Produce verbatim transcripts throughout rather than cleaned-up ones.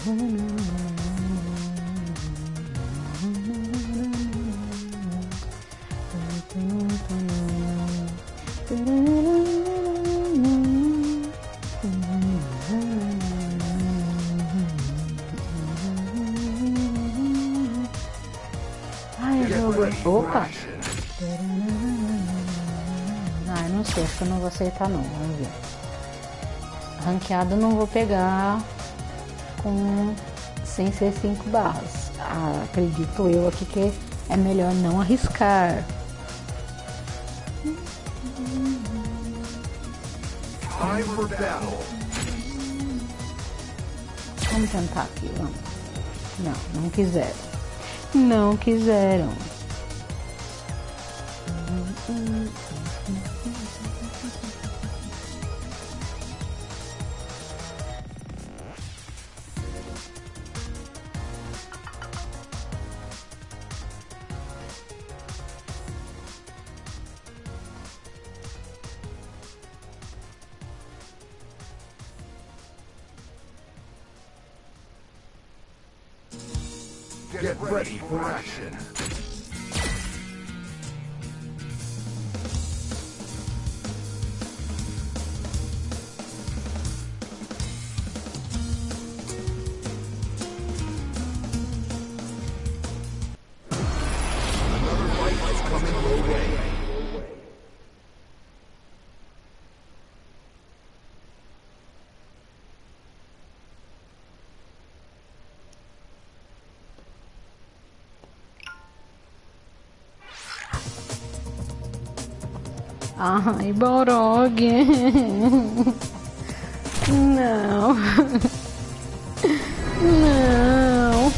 Ai, jogo. Opa! Ai, não sei, acho que eu não vou aceitar não, vamos ver. Ranqueado não vou pegar com sem ser cinco barras. Ah, acredito eu aqui que é melhor não arriscar. Vamos tentar aqui, vamos. Não, não quiseram. Não quiseram. Get ready for action. Another fight is coming your way. Ai, Balrog. Não. Não.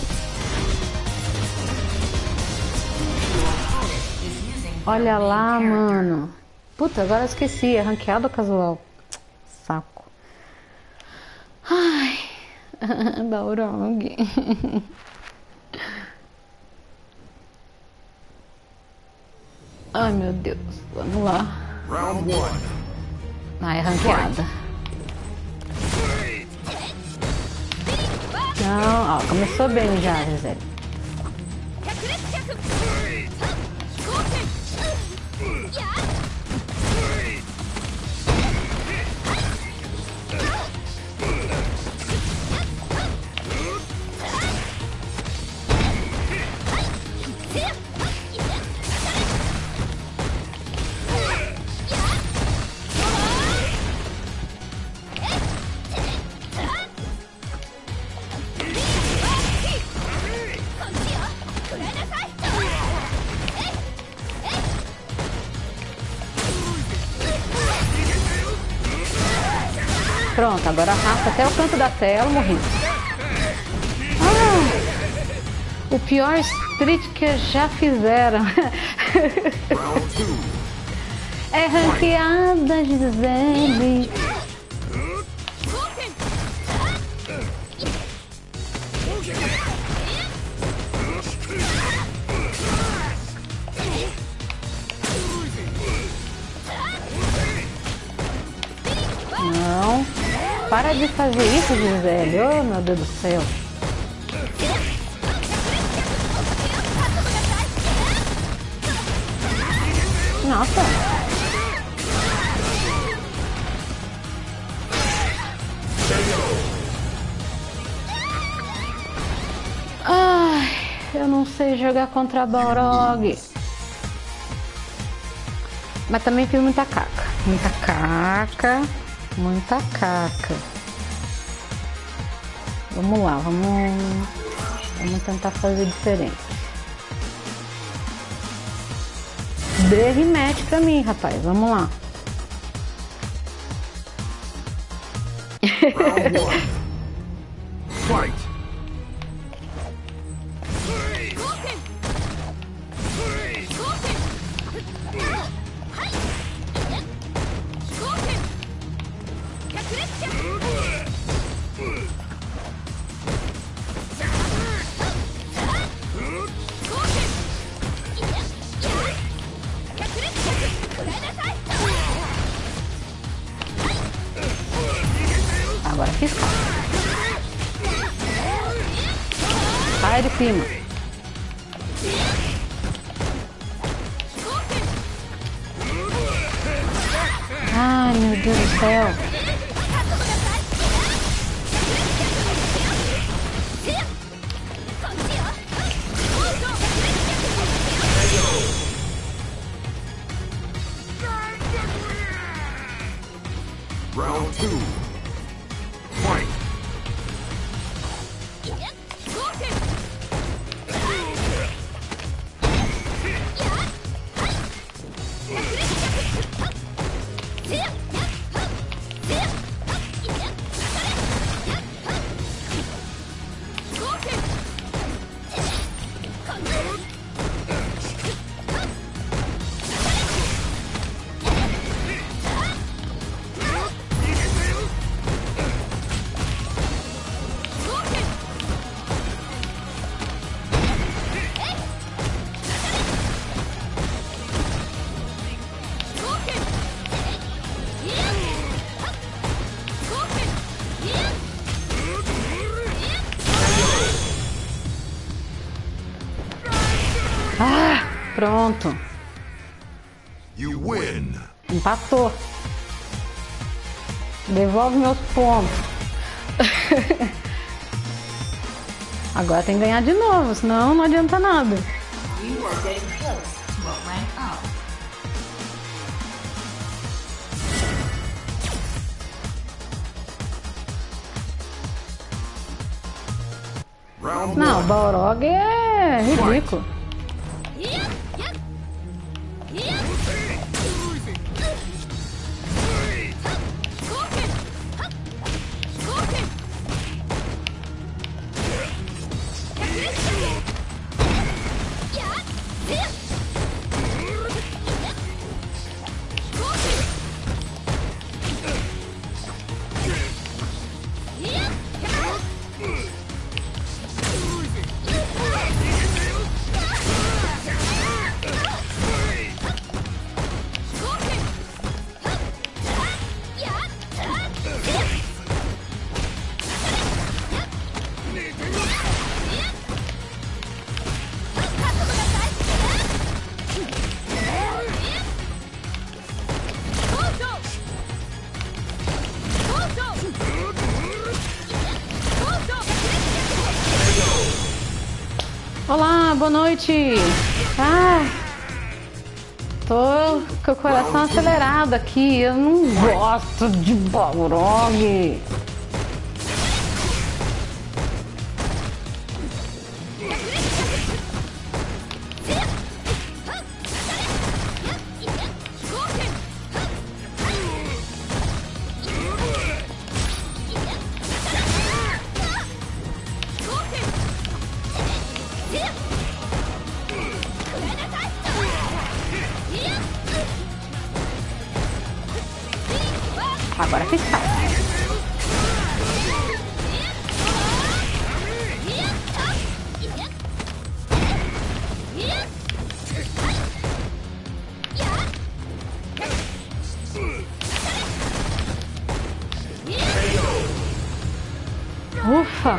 Olha lá, mano. Puta, agora eu esqueci. É ranqueado ou casual? Saco. Ai. Balrog. Ai, meu Deus. Vamos lá. Round one. Ah, é ranqueada. Não, ó, começou bem já, Gisele. Pronto, agora arrasta até o canto da tela, morri. Ah, o pior street que já fizeram. É ranqueada, Gisele. Não. Para de fazer isso, Gisele. Oh, meu Deus do céu. Nossa. Ai, eu não sei jogar contra Balrog. Mas também fiz muita caca. Muita caca. Muita caca. Vamos lá, vamos, vamos tentar fazer diferente. Dê rematch pra mim, rapaz. Vamos lá. Round one. Fight. Agora fiz caca. sai de cima. Ai, meu Deus do céu. Round two. Fight. Ah, pronto. You win. Empatou. Devolve meus pontos. Agora tem que ganhar de novo, senão não adianta nada. You are getting close to a rank up. Round Não, o one. Balrog é ridículo. Olá, boa noite. Ai, tô com o coração acelerado aqui. Eu não gosto de Balrog. Agora fiz tal. Ufa!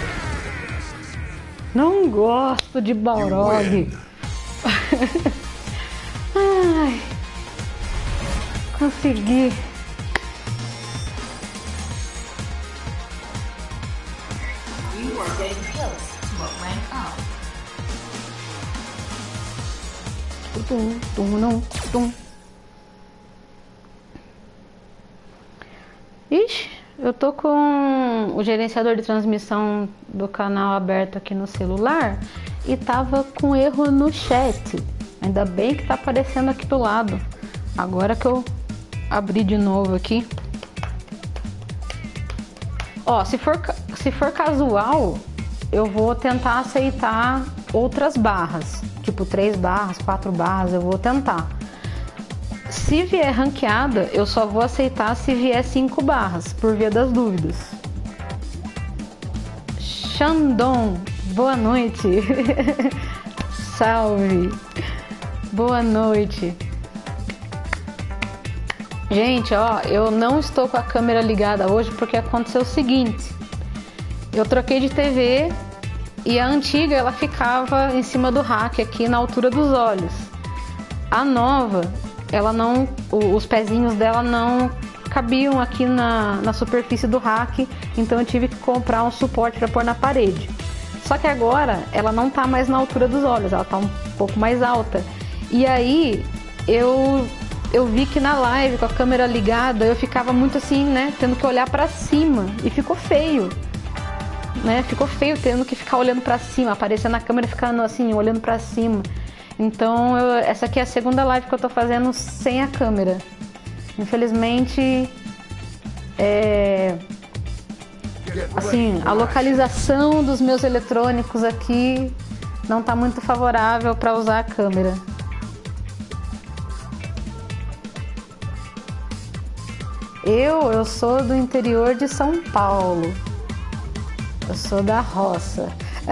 Não gosto de Balrog. Ai, consegui. You are getting close to a rank up. Tum, tum, não, tum. Ixi, eu tô com o gerenciador de transmissão do canal aberto aqui no celular e tava com erro no chat. Ainda bem que tá aparecendo aqui do lado. Agora que eu abri de novo aqui. Ó, se for, se for casual, eu vou tentar aceitar outras barras. Tipo, três barras, quatro barras, eu vou tentar. Se vier ranqueada, eu só vou aceitar se vier cinco barras, por via das dúvidas. Xandon, boa noite. Salve. Boa noite. Gente, ó, eu não estou com a câmera ligada hoje porque aconteceu o seguinte. Eu troquei de T V E a antiga, ela ficava em cima do rack aqui na altura dos olhos. A nova, ela não, os pezinhos dela não cabiam aqui na, na superfície do rack, então eu tive que comprar um suporte para pôr na parede. Só que agora ela não tá mais na altura dos olhos, ela tá um pouco mais alta. E aí eu eu vi que na live com a câmera ligada eu ficava muito assim, né, tendo que olhar para cima e ficou feio. Né? Ficou feio tendo que ficar olhando para cima, aparecendo na câmera ficando assim, olhando para cima. Então, eu, essa aqui é a segunda live que eu tô fazendo sem a câmera. Infelizmente, é, assim, a localização dos meus eletrônicos aqui não tá muito favorável para usar a câmera. Eu, eu sou do interior de São Paulo. Eu sou da roça.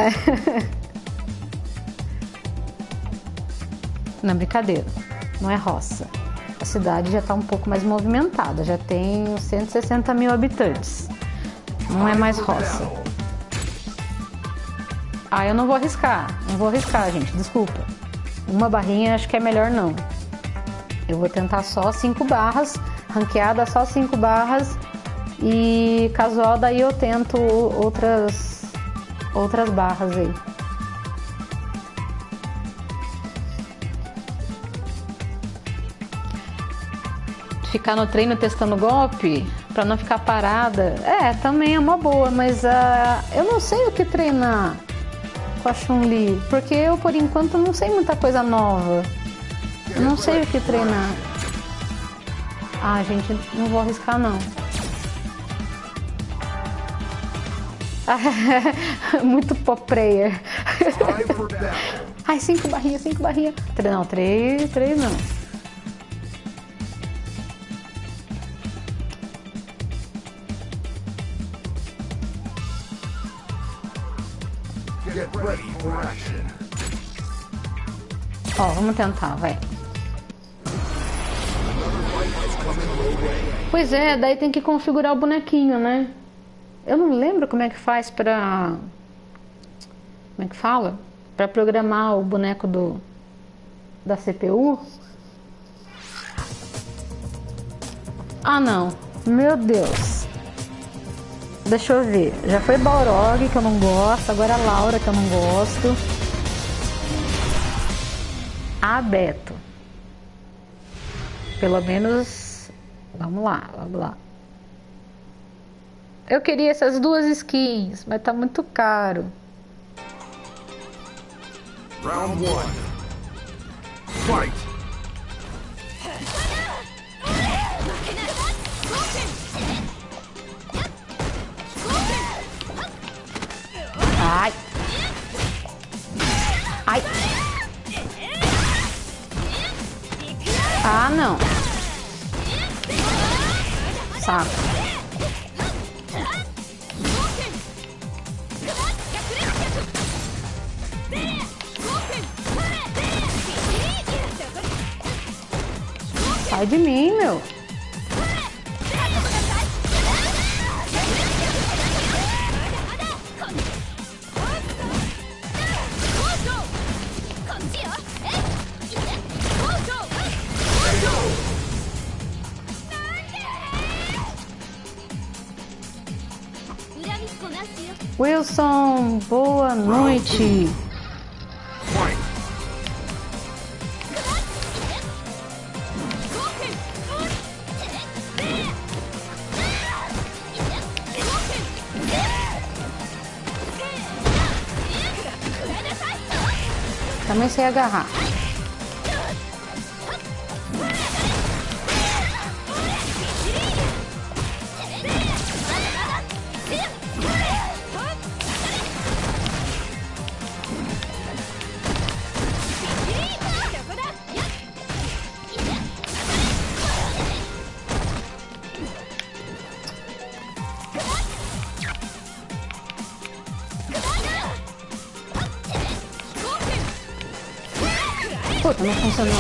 Não, brincadeira. Não é roça. A cidade já está um pouco mais movimentada. Já tem uns cento e sessenta mil habitantes. Não é mais roça. Ah, eu não vou arriscar. Não vou arriscar, gente. Desculpa. Uma barrinha acho que é melhor não. Eu vou tentar só cinco barras. Ranqueada só cinco barras. E casual, daí eu tento outras, outras barras aí. Ficar no treino testando golpe, pra não ficar parada, é, também é uma boa, mas uh, eu não sei o que treinar com a Chun-Li, porque eu, por enquanto, não sei muita coisa nova. Eu não sei o que treinar. Ah, gente, não vou arriscar, não. Muito pop player. Ai, cinco barrinhas, cinco barrinhas. Não, três, três não. Ó, vamos tentar, vai. Pois é, daí tem que configurar o bonequinho, né? Eu não lembro como é que faz pra... Como é que fala? Pra programar o boneco do... da C P U. Ah, não. Meu Deus. Deixa eu ver. Já foi Balrog, que eu não gosto. Agora a Laura, que eu não gosto. A Beto. Pelo menos... Vamos lá, vamos lá. Eu queria essas duas skins, mas tá muito caro. Round one. Fight. Ai. Ai. Ah, não. Saco. Sai de mim, meu. Wilson, boa noite. Também sei agarrar. Puta, não funcionou.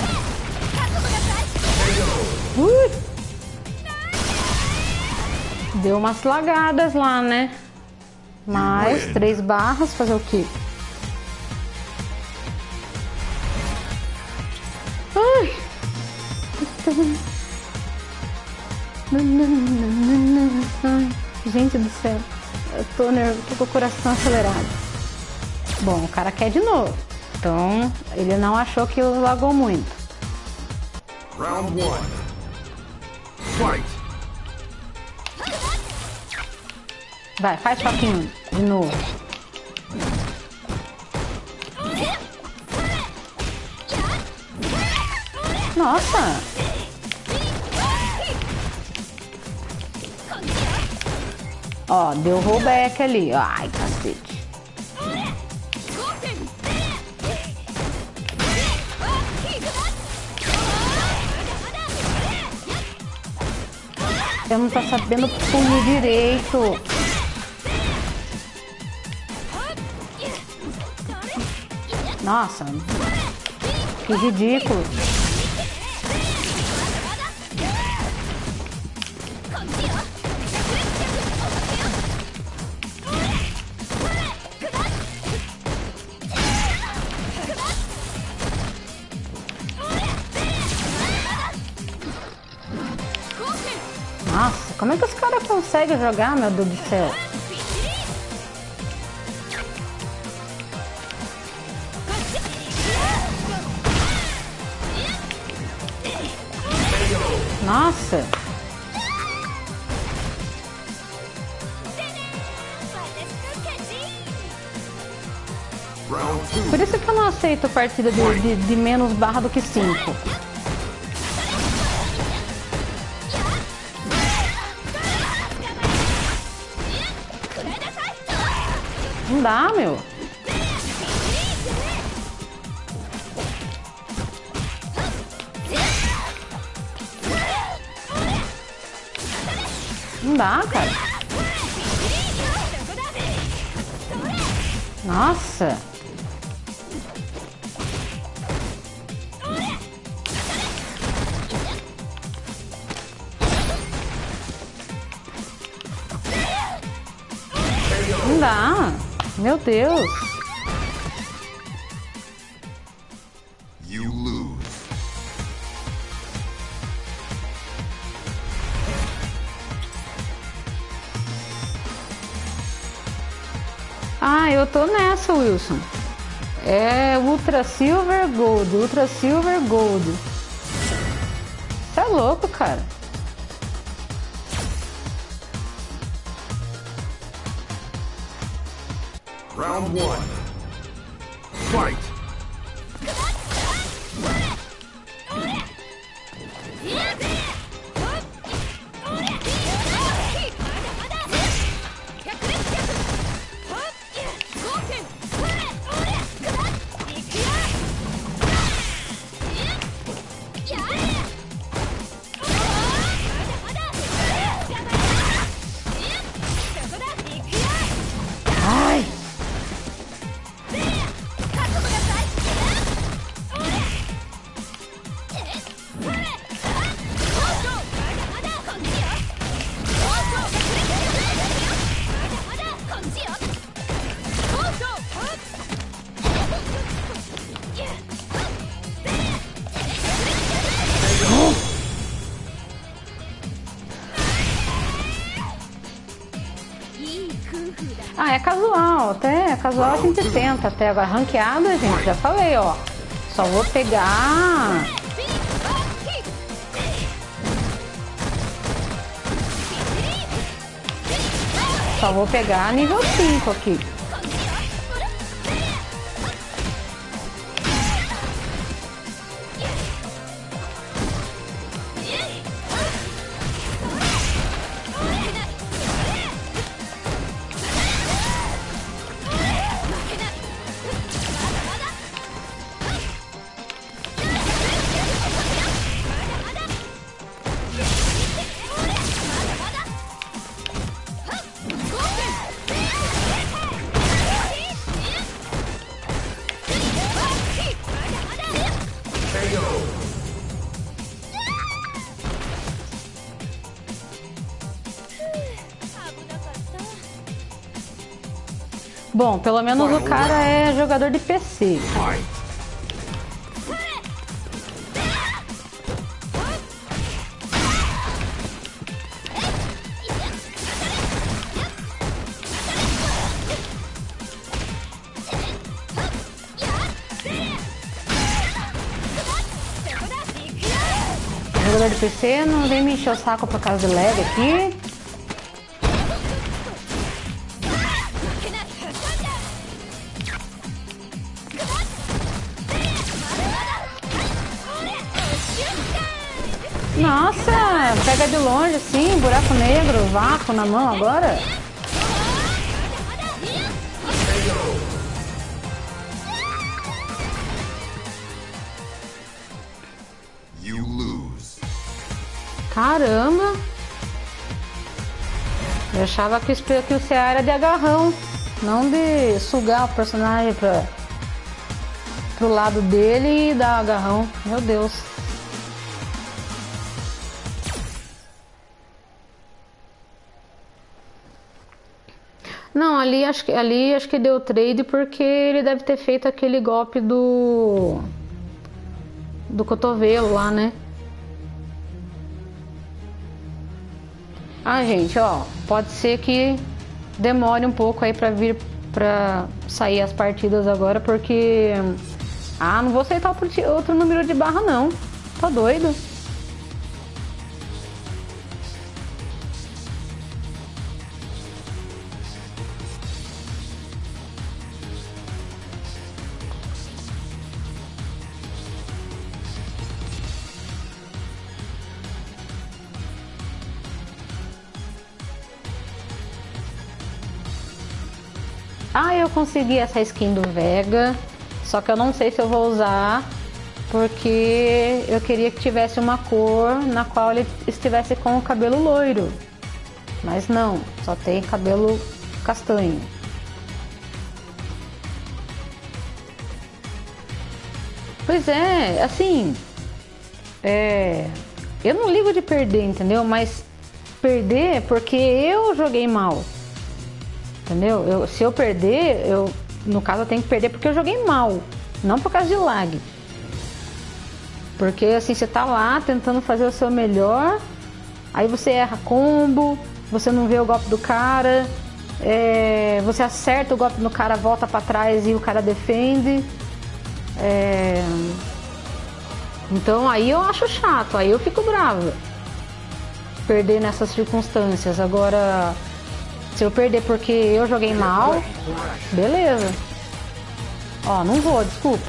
Ui. Deu umas lagadas lá, né? Mais três barras, fazer o quê? Ai! Ai, gente do céu, eu tô, nervoso, tô com o coração acelerado. Bom, o cara quer de novo, então ele não achou que lagou muito. Round one. Fight. Vai, faz choquinho de novo. Nossa! Ó, deu rollback ali. Ai, cacete. Eu não tô sabendo punir direito. Nossa, que ridículo. Nossa, como é que os caras conseguem jogar, meu Deus do céu? Nossa! Por isso que eu não aceito partida de, de, de menos barra do que cinco. Não dá, meu. Não dá, cara. Nossa. Não dá. Meu Deus. You lose. Ah, eu tô nessa, Wilson. É Ultra Silver Gold, Ultra Silver Gold. Você é louco, cara. Round one. Fight. Ai. Ah, é casual, até casual a gente tenta até agora. Ranqueada, gente, já falei, ó. Só vou pegar. Só vou pegar nível cinco aqui. Bom, pelo menos o cara é jogador de P C. Fight. Jogador de P C não vem me encher o saco por causa de lag aqui. Nossa, pega de longe assim, buraco negro, vácuo na mão agora. You lose. Caramba! Eu achava que o que o C A era de agarrão, não de sugar o personagem para pro lado dele e dar agarrão. Meu Deus. Não, ali acho que ali acho que deu trade porque ele deve ter feito aquele golpe do do cotovelo lá, né? Ah, gente, ó, pode ser que demore um pouco aí pra vir pra sair as partidas agora, porque ah, não vou aceitar outro, outro número de barra não. Tá doido? Ah, eu consegui essa skin do Vega, só que eu não sei se eu vou usar, porque eu queria que tivesse uma cor na qual ele estivesse com o cabelo loiro. Mas não, só tem cabelo castanho. Pois é, assim, é, eu não ligo de perder, entendeu? Mas perder porque eu joguei mal. Entendeu? Eu, se eu perder, eu, no caso eu tenho que perder porque eu joguei mal, não por causa de lag. Porque assim, você tá lá tentando fazer o seu melhor, aí você erra combo, você não vê o golpe do cara, é, você acerta o golpe do cara, volta pra trás e o cara defende. É, então aí eu acho chato, aí eu fico brava. Perder nessas circunstâncias. Agora, se eu perder porque eu joguei mal, beleza. Ó, não vou, desculpa.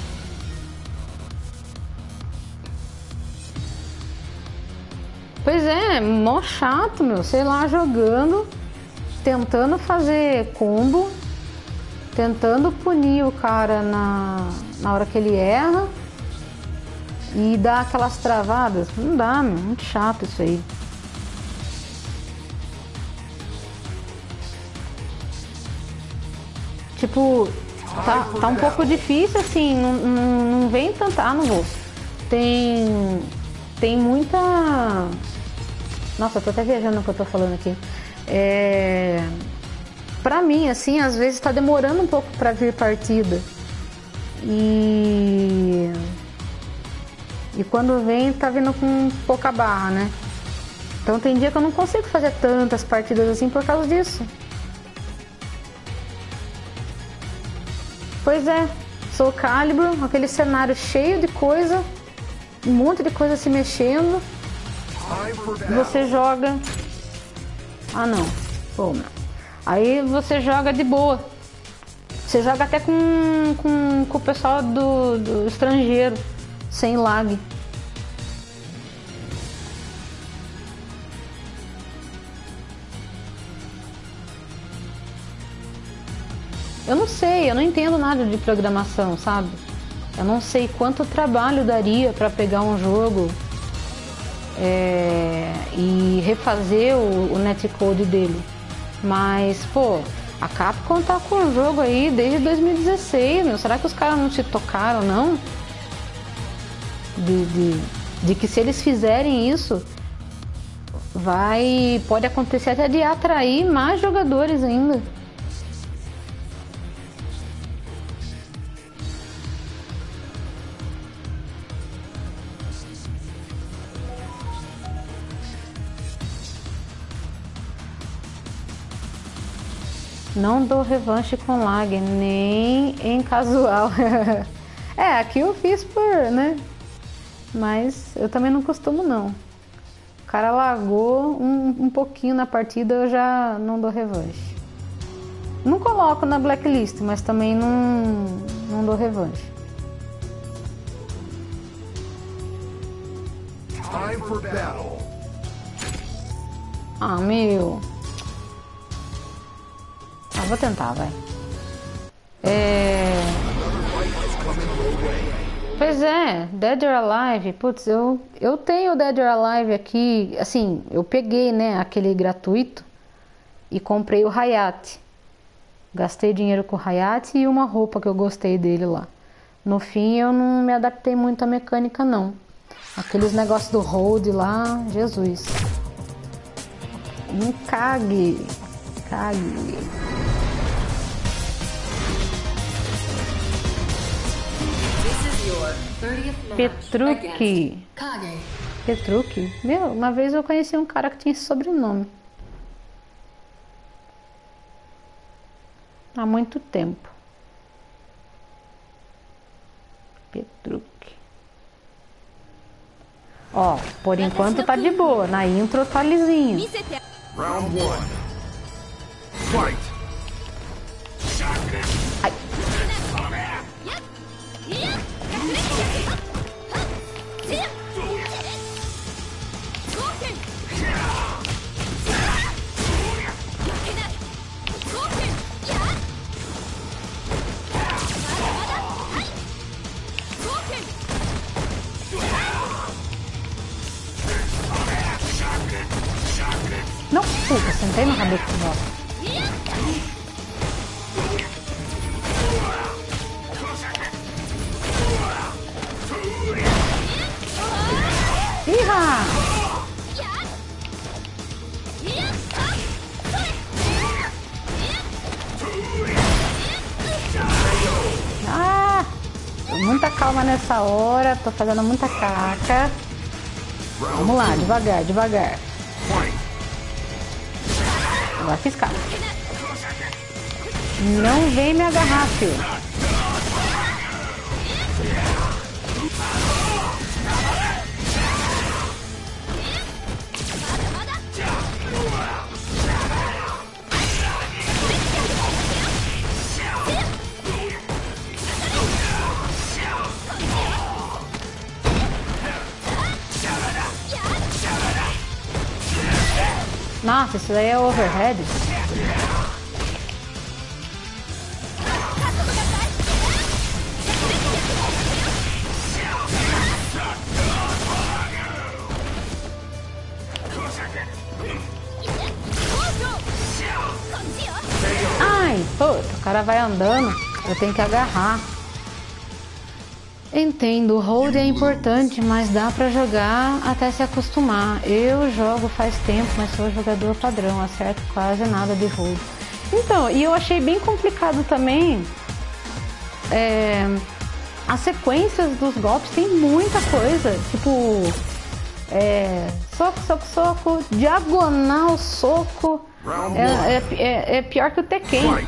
Pois é, mó chato, meu. Sei lá, jogando, tentando fazer combo, tentando punir o cara na, na hora que ele erra e dar aquelas travadas. Não dá, meu. Muito chato isso aí. Tipo, tá, tá um pouco difícil assim, não, não, não vem tanta. Ah, não vou. Tem. Tem muita. Nossa, eu tô até viajando no que eu tô falando aqui. É. Pra mim, assim, às vezes tá demorando um pouco pra vir partida. E. E quando vem, tá vindo com pouca barra, né? Então tem dia que eu não consigo fazer tantas partidas assim por causa disso. Pois é, Soul Calibur, aquele cenário cheio de coisa, um monte de coisa se mexendo. Você joga. Ah não, pô, meu. Aí você joga de boa. Você joga até com, com, com o pessoal do, do estrangeiro, sem lag. Eu não sei, eu não entendo nada de programação, sabe? Eu não sei quanto trabalho daria para pegar um jogo é, e refazer o, o netcode dele. Mas, pô, a Capcom tá com o jogo aí desde dois mil e dezesseis, meu. Será que os caras não se tocaram, não? De, de, de que se eles fizerem isso, vai, pode acontecer até de atrair mais jogadores ainda. Não dou revanche com lag, nem em casual. É, aqui eu fiz por, né? Mas eu também não costumo, não. O cara lagou um, um pouquinho na partida, eu já não dou revanche. Não coloco na blacklist, mas também não, não dou revanche. Time for battle. Ah, meu. Ah, vou tentar, vai. É... Pois é, Dead or Alive. Putz, eu, eu tenho Dead or Alive aqui. Assim, eu peguei, né, aquele gratuito e comprei o Hayate. Gastei dinheiro com o Hayate e uma roupa que eu gostei dele lá. No fim, eu não me adaptei muito à mecânica, não. Aqueles negócios do hold lá, Jesus. Não cague. Cague. Petrucci. Petrucci? Meu, uma vez eu conheci um cara que tinha esse sobrenome. Há muito tempo. Petrucci. Ó, por enquanto tá de boa. Na intro tá lisinho. Round one. Fight. Ai. Não, puta, sentei no Hadouken, nossa. Iha! Ah! Muita calma nessa hora, tô fazendo muita caca. Vamos lá, devagar, devagar. Agora fiz caca. Não vem me agarrar, filho. Nossa, isso daí é overhead. Ai, puta, o cara vai andando, eu tenho que agarrar. Entendo, o hold é importante, mas dá pra jogar até se acostumar. Eu jogo faz tempo, mas sou jogador padrão, acerto quase nada de hold. Então, e eu achei bem complicado também, é, as sequências dos golpes tem muita coisa, tipo, é, soco, soco, soco, diagonal, soco, é, é, é, é pior que o Tekken.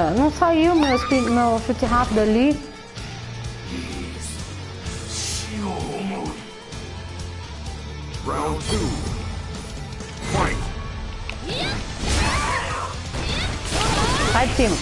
Nossa, não saiu meu, speed, meu chute rápido ali. Round two. Fight. Sai de cima.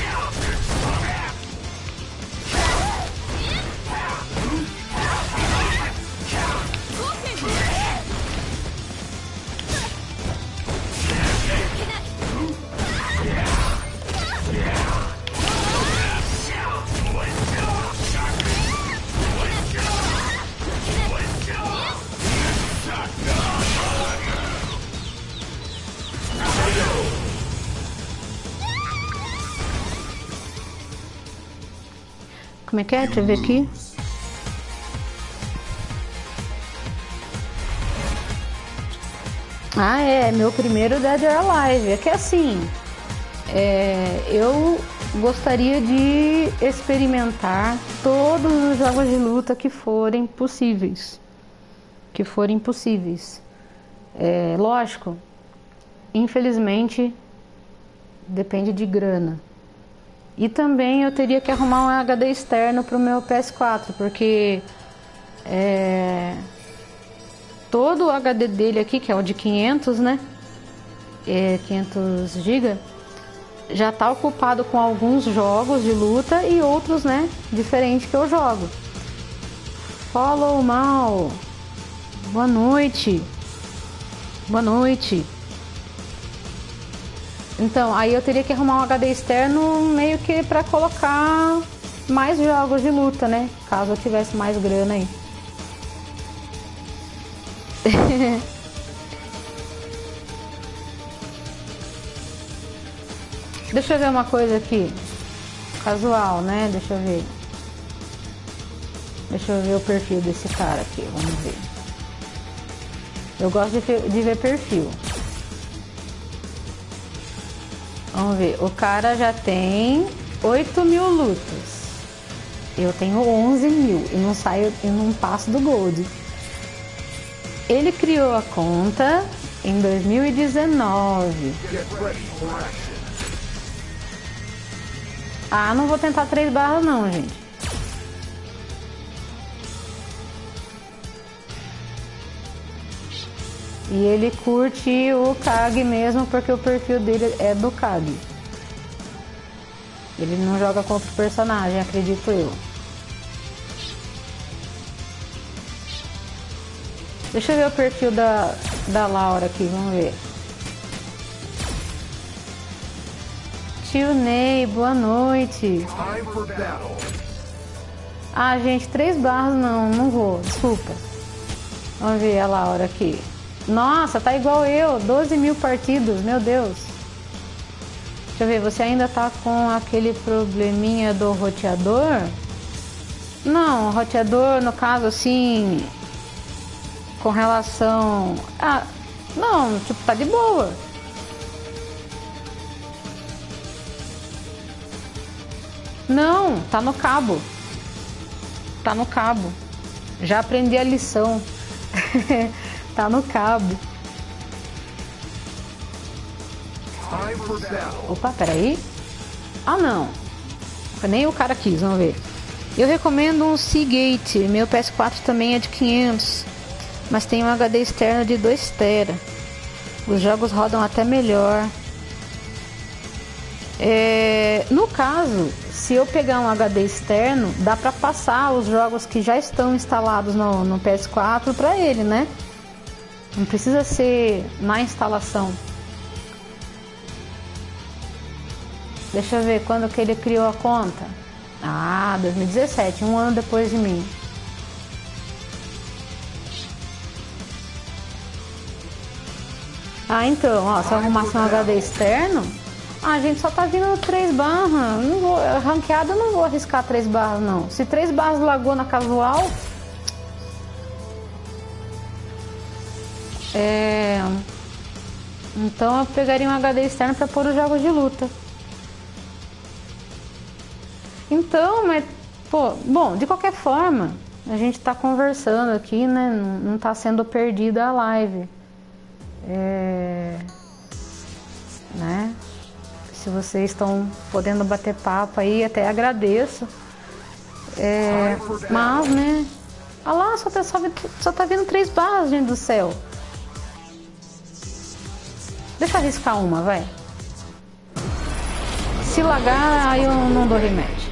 Como é que é? Deixa eu ver aqui. Ah, é, meu primeiro Dead or Alive. É que assim, é, eu gostaria de experimentar todos os jogos de luta que forem possíveis. Que forem possíveis. É, lógico, infelizmente, depende de grana. E também eu teria que arrumar um H D externo para o meu P S quatro, porque é, todo o H D dele aqui, que é o de quinhentos, né? É, quinhentos gigas, já está ocupado com alguns jogos de luta e outros, né? Diferentes que eu jogo. Follow Mal. Boa noite. Boa noite. Então, aí eu teria que arrumar um H D externo meio que pra colocar mais jogos de luta, né? Caso eu tivesse mais grana aí. Deixa eu ver uma coisa aqui. Casual, né? Deixa eu ver. Deixa eu ver o perfil desse cara aqui. Vamos ver. Eu gosto de, de ver perfil. Vamos ver, o cara já tem oito mil lutas. Eu tenho onze mil e não saio e não passo do Gold. Ele criou a conta em dois mil e dezenove. Ah, não vou tentar três barras não, gente. E ele curte o K A G mesmo porque o perfil dele é do K A G. Ele não joga contra o personagem, acredito eu. Deixa eu ver o perfil da, da Laura aqui, vamos ver. Tio Ney, boa noite. Ah, gente, três barras não, não vou, desculpa. Vamos ver a Laura aqui. Nossa, tá igual eu, doze mil partidos, meu Deus. Deixa eu ver, você ainda tá com aquele probleminha do roteador? Não, roteador no caso assim, com relação... Ah, não, tipo, tá de boa. Não, tá no cabo. Tá no cabo. Já aprendi a lição. Tá no cabo. Opa, peraí. Ah, não. Nem o cara quis, vamos ver. Eu recomendo um Seagate. Meu P S quatro também é de quinhentos. Mas tem um H D externo de dois tera. Os jogos rodam até melhor. É, no caso, se eu pegar um H D externo, dá pra passar os jogos que já estão instalados no, no P S quatro pra ele, né? Não precisa ser na instalação. Deixa eu ver quando que ele criou a conta. Ah, dois mil e dezessete, um ano depois de mim. Ah, então, ó, se eu arrumasse um H D externo, a gente só tá vindo três barras. Não vou, ranqueada eu não vou arriscar três barras, não. Se três barras lagou na casual, é... então eu pegaria um H D externo para pôr os jogos de luta. Então, mas, pô, bom, de qualquer forma, a gente tá conversando aqui, né? Não, não tá sendo perdida a live. É... Né? Se vocês estão podendo bater papo aí, até agradeço. É, mas, né? Olha lá, só tá, só, só tá vindo três barras, gente do céu. Deixa eu arriscar uma, vai. Se lagar, aí eu não dou remédio.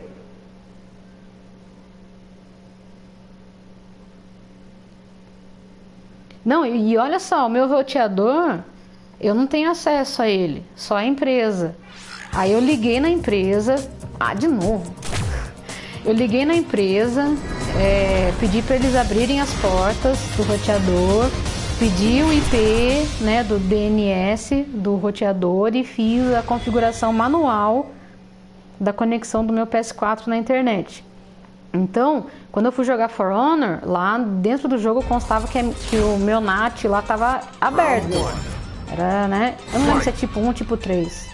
Não, e olha só, o meu roteador, eu não tenho acesso a ele, só a empresa. Aí eu liguei na empresa, ah, de novo. Eu liguei na empresa, é, pedi para eles abrirem as portas do roteador, pedi o I P, né, do D N S do roteador e fiz a configuração manual da conexão do meu P S quatro na internet. Então, quando eu fui jogar For Honor, lá dentro do jogo constava que, que o meu N A T lá estava aberto. Era, né? Eu não lembro se é tipo um ou tipo três.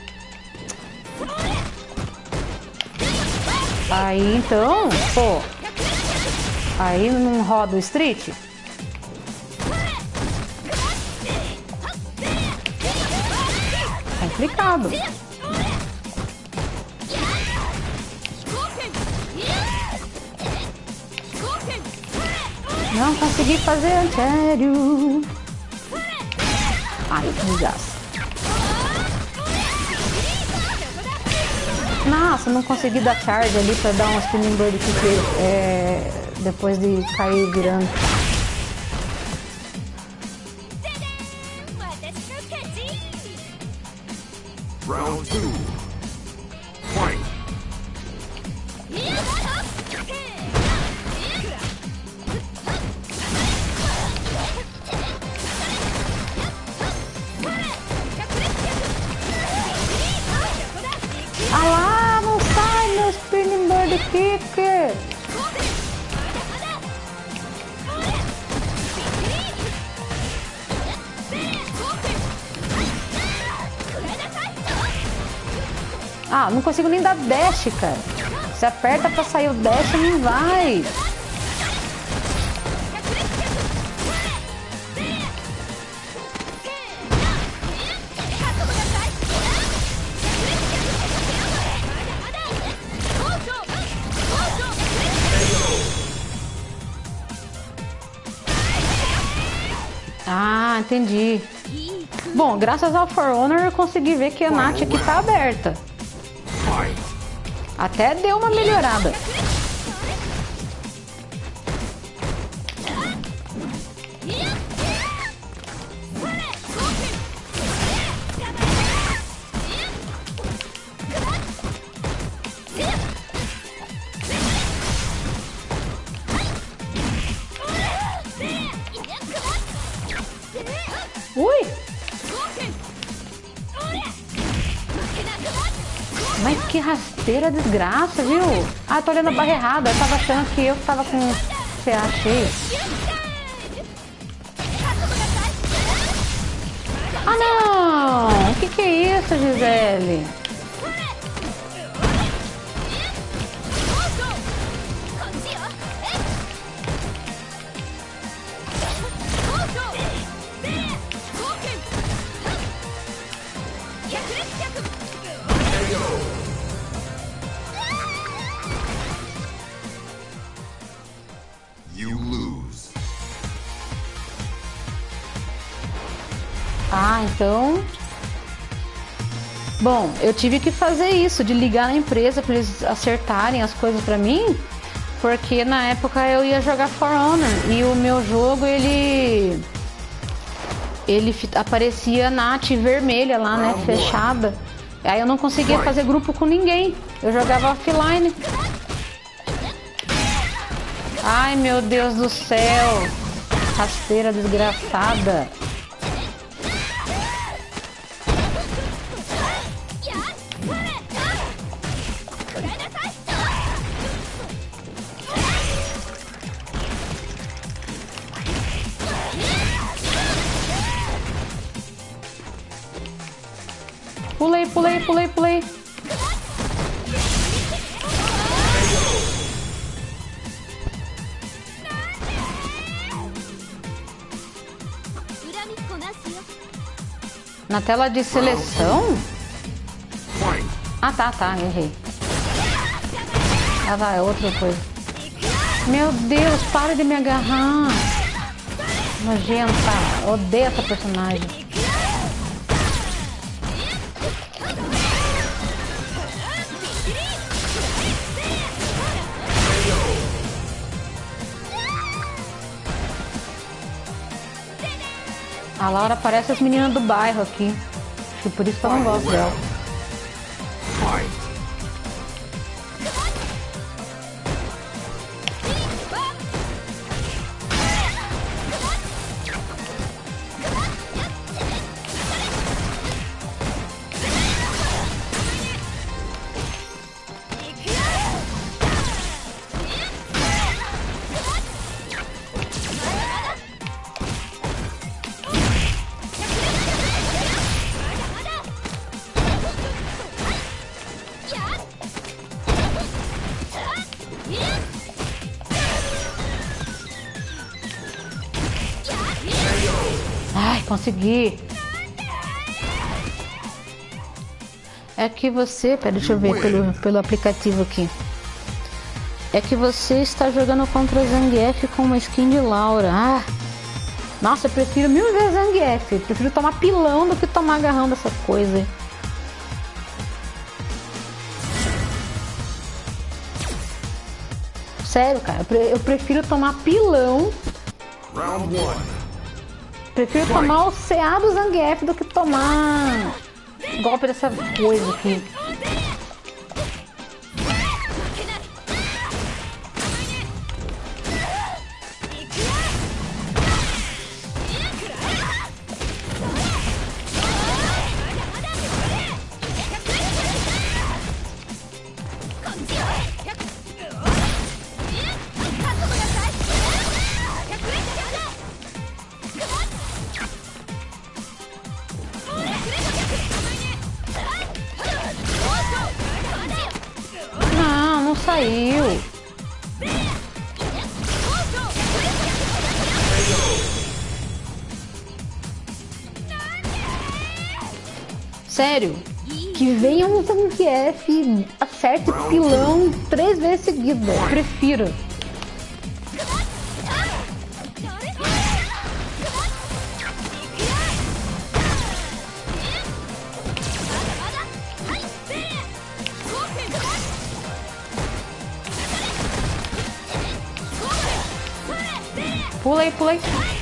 Aí então, pô, aí não roda o Street. Complicado. Não consegui fazer antiaéreo. Ai, que desgraça. Nossa, não consegui dar charge ali pra dar um spinning bird kick é, depois de cair virando. Round two. Fight. Ah lá, não sai meu spinning bird kick. Ah, não consigo nem dar dash, cara. Se aperta pra sair o dash, não vai. Ah, entendi. Bom, graças ao For Honor eu consegui ver que a N A T aqui tá aberta. Até deu uma melhorada. Ui! Mas que rasteira desgraça, viu? Ah, tô olhando a barra errada. Eu tava achando que eu tava com C A cheio. Ah, não! O que que é isso, Gisele? Ah, então... Bom, eu tive que fazer isso, de ligar na empresa para eles acertarem as coisas para mim, porque na época eu ia jogar For Honor e o meu jogo, ele... Ele aparecia N A T vermelha lá, né, fechada. Aí eu não conseguia fazer grupo com ninguém, eu jogava offline. Ai, meu Deus do céu, rasteira desgraçada. Pulei, pulei, pulei, pulei. Na tela de seleção? Ah, tá, tá, errei. Ah, tá, é outra coisa. Meu Deus, para de me agarrar. Nojenta, odeio essa personagem. A Laura parece as meninas do bairro aqui. E por isso que eu não gosto dela. Ai, consegui. É que você... Pera, deixa eu ver pelo, pelo aplicativo aqui. É que você está jogando contra Zangief com uma skin de Laura. Ah, nossa, eu prefiro mil vezes Zangief. Eu prefiro tomar pilão do que tomar agarrão dessas coisas. Sério, cara. Eu prefiro tomar pilão. Round one. Prefiro tomar o C A do Zangief do que tomar golpe dessa coisa aqui. Saiu. Sério, que venha um Zangief e acerte o pilão três vezes seguida. Eu prefiro. Pula aí, pula aí.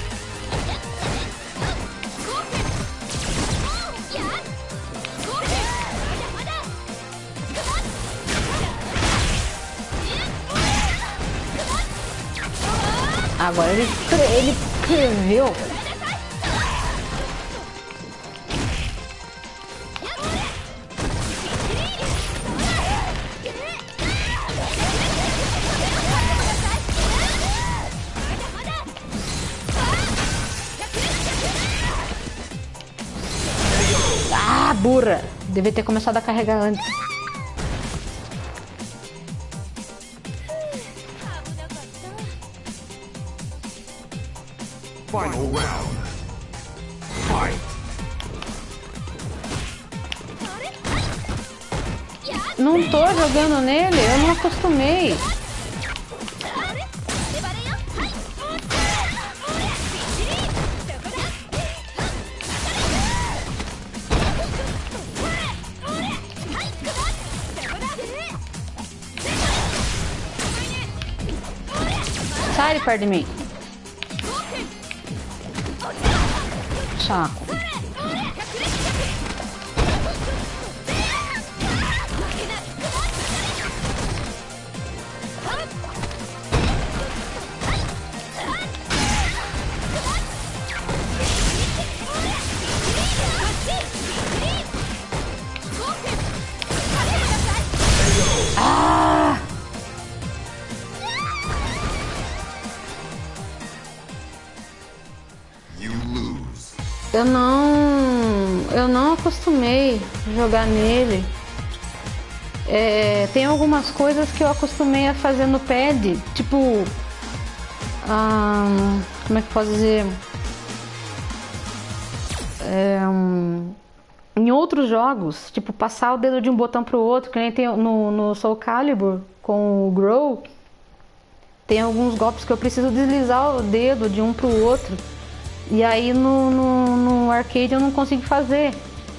Agora ele, ele preveu. Ah, burra! Devia ter começado a carregar antes. Final round. Fight. Não tô jogando nele, eu não acostumei. Sai perto de mim. Saco. Ah! Eu não, eu não acostumei jogar nele. É, tem algumas coisas que eu acostumei a fazer no pad, tipo, ah, como é que eu posso dizer? É, um, em outros jogos, tipo, passar o dedo de um botão pro outro, que nem tem no, no Soul Calibur com o Grow, tem alguns golpes que eu preciso deslizar o dedo de um pro outro. E aí no, no, no arcade eu não consigo fazer.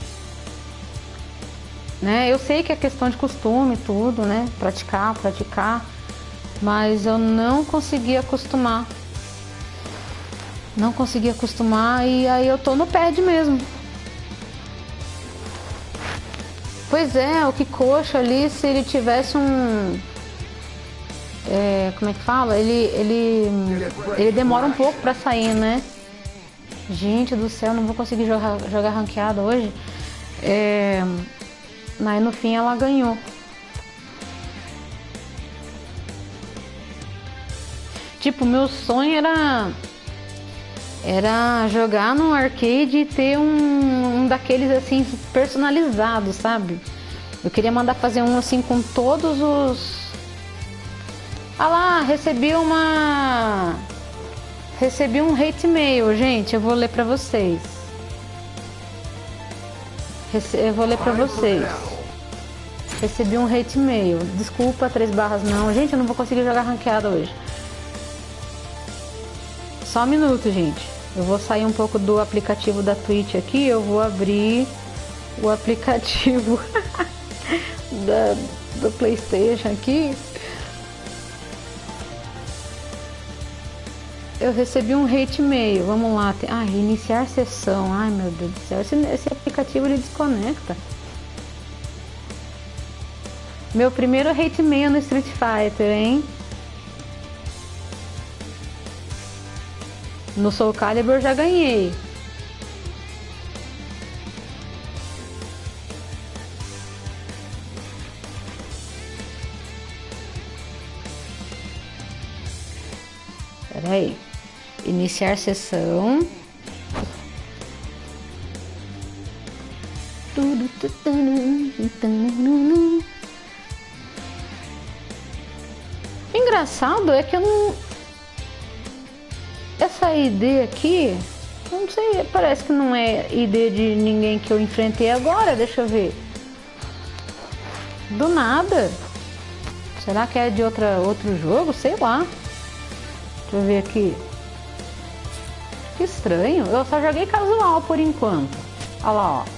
Né? Eu sei que é questão de costume e tudo, né? Praticar, praticar. Mas eu não consegui acostumar. Não consegui acostumar e aí eu tô no pad mesmo. Pois é, o Kikoshi ali, se ele tivesse um... É, como é que fala? Ele, ele, ele demora um pouco pra sair, né? Gente do céu, não vou conseguir jogar, jogar ranqueada hoje. É, aí no fim ela ganhou. Tipo, meu sonho era... Era jogar no arcade e ter um, um daqueles assim personalizados, sabe? Eu queria mandar fazer um assim com todos os... Ah lá, recebi uma... Recebi um hate mail, gente, eu vou ler pra vocês. Rece... Eu vou ler pra vocês. Recebi um hate mail. Desculpa, três barras não. Gente, eu não vou conseguir jogar ranqueada hoje. Só um minuto, gente. Eu vou sair um pouco do aplicativo da Twitch aqui. Eu vou abrir o aplicativo da, do PlayStation aqui. Eu recebi um hate mail. Vamos lá. Ah, iniciar sessão. Ai, meu Deus do céu. Esse, esse aplicativo ele desconecta. Meu primeiro hate mail no Street Fighter, hein? No Soul Calibur já ganhei. Pera aí. Iniciar sessão. Engraçado é que eu não... Essa I D aqui, não sei, parece que não é I D de ninguém que eu enfrentei agora, deixa eu ver. Do nada. Será que é de outra, outro jogo? Sei lá. Deixa eu ver aqui. Que estranho, eu só joguei casual por enquanto. Olha lá, ó.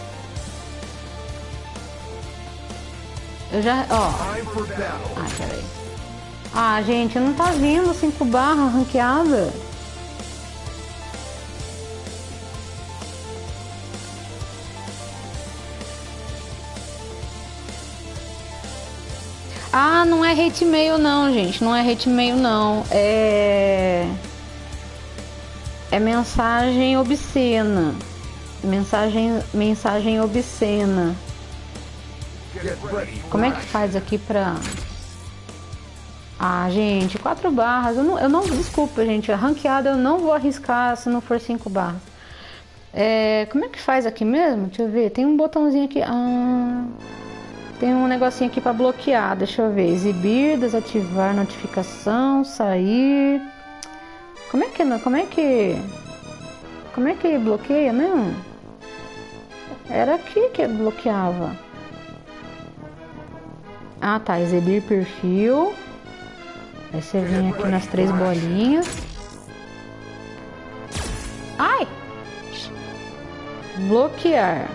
Eu já, ó. Ah, peraí. Ah, gente, não tá vindo cinco barras ranqueada. Ah, não é hate mail não, gente. Não é hate mail não. É... É mensagem obscena. Mensagem, mensagem obscena. Como é que faz aqui pra... Ah, gente, quatro barras. Eu não, eu não... Desculpa, gente. A ranqueada eu não vou arriscar se não for cinco barras. É... Como é que faz aqui mesmo? Deixa eu ver. Tem um botãozinho aqui. Ah... Tem um negocinho aqui para bloquear, deixa eu ver, exibir, desativar notificação, sair. Como é que não? Como é que Como é que bloqueia, não? Era aqui que bloqueava. Ah, tá, exibir perfil. Aí você vem aqui nas três bolinhas. Ai! Bloquear.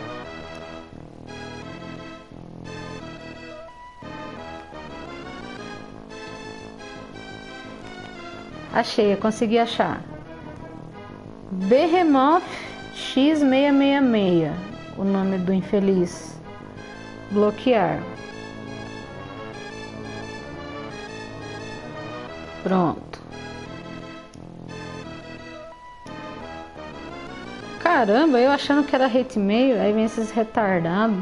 Achei, eu consegui achar. Behemoth X seiscentos e sessenta e seis, o nome do infeliz. Bloquear. Pronto. Caramba, eu achando que era hate mail, aí vem esses retardados.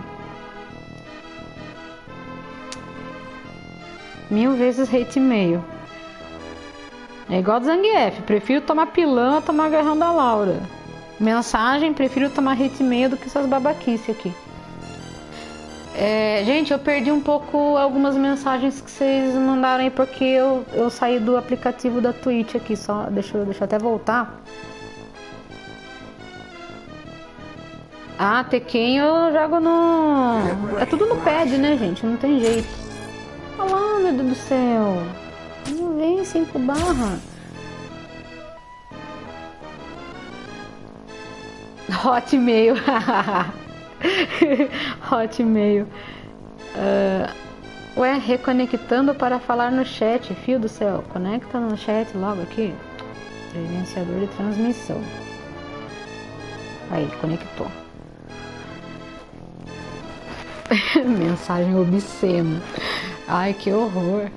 Mil vezes hate mail. É igual do Zangief, prefiro tomar pilão a tomar agarrão da Laura. Mensagem, prefiro tomar hate mail do que essas babaquices aqui. É, gente, eu perdi um pouco algumas mensagens que vocês mandaram aí porque eu, eu saí do aplicativo da Twitch aqui. Só, deixa, eu, deixa eu até voltar. Ah, Tekken eu jogo no... É tudo no pad, né, gente? Não tem jeito. Olha lá, meu Deus do céu. Não vem cinco barra. Hotmail. Hotmail. Uh, ué, reconectando para falar no chat. Fio do céu. Conecta no chat logo aqui. Gerenciador de transmissão. Aí, conectou. Mensagem obscena. Ai, que horror.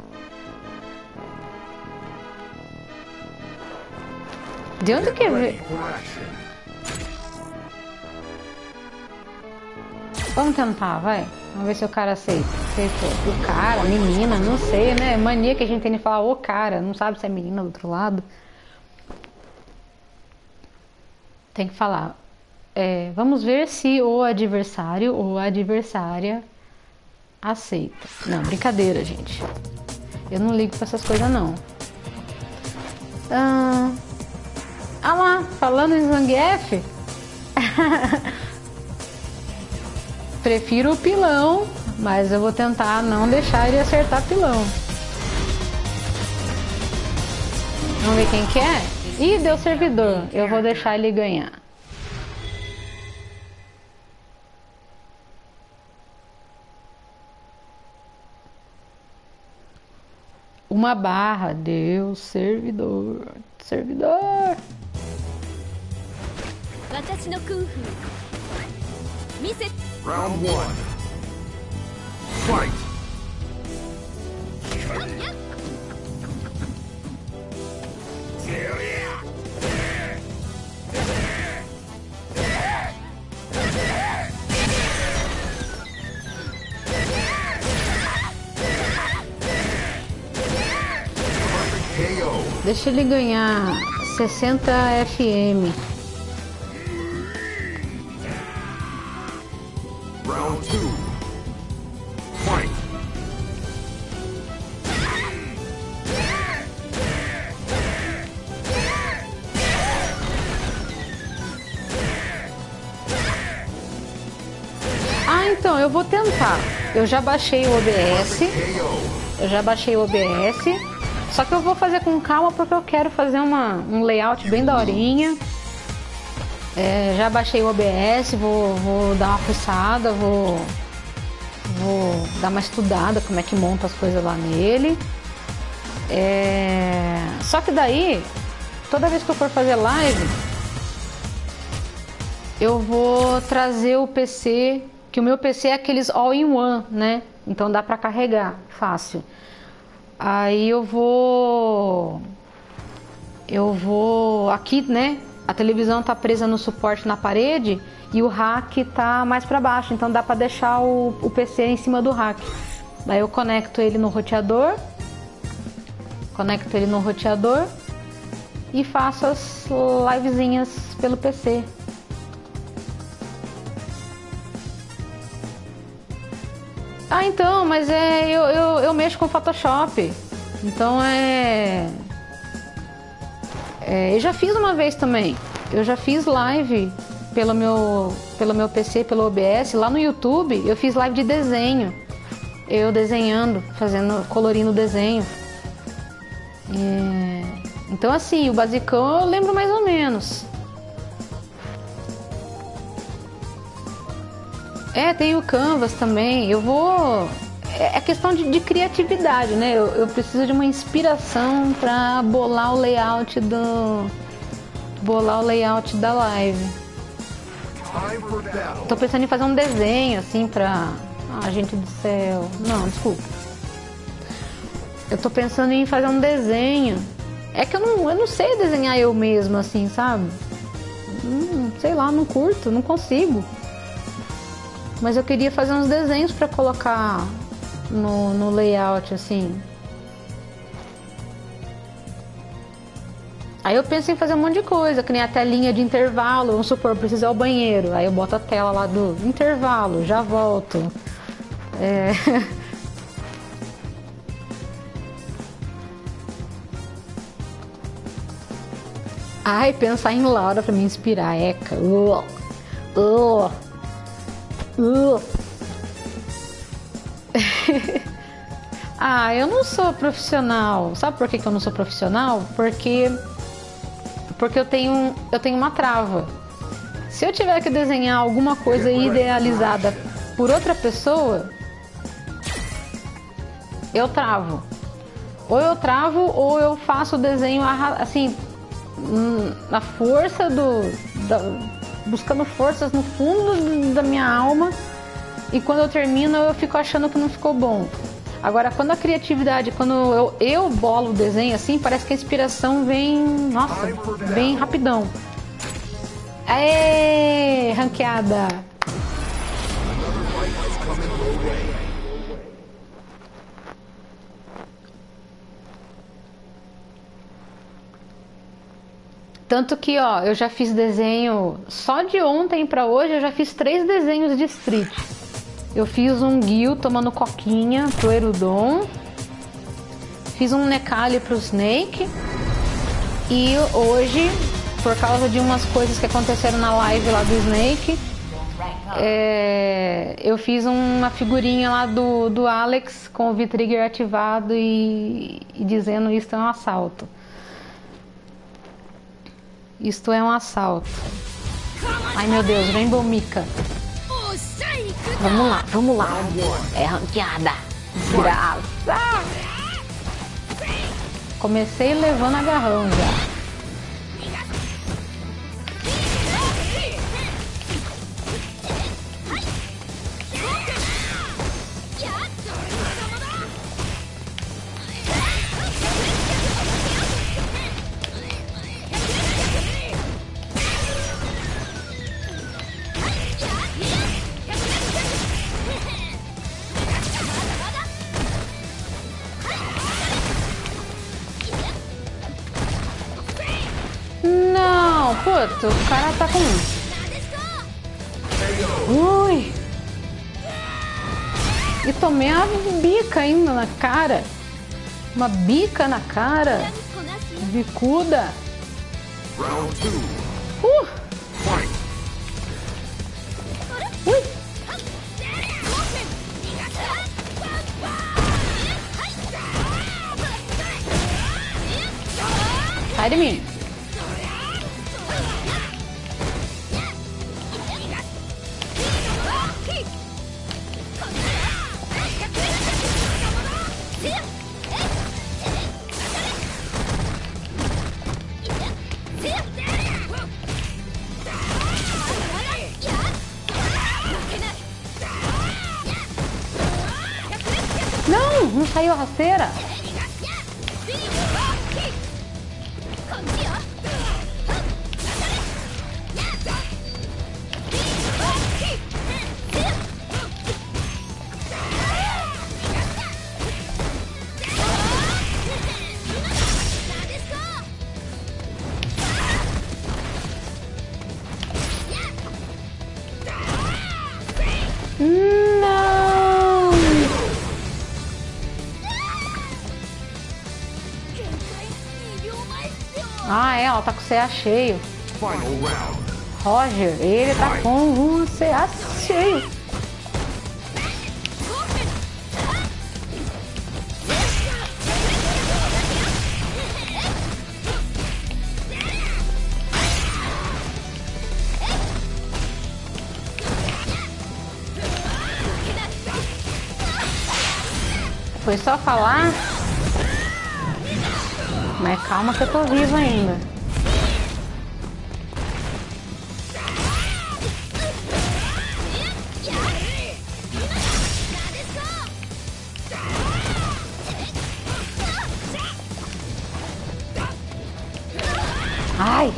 De onde que veio? Vamos tentar, vai. Vamos ver se o cara aceita. Aceitou. O cara, a menina, não sei, né? Mania que a gente tem de falar o cara. Não sabe se é menina do outro lado. Tem que falar. É, vamos ver se o adversário ou a adversária aceita. Não, brincadeira, gente. Eu não ligo pra essas coisas, não. Ah, ah lá, falando em Zangief. Prefiro o pilão, mas eu vou tentar não deixar ele acertar pilão. Vamos ver quem que é? Ih, deu servidor. Eu vou deixar ele ganhar. Uma barra, deu servidor. Servidor. Round one. Fight. K O. Deixa ele ganhar sessenta F M. Round two. Fight. Ah, então, eu vou tentar. Eu já baixei o O B S. K O. Eu já baixei o O B S. Só que eu vou fazer com calma porque eu quero fazer uma, um layout bem daorinha. É, já baixei o O B S, vou, vou dar uma fuçada, vou, vou dar uma estudada como é que monta as coisas lá nele. É, só que daí, toda vez que eu for fazer live, eu vou trazer o P C, que o meu P C é aqueles all-in-one, né? Então dá pra carregar fácil. Aí eu vou... Eu vou... Aqui, né? A televisão tá presa no suporte na parede e o rack tá mais pra baixo. Então dá pra deixar o, o P C em cima do rack. Daí eu conecto ele no roteador. Conecto ele no roteador. E faço as livezinhas pelo P C. Ah, então, mas é, eu, eu, eu mexo com Photoshop. Então é, é... Eu já fiz uma vez também. Eu já fiz live pelo meu, pelo meu P C, pelo O B S. Lá no YouTube, eu fiz live de desenho. Eu desenhando, fazendo, colorindo o desenho. É... Então assim, o basicão eu lembro mais ou menos. É, tem o Canvas também. Eu vou... É questão de, de criatividade, né? Eu, eu preciso de uma inspiração para bolar o layout do... Bolar o layout da live. Tô pensando em fazer um desenho, assim, pra... Ah, gente do céu... Não, desculpa. Eu tô pensando em fazer um desenho. É que eu não, eu não sei desenhar eu mesma, assim, sabe? Hum, sei lá, não curto, não consigo. Mas eu queria fazer uns desenhos para colocar no, no layout, assim. Aí eu penso em fazer um monte de coisa, que nem a telinha de intervalo. Vamos supor, preciso ir ao banheiro. Aí eu boto a tela lá do intervalo, já volto. É... Ai, pensar em Laura para me inspirar, eca. Uh, uh. Uh. Ah, eu não sou profissional. Sabe por que que eu não sou profissional? Porque porque eu tenho eu tenho uma trava. Se eu tiver que desenhar alguma coisa idealizada por outra pessoa, eu travo. Ou eu travo ou eu faço o desenho assim na força do da, buscando forças no fundo da minha alma, e quando eu termino eu fico achando que não ficou bom. Agora, quando a criatividade, quando eu, eu bolo o desenho assim, parece que a inspiração vem, nossa, vem rapidão. Aê, ranqueada! Tanto que, ó, eu já fiz desenho, só de ontem pra hoje eu já fiz três desenhos de Street. Eu fiz um Gil tomando coquinha pro Erudon, fiz um Necali pro Snake, e hoje, por causa de umas coisas que aconteceram na live lá do Snake, é, eu fiz uma figurinha lá do, do Alex com o V-Trigger ativado e, e dizendo isto é um assalto. Isto é um assalto. Ai meu Deus, Rainbow Mika. Vamos lá, vamos lá. É ranqueada. Desgraça. Comecei levando agarrão já. Não, puto, o cara tá com... Ui! E tomei a bica ainda na cara. Uma bica na cara. Bicuda. Uh! Ui! Sai de mim. Não, não saiu a rasteira. Não. Ah, é, ela tá com o C A cheio. Roger, ele tá com o C A cheio. Foi só falar. Mas calma que eu tô viva ainda. Ai!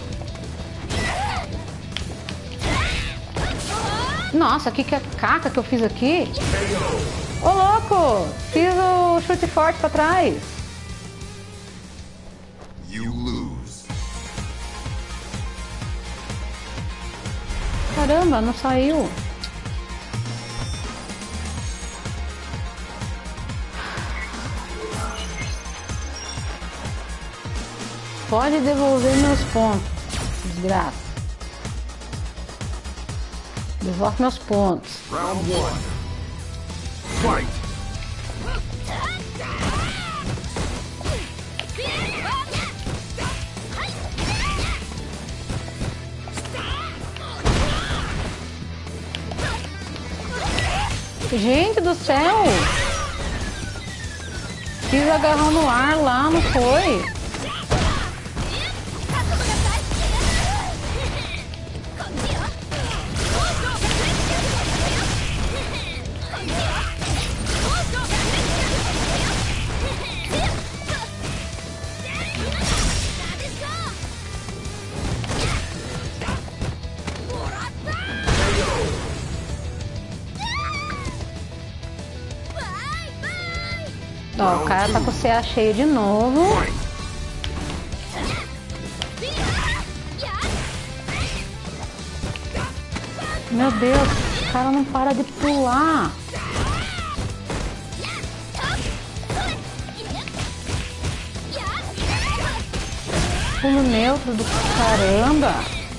Nossa, que que é caca que eu fiz aqui? Ô louco! Fiz o chute forte pra trás. You lose. Caramba, não saiu. Pode devolver meus pontos, desgraça. Devolve meus pontos. Round one. Fight. Gente do céu! Fiz agarrão no ar lá, não foi? Ó, o cara tá com o C A cheio de novo. Meu Deus, o cara não para de pular. Pulo neutro do caramba.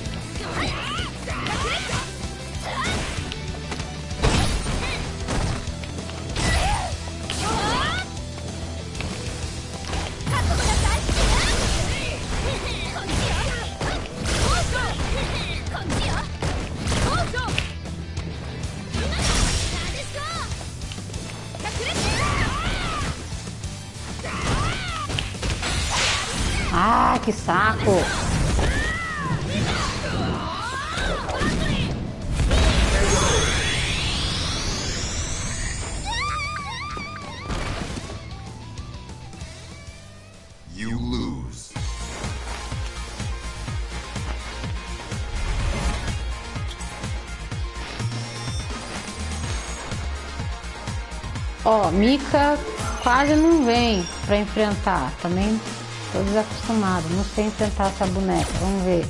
Ah, que saco! You lose. Ó, Mika quase não vem pra enfrentar. Também tô desacostumado. Não sei enfrentar essa boneca. Vamos ver.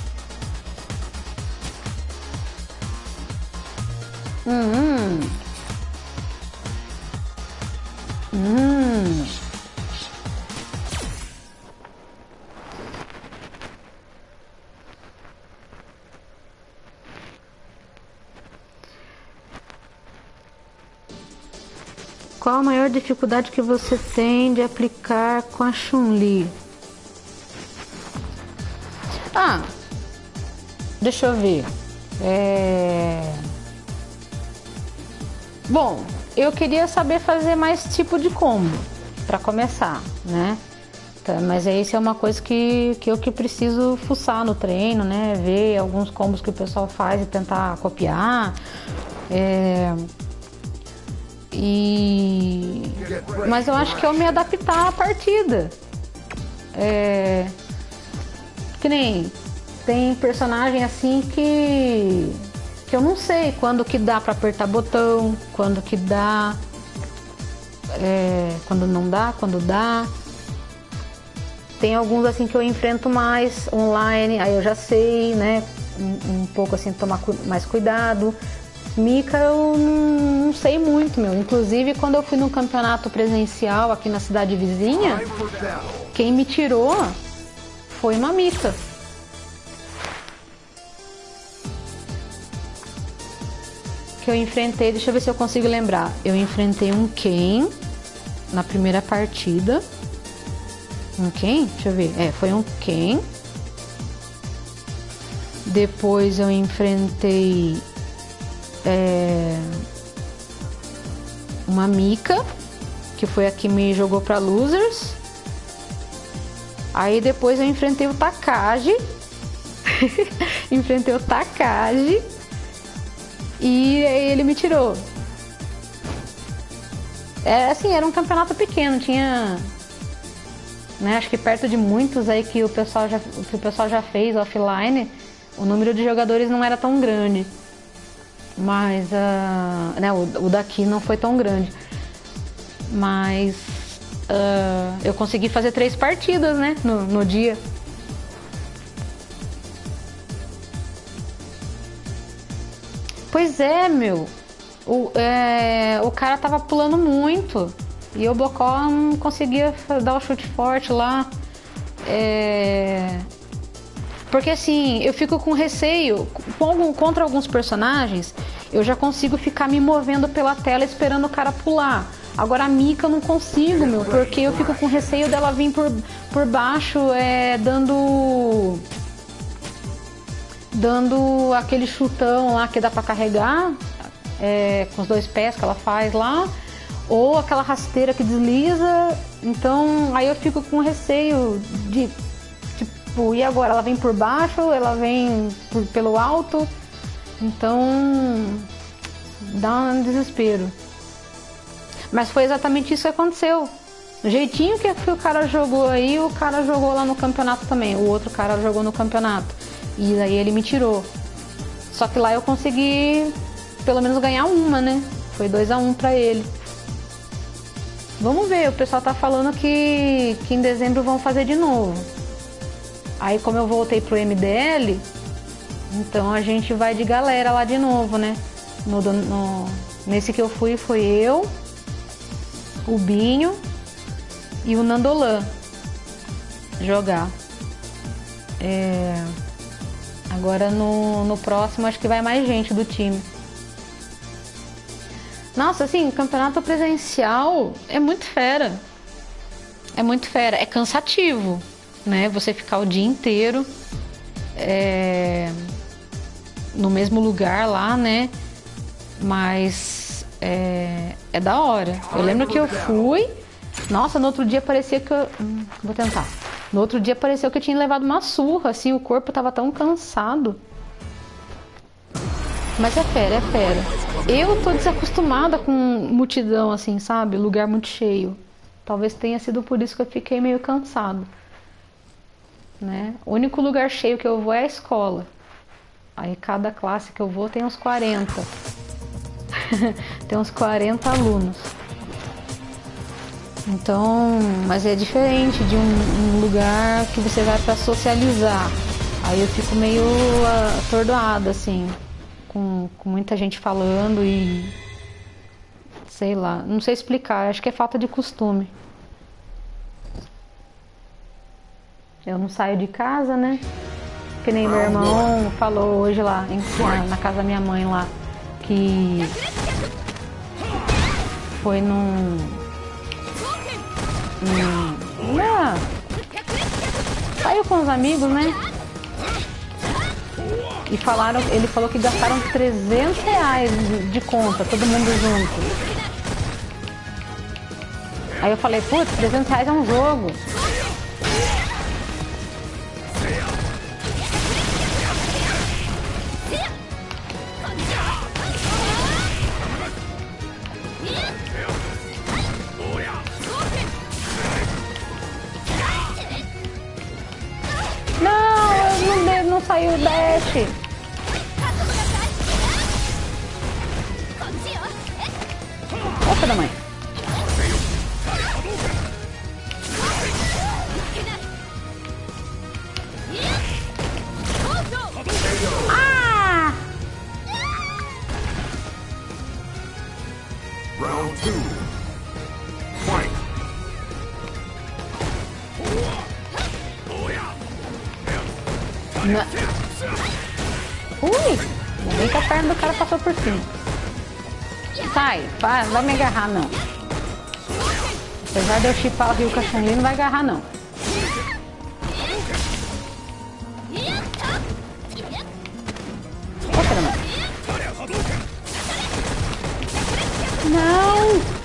Hum. Hum. Qual a maior dificuldade que você tem de aplicar com a Chun-Li? Ah, deixa eu ver. É... Bom, eu queria saber fazer mais tipo de combo para começar, né? Tá, mas isso é uma coisa que, que eu que preciso fuçar no treino, né? Ver alguns combos que o pessoal faz e tentar copiar. É... E... Mas eu acho que eu me adaptar à partida. É... Que nem tem personagem assim que que eu não sei quando que dá pra apertar botão, quando que dá, é... quando não dá, quando dá. Tem alguns assim que eu enfrento mais online, aí eu já sei, né? Um, um pouco assim tomar cu... mais cuidado. Mika eu não, não sei muito, meu. Inclusive, quando eu fui no campeonato presencial aqui na cidade vizinha, quem me tirou foi uma Mika. Que eu enfrentei, deixa eu ver se eu consigo lembrar. Eu enfrentei um Ken na primeira partida. Um Ken? Deixa eu ver. É, foi um Ken. Depois eu enfrentei... É, uma Mika, que foi a que me jogou pra Losers. Aí depois eu enfrentei o Takagi. Enfrentei o Takagi. E ele me tirou. É assim, era um campeonato pequeno, tinha, né, acho que perto de muitos aí que o pessoal já, que o pessoal já fez offline, o número de jogadores não era tão grande. Mas uh, né, o, o daqui não foi tão grande. Mas uh, eu consegui fazer três partidas, né, no, no dia. Pois é, meu. O, é, o cara tava pulando muito. E o Bocó não conseguia dar o chute forte lá. É... Porque assim, eu fico com receio, com algum, contra alguns personagens, eu já consigo ficar me movendo pela tela esperando o cara pular. Agora a Mika eu não consigo, meu, porque eu fico com receio dela vir por, por baixo, é, dando... Dando aquele chutão lá que dá pra carregar, é, com os dois pés que ela faz lá, ou aquela rasteira que desliza. Então aí eu fico com receio de... Tipo, e agora? Ela vem por baixo, ela vem por, pelo alto, então dá um desespero. Mas foi exatamente isso que aconteceu. Do jeitinho que, que o cara jogou aí, o cara jogou lá no campeonato também. O outro cara jogou no campeonato. E daí ele me tirou. Só que lá eu consegui pelo menos ganhar uma, né? Foi dois a um pra ele. Vamos ver, o pessoal tá falando que, que em dezembro vão fazer de novo. Aí como eu voltei pro M D L, então a gente vai de galera lá de novo, né? No, no, nesse que eu fui, foi eu, o Binho e o Nandolan jogar. É, agora no, no próximo acho que vai mais gente do time. Nossa, assim, campeonato presencial é muito fera. É muito fera, é cansativo, né? Você ficar o dia inteiro é, no mesmo lugar lá, né? Mas é, é da hora. Eu lembro que eu fui, nossa, no outro dia parecia que eu... Hum, vou tentar. No outro dia pareceu que eu tinha levado uma surra, assim, o corpo tava tão cansado. Mas é fera, é fera. Eu tô desacostumada com multidão, assim, sabe? Lugar muito cheio. Talvez tenha sido por isso que eu fiquei meio cansado. Né? O único lugar cheio que eu vou é a escola. Aí cada classe que eu vou tem uns quarenta. Tem uns quarenta alunos. Então, mas é diferente de um, um lugar que você vai para socializar. Aí eu fico meio atordoada, assim, com, com muita gente falando e sei lá, não sei explicar, acho que é falta de costume. Eu não saio de casa, né? Que nem meu irmão falou hoje lá, em, na, na casa da minha mãe lá, que foi num... num uma, saiu com os amigos, né? E falaram, ele falou que gastaram trezentos reais de, de conta, todo mundo junto. Aí eu falei, putz, trezentos reais é um jogo. Não saiu o dash. Ô, filho da mãe. Ah! Round two. Fight. Na... Ui! Nem que a perna do cara passou por cima. Sai, vai, não vai me agarrar não. Apesar de eu chipar o Ryu com a Chun-Li, não vai agarrar não. Ô, caramba. Não!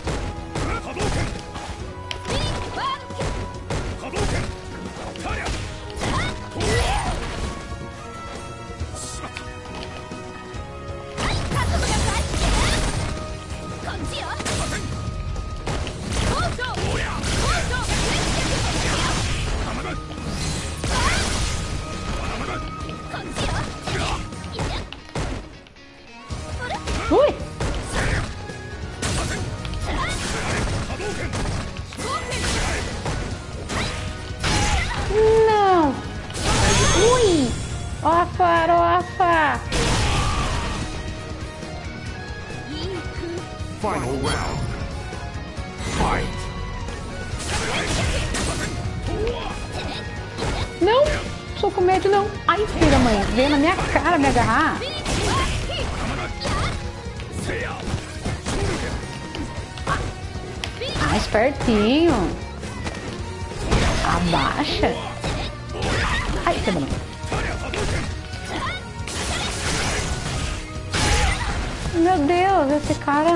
Ui! Não! Ui! Ó, farofa! Final round. Fight. Não! soco médio, não. Ai, filha da mãe, veio na minha cara me agarrar. Ah, espertinho. Abaixa. Ai, filha da mãe. Meu Deus, esse cara...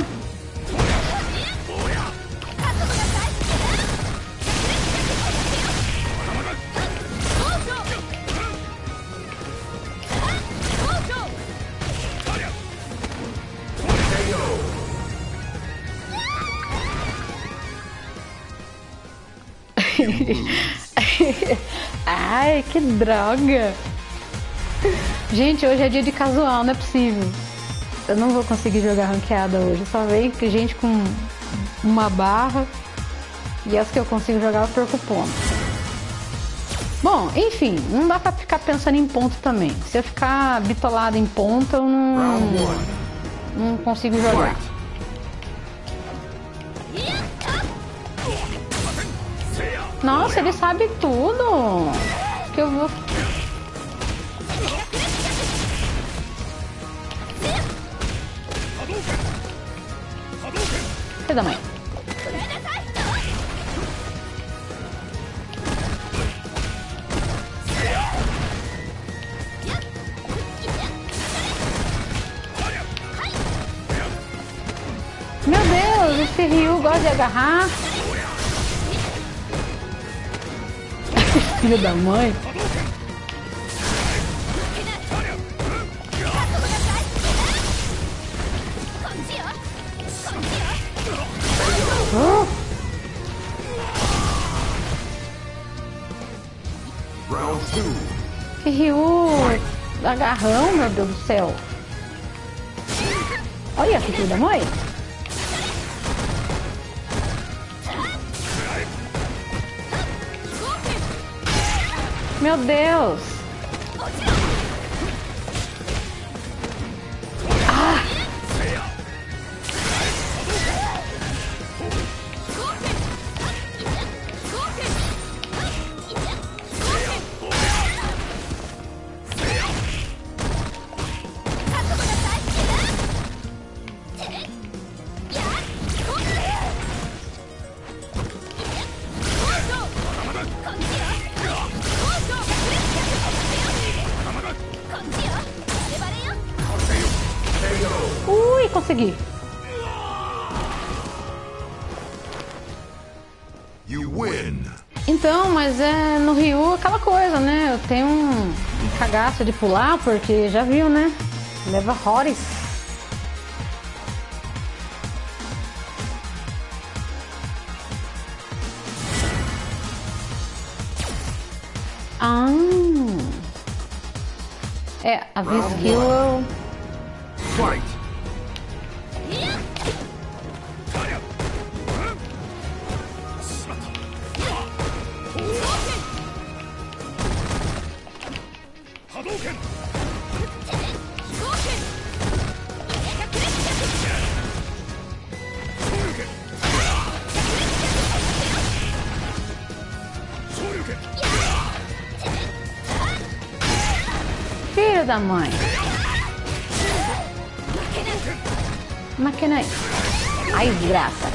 Ai, que droga. Gente, hoje é dia de casual, não é possível. Eu não vou conseguir jogar ranqueada hoje. Só vem gente com uma barra. E as que eu consigo jogar eu perco ponto. Bom, enfim, não dá pra ficar pensando em ponto também. Se eu ficar bitolado em ponto, eu não, não consigo jogar. Nossa, ele sabe tudo. Que eu vou... Filho da mãe. Meu Deus, esse Ryu gosta de agarrar. Filho da mãe. Oh. Que Ryu agarrão, meu Deus do céu. Olha que filho da mãe. Meu Deus. Ah. Ui, consegui. You win. Então, mas é no Ryu aquela coisa, né? Eu tenho um, um cagaço de pular, porque já viu, né? Leva horrores. Ah. É, a V-Skill eu... Fight. Filho da mãe. Máquina aí. Ai, desgraça.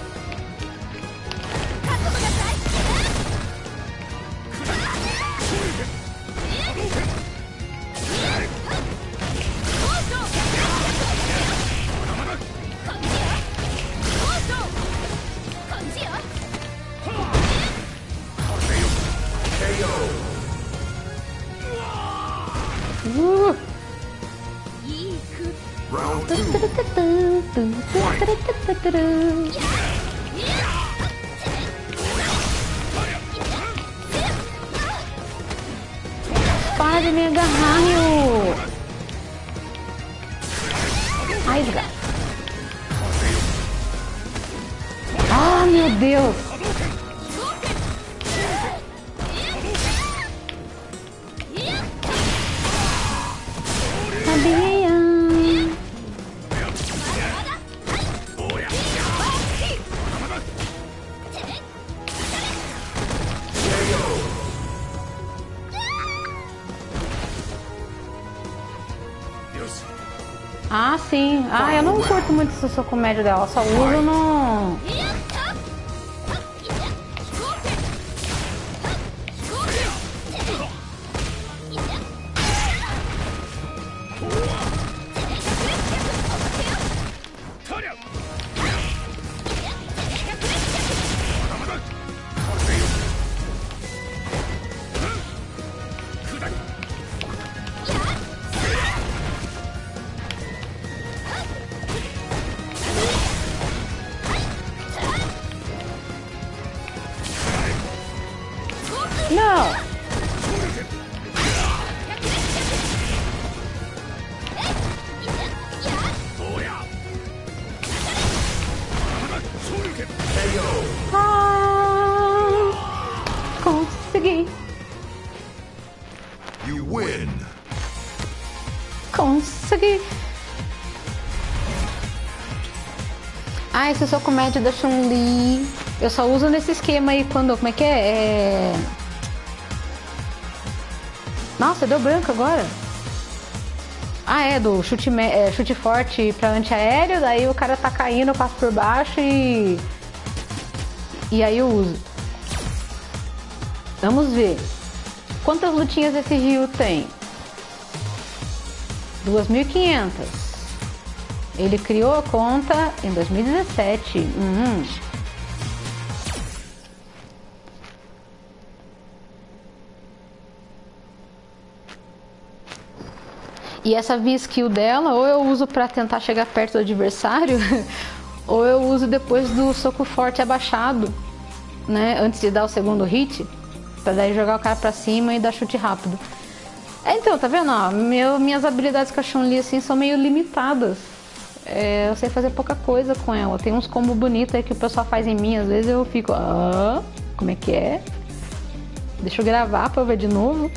Uh. Round two. Para de me agarrar, meu. Ai, desgraça. Ah, meu Deus. Sabia. Ah, sim. Ah, eu não curto muito esse soco médio dela. Eu só uso no... Não! Ah, consegui! You win. Consegui! Ah, esse soco médio da Chun-Li. Eu só uso nesse esquema aí quando... Como é que é? É... Nossa, deu branco agora. Ah, é, do chute, é, chute forte pra antiaéreo, daí o cara tá caindo, eu passo por baixo e... E aí eu uso. Vamos ver. Quantas lutinhas esse Ryu tem? duas mil e quinhentas. Ele criou a conta em dois mil e dezessete. Uhum. E essa V-Skill dela, ou eu uso pra tentar chegar perto do adversário, ou eu uso depois do soco forte abaixado, né? Antes de dar o segundo hit, pra daí jogar o cara pra cima e dar chute rápido. É, então, tá vendo? Ó, meu, minhas habilidades com a Chun-Li assim, são meio limitadas. É, eu sei fazer pouca coisa com ela. Tem uns combos bonitos aí que o pessoal faz em mim, às vezes eu fico... Ah, como é que é? Deixa eu gravar pra eu ver de novo.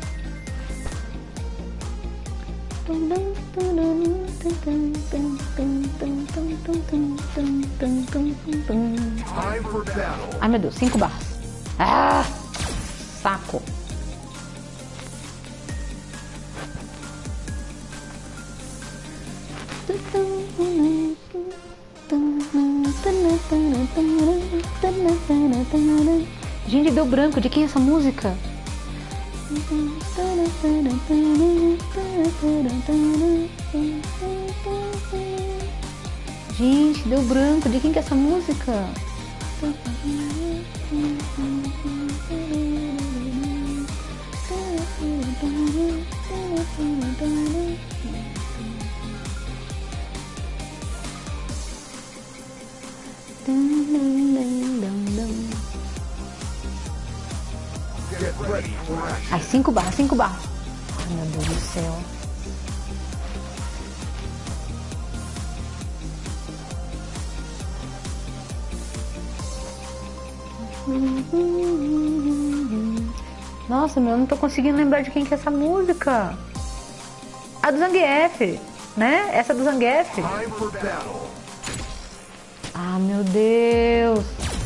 Ai meu Deus, cinco barras. Ah, saco. Gente, deu branco. De quem é essa música? Gente, deu branco. De quem que é essa música? Ai, cinco barras, cinco barras. Ai, meu Deus do céu. Nossa, meu, eu não tô conseguindo lembrar de quem que é essa música. A do Zangief, né? Essa do Zangief. Ah, meu Deus.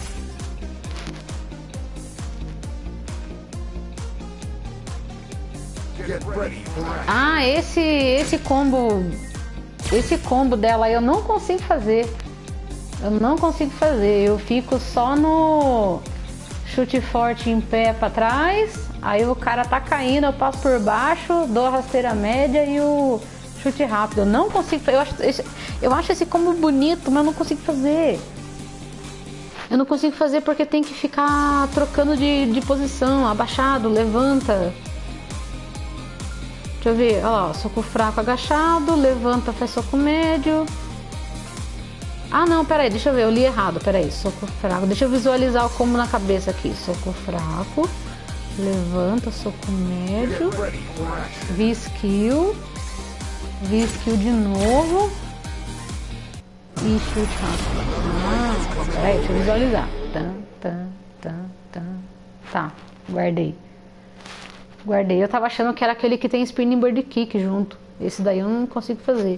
Ah, esse esse combo esse combo dela eu não consigo fazer. Eu não consigo fazer. Eu fico só no chute forte em pé pra trás. Aí o cara tá caindo, eu passo por baixo, dou a rasteira média e o chute rápido. Eu não consigo. Eu acho esse, eu acho esse combo bonito, mas eu não consigo fazer. Eu não consigo fazer porque tem que ficar trocando de, de posição, abaixado, levanta. Deixa eu ver, olha lá, soco fraco agachado, levanta, faz soco médio. Ah não, peraí, deixa eu ver, eu li errado, peraí, soco fraco. Deixa eu visualizar o combo na cabeça aqui. Soco fraco, levanta, soco médio, V-Skill, V-Skill de novo e chute rápido. Ah, peraí, deixa eu visualizar. Tá, tá, tá, tá, tá, guardei. Guardei, eu tava achando que era aquele que tem spinning bird kick junto. Esse daí eu não consigo fazer.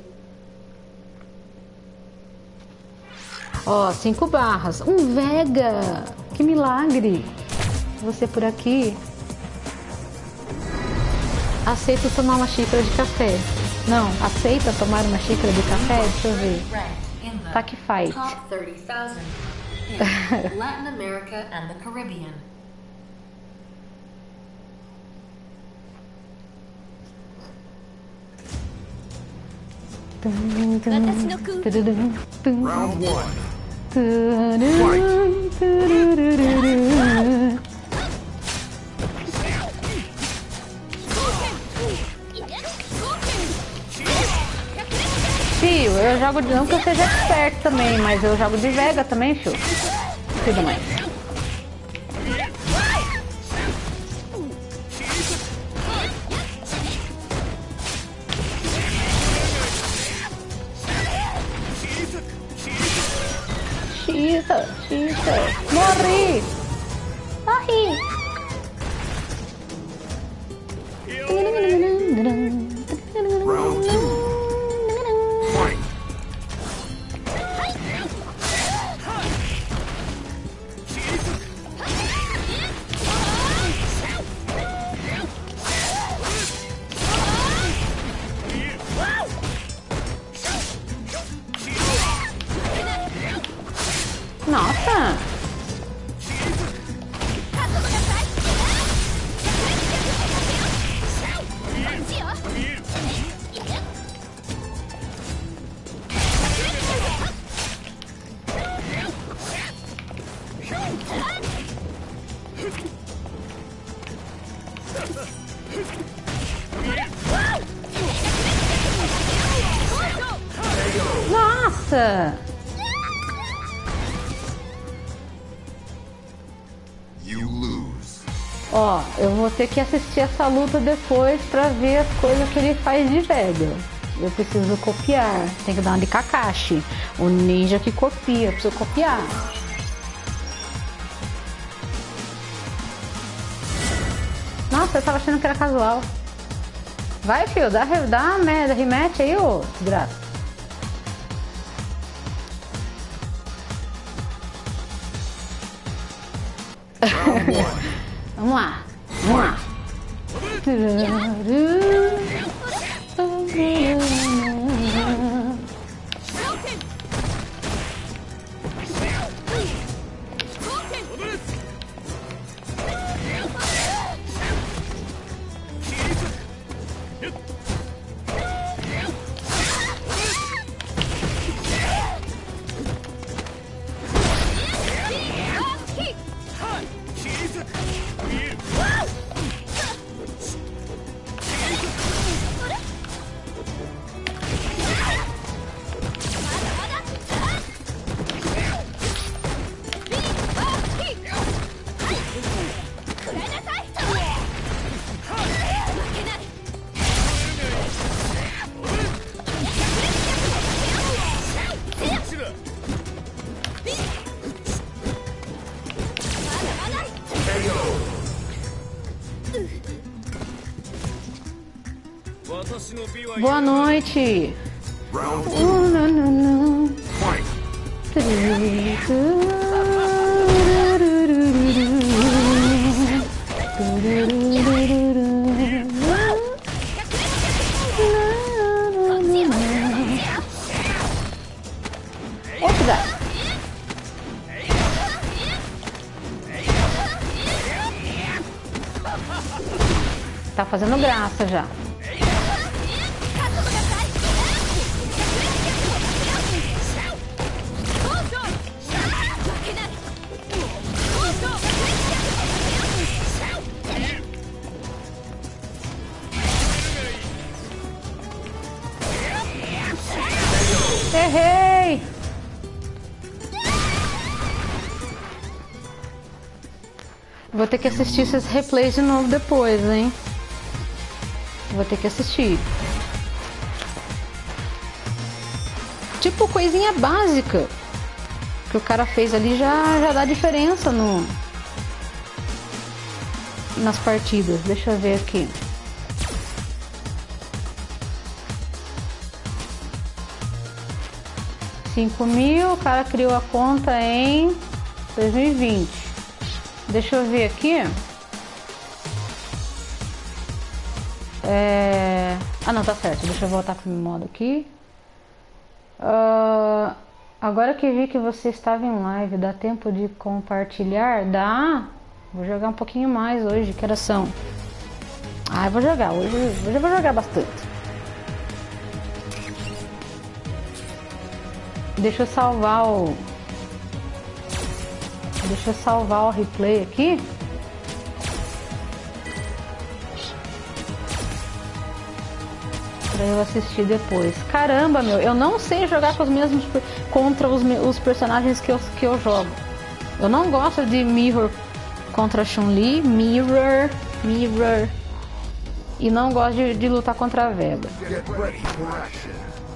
Ó, cinco barras. Um Vega! Que milagre! Você por aqui. Aceito tomar uma xícara de café. Não, aceita tomar uma xícara de café? Deixa eu ver. Ranked in the Tac fight. top thirty thousand in Latin America and the Caribbean. Round one. Fio, eu jogo de não que eu seja expert também, mas eu jogo de Vega também, fio. Tudo mais. Xisa, xisa. Morri! Morri! Round two. Fight. Nossa! Nossa! You lose. Ó, eu vou ter que assistir essa luta depois pra ver as coisas que ele faz de Vega. Eu preciso copiar. Tem que dar uma de Kakashi. O ninja que copia, eu preciso copiar. Nossa, eu tava achando que era casual. Vai, filho, dá, dá uma merda, rematch aí, ô desgraça. Round one. Vamos lá, vamos lá. Boa noite. Round two. Uh, não, não, não. Fight. Outra. Tá fazendo graça já. Errei! Vou ter que assistir esses replays de novo depois, hein? Vou ter que assistir. Tipo coisinha básica que o cara fez ali já, já dá diferença no, nas partidas. Deixa eu ver aqui. cinco mil, o cara criou a conta em dois mil e vinte. Deixa eu ver aqui. É... Ah, não, tá certo. Deixa eu voltar pro meu modo aqui. Uh, agora que vi que você estava em live, dá tempo de compartilhar? Dá. Vou jogar um pouquinho mais hoje. Que horas são? Ah, eu vou jogar. Hoje, hoje eu vou jogar bastante. Deixa eu salvar o... Deixa eu salvar o replay aqui. Pra eu assistir depois. Caramba, meu, eu não sei jogar com os mesmos contra os, os personagens que eu, que eu jogo. Eu não gosto de Mirror contra Chun-Li, Mirror, Mirror. E não gosto de, de lutar contra a Vega. Get ready for action.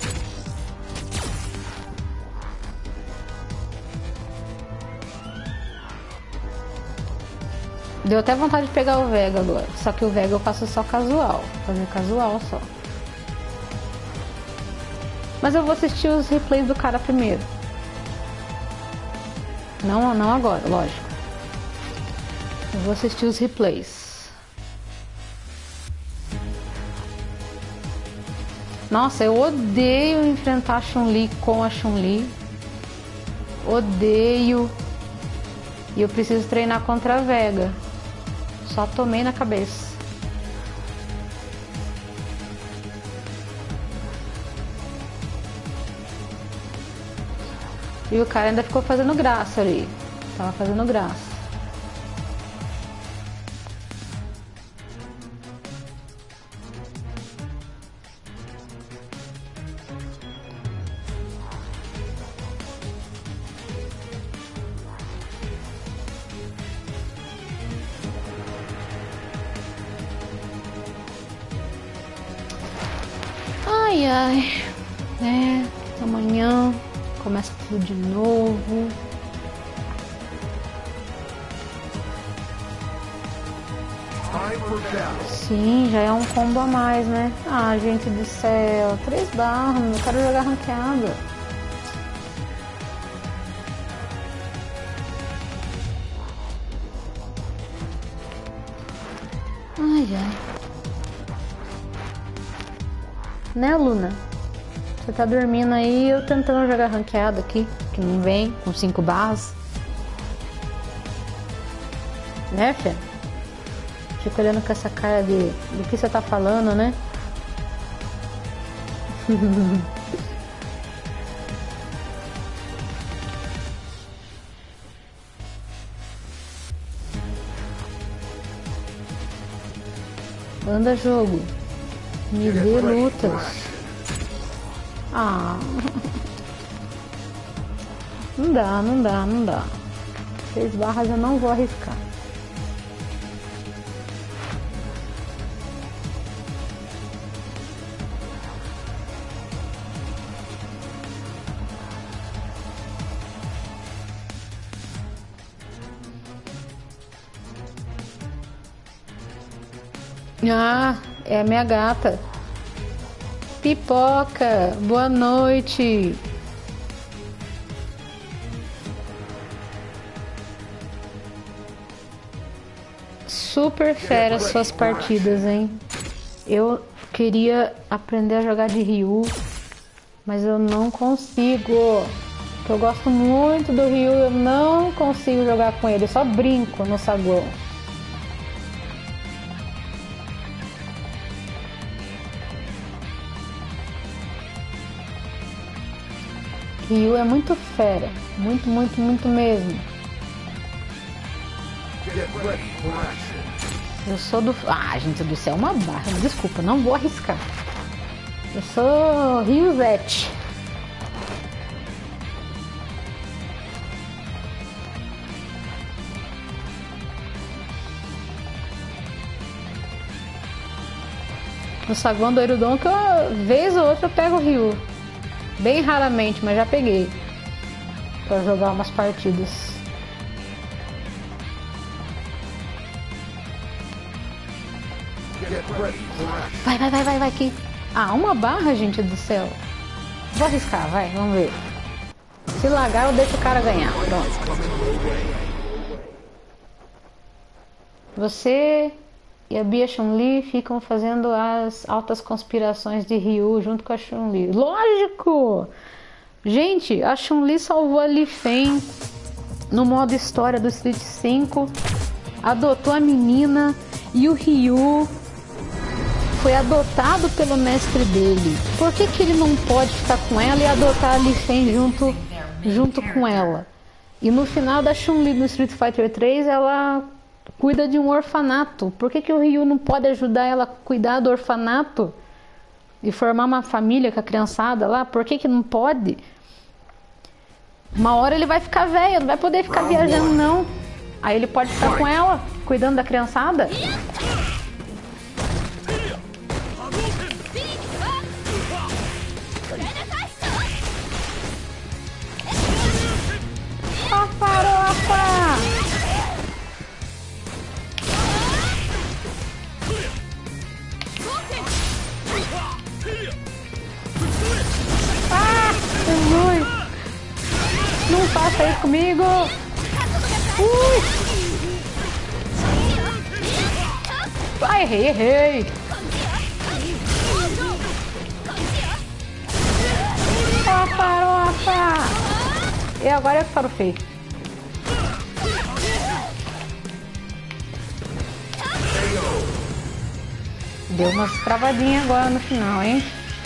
Deu até vontade de pegar o Vega agora. Só que o Vega eu faço só casual. Vou fazer casual só. Mas eu vou assistir os replays do cara primeiro. Não, não agora, lógico. Eu vou assistir os replays. Nossa, eu odeio enfrentar a Chun-Li com a Chun-Li. Odeio. E eu preciso treinar contra a Vega. Só tomei na cabeça. E o cara ainda ficou fazendo graça ali. Tava fazendo graça. Ai, ai. É, amanhã começa tudo de novo. Time for battle. Sim, já é um combo a mais, né? Ah, gente do céu. Três barras, eu quero jogar ranqueada. Ai, ai. Né, Luna? Você tá dormindo aí, eu tentando jogar ranqueada aqui, que não vem, com cinco barras. Né, Fê? Fico olhando com essa cara de... do que você tá falando, né? Anda, jogo. Me dê lutas. Ah. Não dá, não dá, não dá. Seis barras eu não vou arriscar. Ah, é a minha gata. Pipoca, boa noite. Super fera suas partidas, hein? Eu queria aprender a jogar de Ryu, mas eu não consigo. Eu gosto muito do Ryu, eu não consigo jogar com ele, eu só brinco no saguão. Ryu é muito fera, muito, muito, muito mesmo. Get ready for action. Eu sou do... Ah, gente do céu, uma barra, desculpa, não vou arriscar. Eu sou Ryuzete. No saguão do Erudon, que eu, vez ou outra eu pego o Ryu. Bem raramente, mas já peguei. Pra jogar umas partidas. Get ready for action. Vai, vai, vai, vai, vai aqui. Ah, uma barra, gente do céu. Vou arriscar, vai, vamos ver. Se largar, eu deixo o cara ganhar. Pronto. Você e a Bia Chun-Li ficam fazendo as altas conspirações de Ryu junto com a Chun-Li. Lógico! Gente, a Chun-Li salvou a Li Feng no modo história do Street cinco, adotou a menina e o Ryu foi adotado pelo mestre dele. Por que que ele não pode ficar com ela e adotar a Li Feng junto, junto com ela? E no final da Chun-Li no Street Fighter três, ela cuida de um orfanato. Por que que o Ryu não pode ajudar ela a cuidar do orfanato e formar uma família com a criançada lá? Por que que não pode? Uma hora ele vai ficar velho, não vai poder ficar viajando não. Aí ele pode ficar com ela, cuidando da criançada. Ó, farofa! Ah, Jesus! Não faça isso comigo! Ui! Ai, errei, errei! Ó, farofa! E agora eu que falo feio. Deu umas travadinhas agora no final, hein?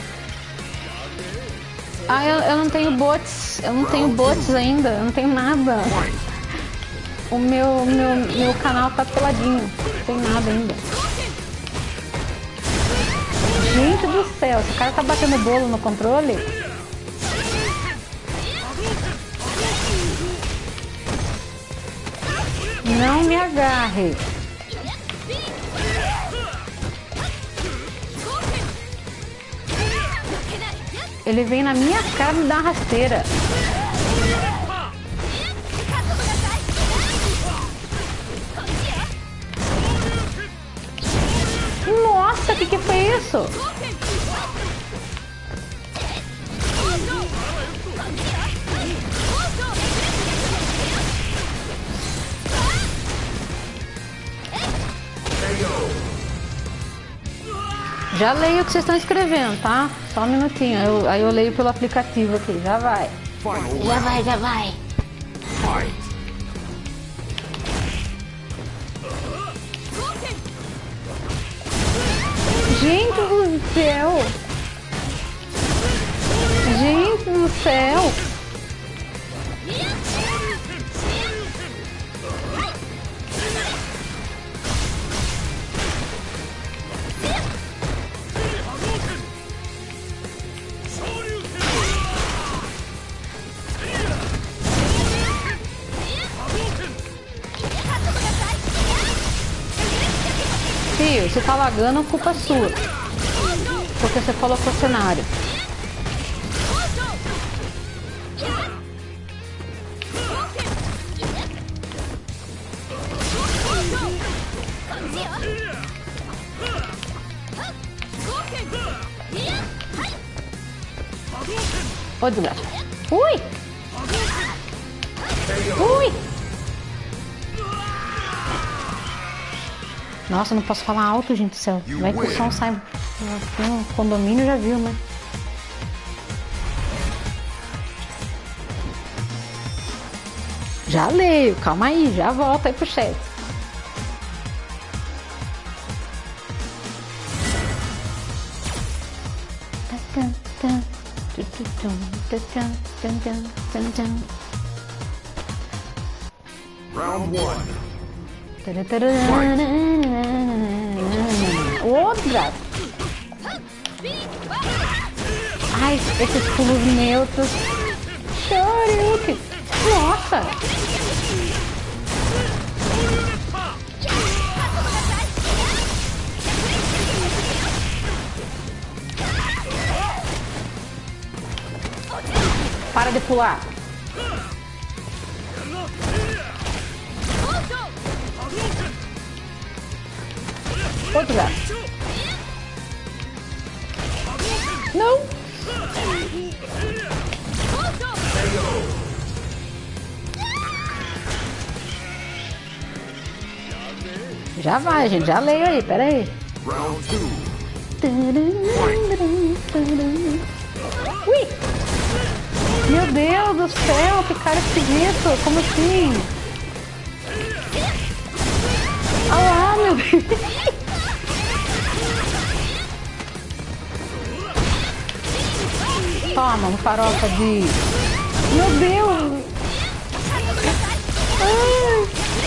Ah, eu, eu não tenho bots. Eu não tenho bots ainda. Eu não tenho nada. O meu, meu, meu canal tá peladinho. Não tem nada ainda. Gente do céu. Esse cara tá batendo bolo no controle. Não me agarre. Ele vem na minha cara e dá uma rasteira. Nossa, o que que foi isso? Já leio o que vocês estão escrevendo, tá? Só um minutinho, eu, aí eu leio pelo aplicativo aqui, já vai. Já vai, já vai. Gente do céu! Gente do céu! Fio, se tá lagando, culpa é sua. Porque você colocou o cenário. Ô, desgraça. Ui! Ui! Nossa, não posso falar alto, gente do céu. Vai que o som sai. No condomínio já viu, né? Já leio, calma aí, já volta aí pro chat. Round one. Outra! Ai, esses pulos neutros. Shoryuken! Nossa! Para de pular! Outro gato. Não! Já vai, gente. Já leio aí. Pera aí. Round two. Ui! Meu Deus do céu, que cara esquisito! Como assim? Olha lá, meu Deus! Toma, um farofa de... Meu Deus! Ai.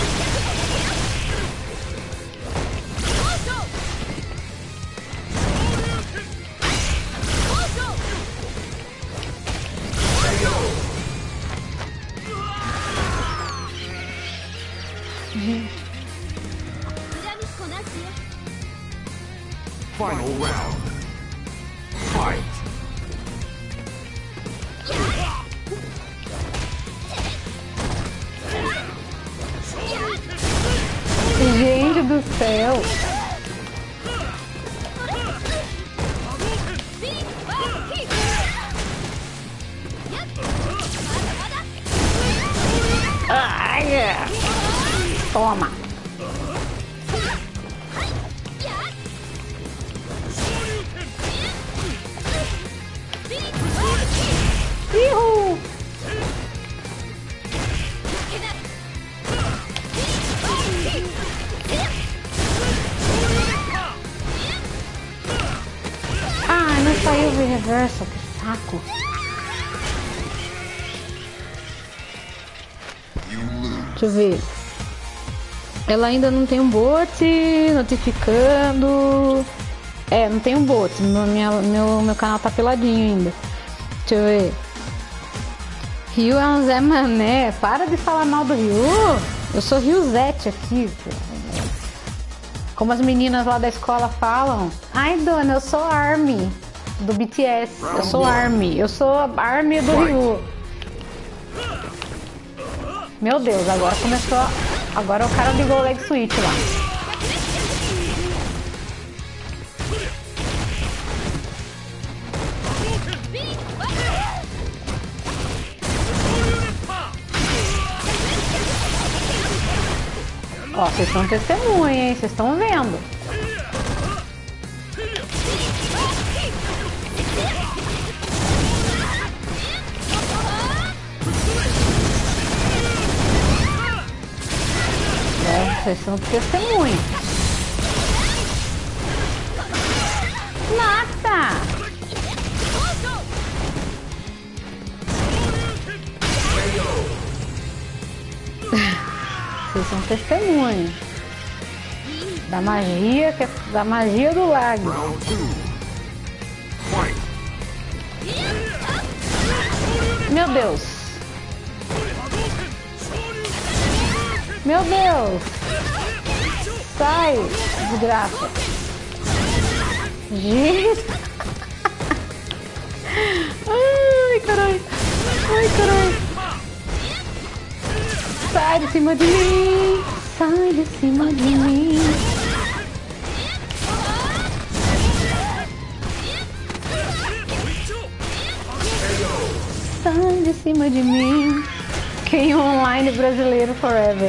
Final round. Fight. Gente do céu! Ai, toma! Ihu! Ah, não saiu o reverso, que saco! Deixa eu ver. Ela ainda não tem um bot notificando. É, não tem um bot. Meu, minha, meu, meu canal tá peladinho ainda. Deixa eu ver. Ryu é um Zé Mané. Para de falar mal do Ryu. Eu sou Ryuzete aqui. Como as meninas lá da escola falam. Ai, dona, eu sou Army do B T S. Eu sou Army. Eu sou Army do Ryu. Meu Deus, agora começou. Agora o cara ligou o leg switch lá. Ó, vocês são testemunha, hein? Vocês estão vendo. É, vocês são testemunha. Mata! Vocês são testemunhas da magia, que é da magia do lago. Round two. Fight. Meu Deus! Meu Deus! Sai, desgraça! Gente! Ai, caralho! Ai, caralho! Sai de cima de mim! Sai de cima de mim! Sai de cima de mim! Quem online brasileiro forever!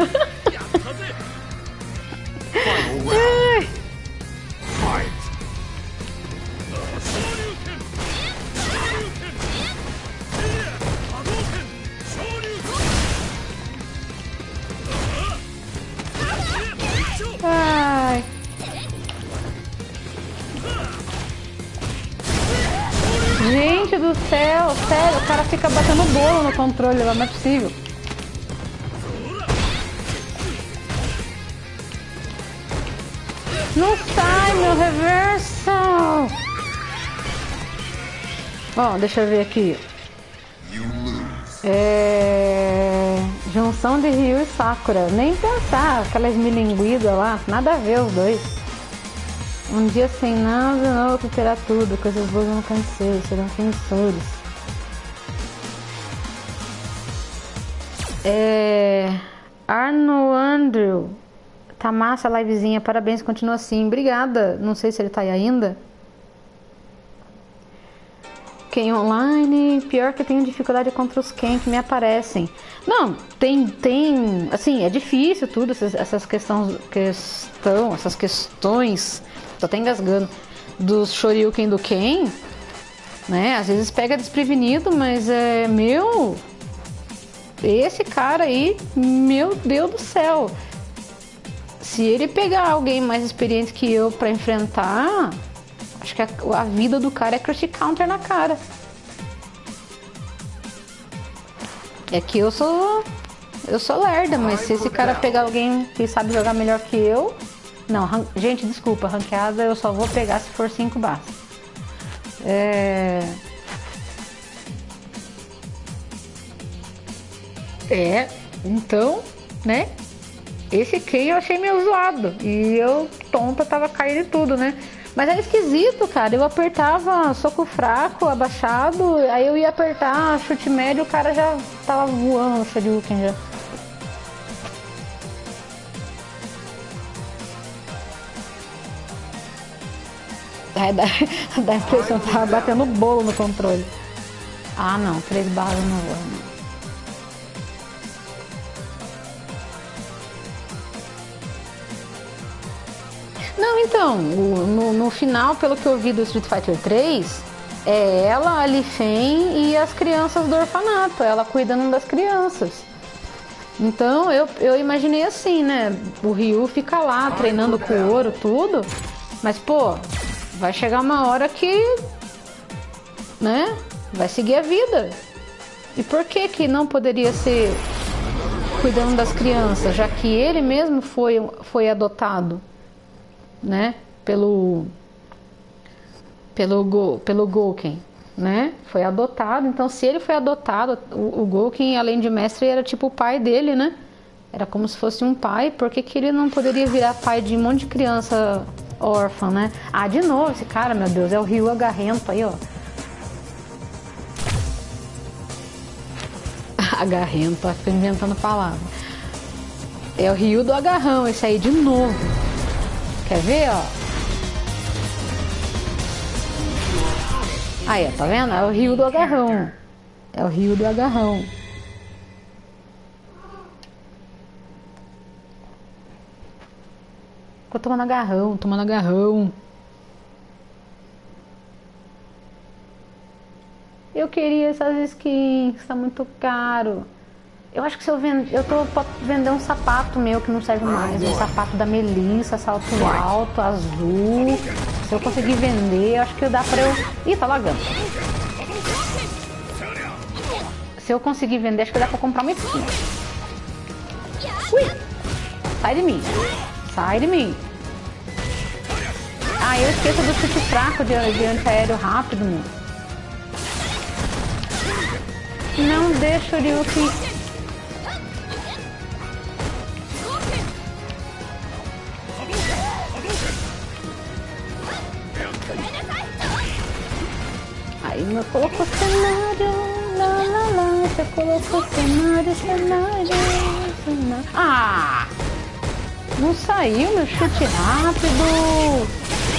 Final round. Fight. Ai! Gente do céu, sério, o cara fica batendo bolo no controle, não é possível. Não sai, meu reverso! Bom, deixa eu ver aqui. You lose. É... Junção de Ryu e Sakura. Nem pensar, aquelas milinguidas lá, nada a ver os dois. Um dia sem nada, no outro terá tudo. Coisas boas não cansei, serão vencedores. É... Arno Andrew. Tá massa a livezinha, parabéns, continua assim. Obrigada. Não sei se ele tá aí ainda. Ken online, pior que eu tenho dificuldade contra os Ken que me aparecem. Não, tem, tem, assim, é difícil tudo, essas, essas questões, questão, essas questões, tô até engasgando, dos Shoryuken do Ken, né? Às vezes pega desprevenido, mas é, meu, esse cara aí, meu Deus do céu, se ele pegar alguém mais experiente que eu pra enfrentar, acho que a, a vida do cara é crush counter na cara. É que eu sou eu sou lerda, mas se esse cara pegar alguém que sabe jogar melhor que eu, não, ran, gente, desculpa, ranqueada eu só vou pegar se for cinco barras. É... É, então, né? Esse Ken eu achei meio zoado. E eu, tonta, tava caindo em tudo, né? Mas era esquisito, cara. Eu apertava soco fraco, abaixado, aí eu ia apertar chute médio, o cara já tava voando no Shoryuken já. Aí dá, dá a impressão que tava batendo bolo no controle. Ah, não. Três barras não vou, não. Não, então, o, no, no final, pelo que eu vi do Street Fighter três, é ela, a Li Fen e as crianças do orfanato, ela cuidando das crianças. Então, eu, eu imaginei assim, né? O Ryu fica lá treinando com o ouro, tudo, mas, pô, vai chegar uma hora que, né? Vai seguir a vida. E por que que não poderia ser cuidando das crianças, já que ele mesmo foi, foi adotado? Né? Pelo pelo Go, pelo Gouken, né? Foi adotado. Então, se ele foi adotado, o, o Gouken, além de mestre, era tipo o pai dele, né? Era como se fosse um pai. Por que que ele não poderia virar pai de um monte de criança órfã, né? Ah, de novo esse cara, meu Deus, é o Ryu agarrento aí, ó. Agarrento, tô inventando palavra. É o Ryu do agarrão, esse aí de novo. Quer ver, ó? Aí, ó, tá vendo? É o Ryu do agarrão. É o Ryu do agarrão. Ficou tomando agarrão, tomando agarrão. Eu queria essas skins, tá muito caro. Eu acho que se eu vender, eu tô pra vender um sapato meu que não serve mais, um sapato da Melissa, salto alto, azul. Se eu conseguir vender, eu acho que dá pra eu... Ih, tá lagando. Se eu conseguir vender, acho que dá pra comprar uma skin. Ui! Sai de mim. Sai de mim. Ah, eu esqueço do chute fraco de, de antiaéreo rápido, meu. Não deixa o Ryuki... Aí me colocou cenário, lá, lá, lá, você colocou cenário, cenário, cenário. Ah! Não saiu meu chute rápido!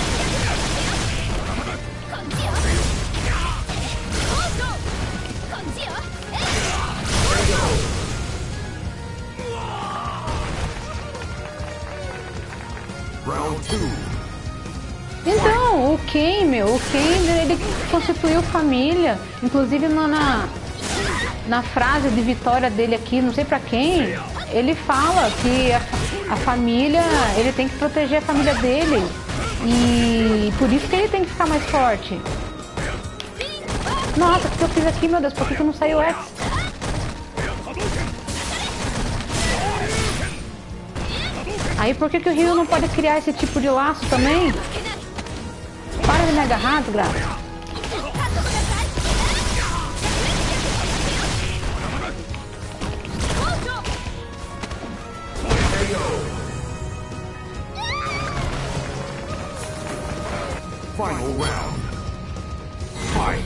Round two. Então, o Ken, meu, o Ken, ele constituiu família, inclusive na, na frase de vitória dele aqui, não sei pra quem, ele fala que a, a família, ele tem que proteger a família dele, e por isso que ele tem que ficar mais forte. Nossa, o que eu fiz aqui, meu Deus, por que que não saiu X? Aí por que que o Ryu não pode criar esse tipo de laço também? Para de me agarrar, desgraça. Final round. Fight.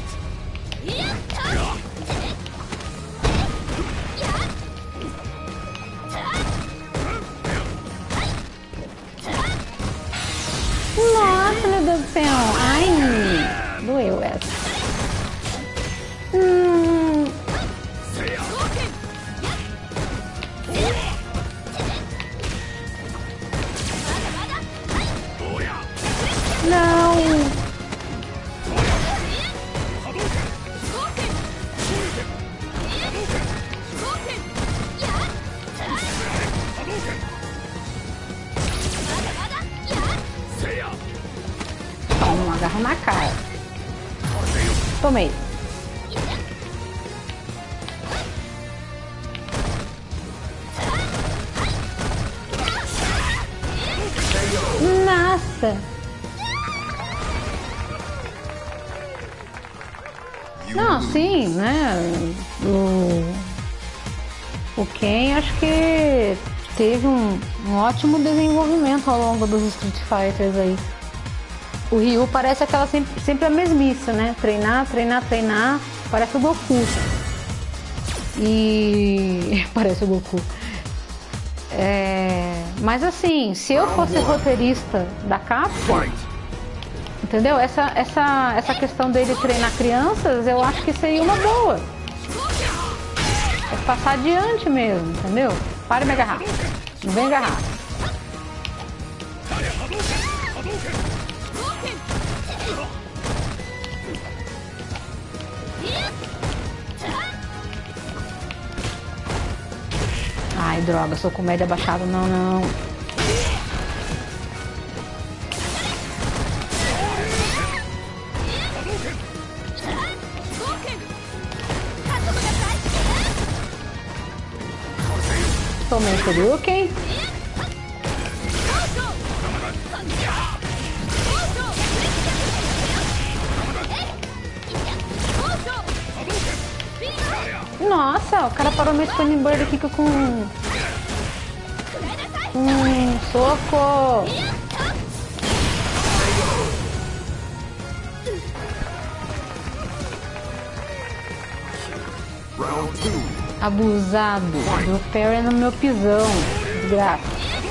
Nossa, meu Deus do céu. Ai, doeu essa. Hum... Não! Toma um agarro na cara. Tomei. Nossa! Não, sim, né? O, o Ken acho que teve um, um ótimo desenvolvimento ao longo dos Street Fighters aí. O Ryu parece aquela sempre, sempre a mesmice, né? Treinar, treinar, treinar, parece o Goku. E parece o Goku. É... Mas assim, se eu fosse roteirista da Capcom, entendeu? Essa, essa, essa questão dele treinar crianças, eu acho que seria uma boa. É passar adiante mesmo, entendeu? Para de me agarrar. Não vem agarrar. Ai, droga, sou com média baixada, não, não. Tomei o Shoryuken. Nossa, o cara parou meu Spinning Bird aqui com com um soco. Abusado. Deu parry no meu pisão. Desgraça.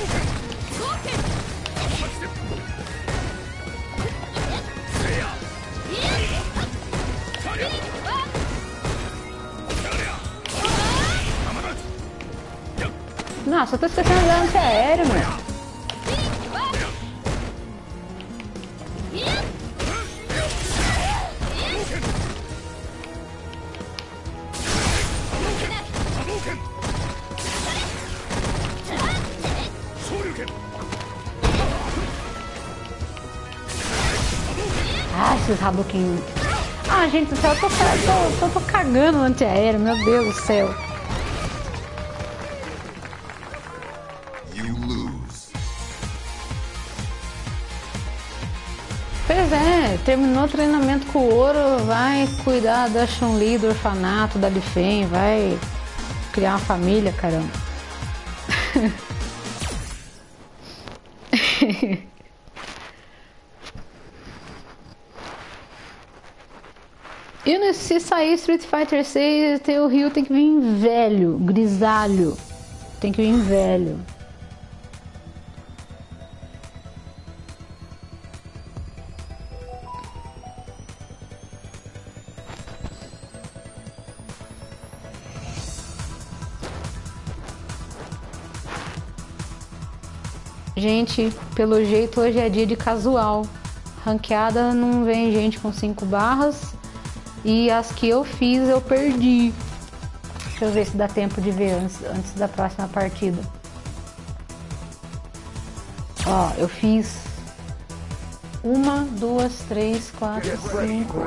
Nossa, eu tô esquecendo de dar antiaéreo, mano. Ah, esses Hadouken. Ah, gente do céu, eu tô, tô, tô, tô cagando no antiaéreo, meu Deus do céu. Pois é, terminou o treinamento com o Ouro, vai cuidar da Chun-Li, do orfanato, da Li Fen, vai criar uma família, caramba. E se sair Street Fighter seis, o Ryu tem que vir velho, grisalho. Tem que vir velho. Gente, pelo jeito hoje é dia de casual. Ranqueada não vem gente com cinco barras. E as que eu fiz eu perdi. Deixa eu ver se dá tempo de ver antes, antes da próxima partida. Ó, eu fiz uma, duas, três, quatro, cinco,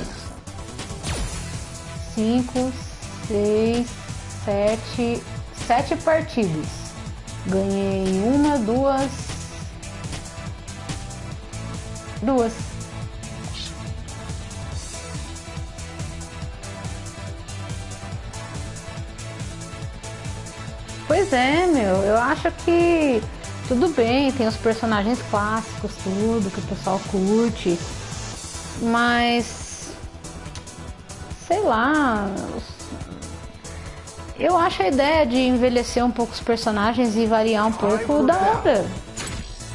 cinco, seis, sete, sete partidas. Ganhei uma, duas, duas. Pois é, meu, eu acho que tudo bem, tem os personagens clássicos, tudo, que o pessoal curte, mas sei lá, eu acho a ideia de envelhecer um pouco os personagens e variar um pouco da hora.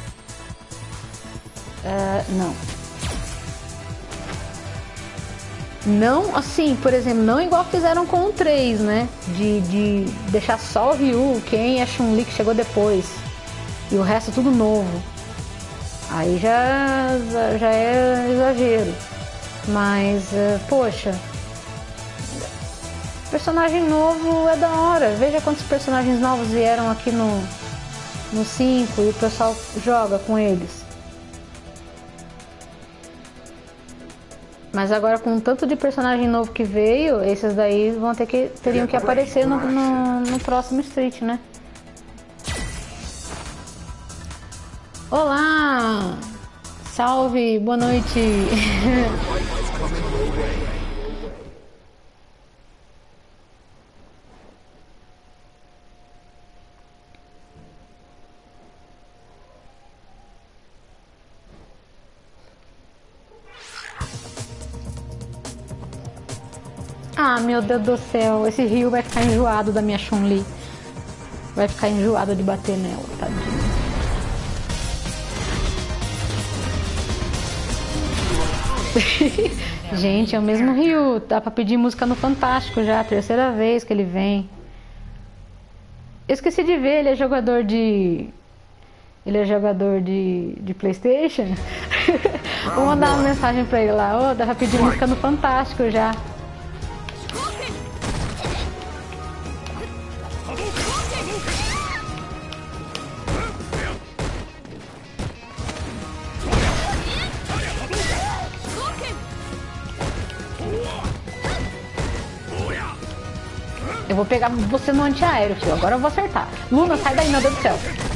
Uh, não. Não, assim, por exemplo, não igual fizeram com o três, né? De, de deixar só o Ryu, o Ken e a Chun-Li que chegou depois. E o resto tudo novo. Aí já, já é exagero. Mas, poxa, personagem novo é da hora. Veja quantos personagens novos vieram aqui no, no cinco e o pessoal joga com eles. Mas agora com o tanto de personagem novo que veio, esses daí vão ter que, teriam que aparecer no, no, no próximo Street, né? Olá! Salve, boa noite! Ah, meu Deus do céu, esse Ryu vai ficar enjoado da minha Chun-Li. Vai ficar enjoado de bater nela, tadinho. Gente, é o mesmo Ryu. Dá pra pedir música no Fantástico já, a terceira vez que ele vem. Eu esqueci de ver, ele é jogador de... Ele é jogador de, de PlayStation. Vou mandar uma mensagem pra ele lá. Ô, oh, dá pra pedir música no Fantástico já. Eu vou pegar você no antiaéreo, filho. Agora eu vou acertar. Luna, sai daí, meu Deus do céu.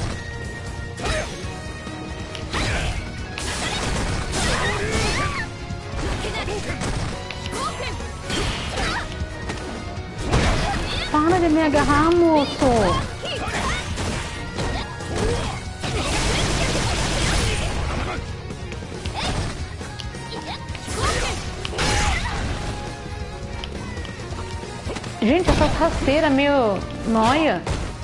Para de me agarrar, moço. Gente, essa rasteira meio nóia.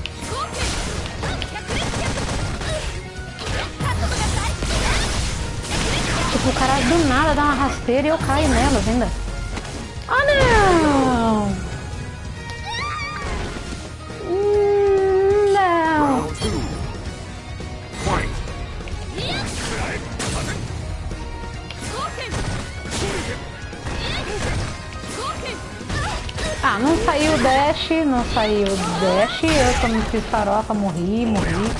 Tipo, o cara do nada dá uma rasteira e eu caio nelas ainda. Ah, não! Hum, não! Ah, não saiu o dash, não saiu o dash, eu quando fiz farofa morri, morri.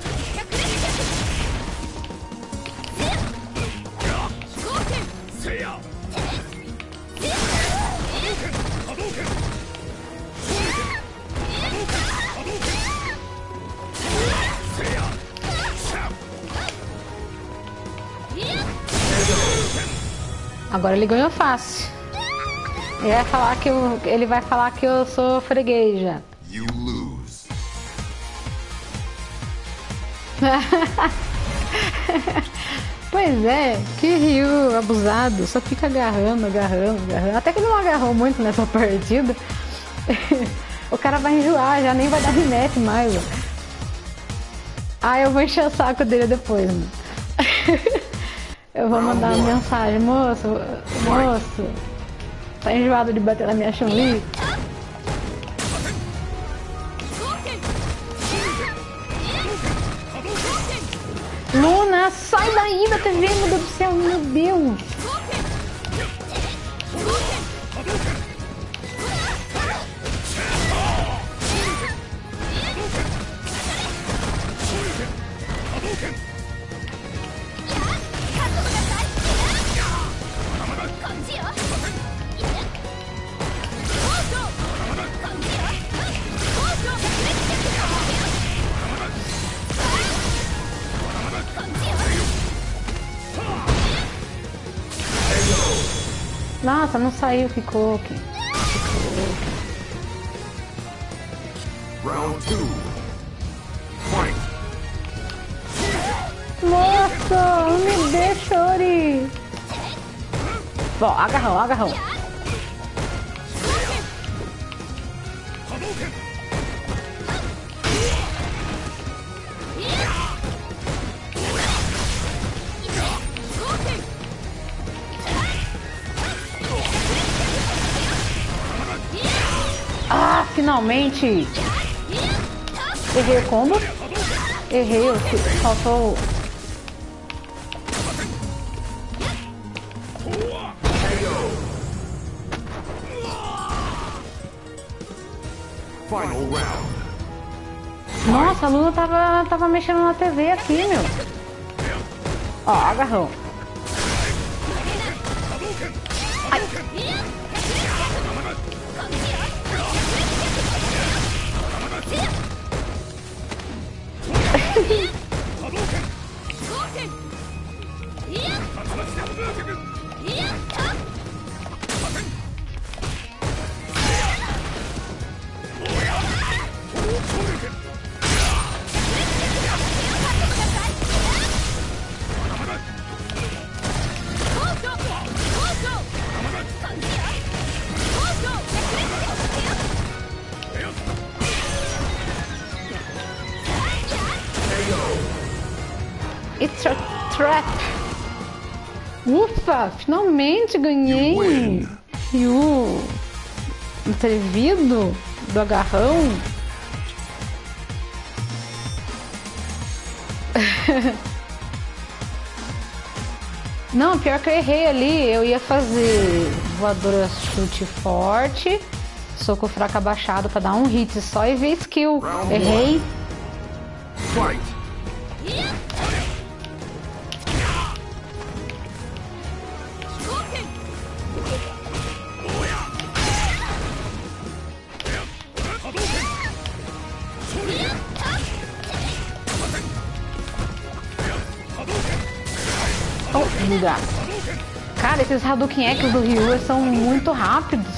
Agora ele ganhou fácil. Ele vai falar que eu, ele vai falar que eu sou freguesa. You lose. Pois é, que Ryu abusado, só fica agarrando, agarrando, agarrando. Até que ele não agarrou muito nessa partida. O cara vai enjoar, já nem vai dar rematch mais. Ó. Ah, eu vou encher o saco dele depois, mano. Eu vou mandar uma mensagem, moço, moço. Tá enjoado de bater na minha Chun-Li? Luna, sai daí da T V, meu Deus do céu, meu Deus! Nossa, não saiu, ficou aqui. Ficou. Round two. Fight. Nossa, não me deixa, Ori. Bom, agarrão, agarrão. Finalmente errei o combo. Errei, faltou. Final round. Nossa, a Luna tava, tava mexendo na T V aqui, meu. Ó, agarrão. Ai. It's a trap. Ufa, finalmente ganhei. Ryu atrevido do agarrão. Não, pior que eu errei ali. Eu ia fazer voadora chute forte, soco fraco abaixado pra dar um hit só e ver skill. Errei. Fight. Oh, desgraça. Cara, esses Hadouken X do Ryu são muito rápidos.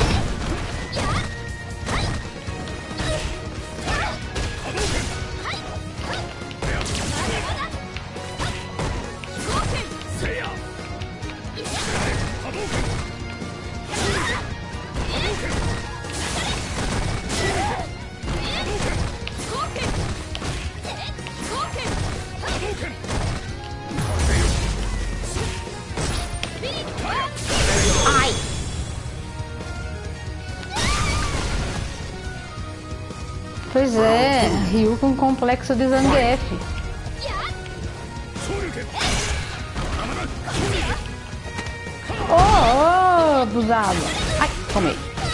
Ai! Pois é, Ryu com complexo de Zangief. Oh, oh, abusado. Ai, tomei.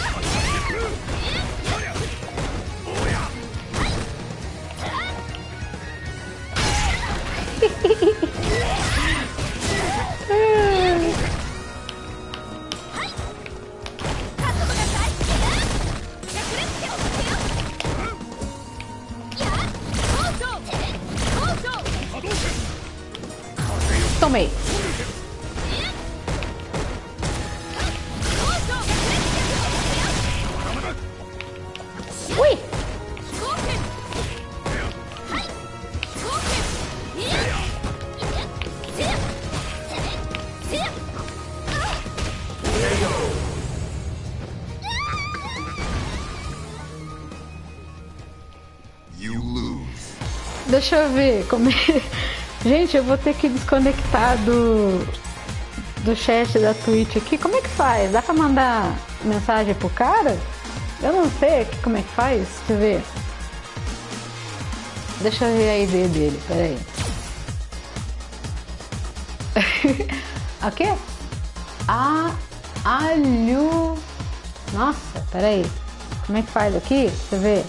Tomei. Ui! You lose. Deixa eu ver como é. Gente, eu vou ter que desconectar do, do chat da Twitch aqui. Como é que faz? Dá pra mandar mensagem pro cara? Eu não sei aqui como é que faz. Deixa eu ver. Deixa eu ver a I D dele, peraí. O quê? A... Alho... Nossa, peraí. Como é que faz aqui? Deixa eu ver.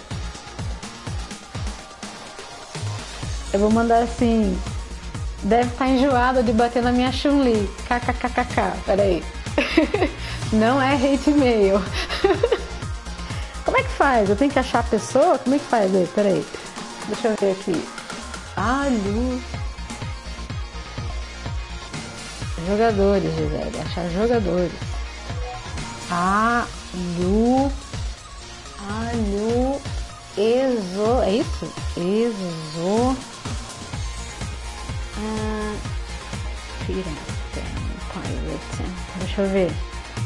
Eu vou mandar assim... Deve estar enjoada de bater na minha Chun-Li. Kkkk. Peraí. Não é hate mail. Como é que faz? Eu tenho que achar a pessoa? Como é que faz? Aí, peraí. Deixa eu ver aqui. Alho. Jogadores, Gisele. Achar jogadores. Alho. Alho. Exo. É isso? Exo. Ah, pirata, pirate. Deixa eu ver.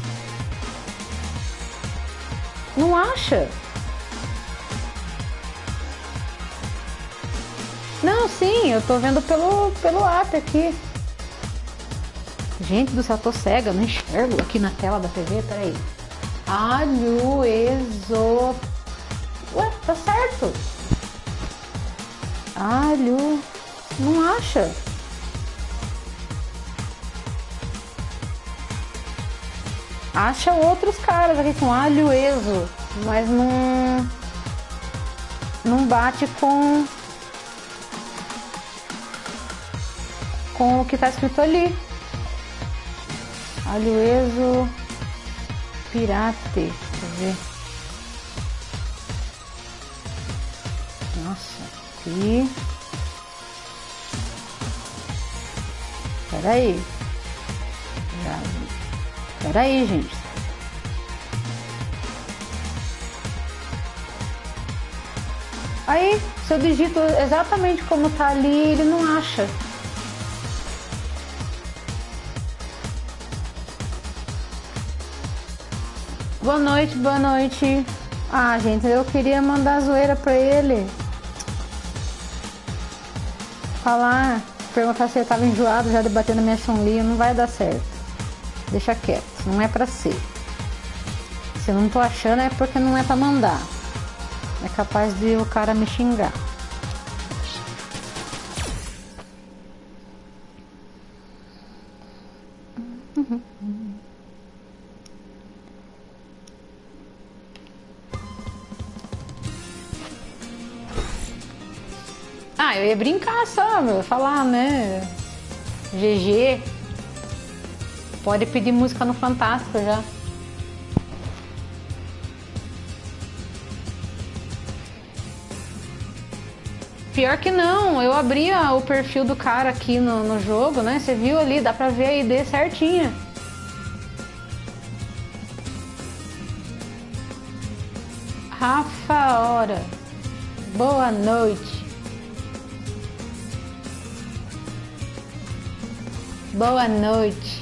Não acha? Não, sim, eu tô vendo pelo, pelo app aqui. Gente do céu, tô cega, não enxergo aqui na tela da T V, peraí. Alho, exo... Ué, tá certo. Alho. Não acha? Acha outros caras aqui com alho exo, mas não não bate com com o que tá escrito ali. Alho exo pirate, deixa eu ver. Nossa, aqui. Peraí. Peraí, gente. Aí, se eu digito exatamente como tá ali, ele não acha. Boa noite, boa noite. Ah, gente, eu queria mandar zoeira pra ele. Falar, perguntar se ele tava enjoado já debatendo a minha Chun-Li, não vai dar certo. Deixa quieto, não é pra ser. Se eu não tô achando é porque não é pra mandar. É capaz de o cara me xingar. Ah, eu ia brincar só, meu, falar, né? G G. Pode pedir música no Fantástico já. Pior que não, eu abri o perfil do cara aqui no, no jogo, né? Você viu ali, dá pra ver a I D certinha. Rafa Hora. Boa noite. Boa noite.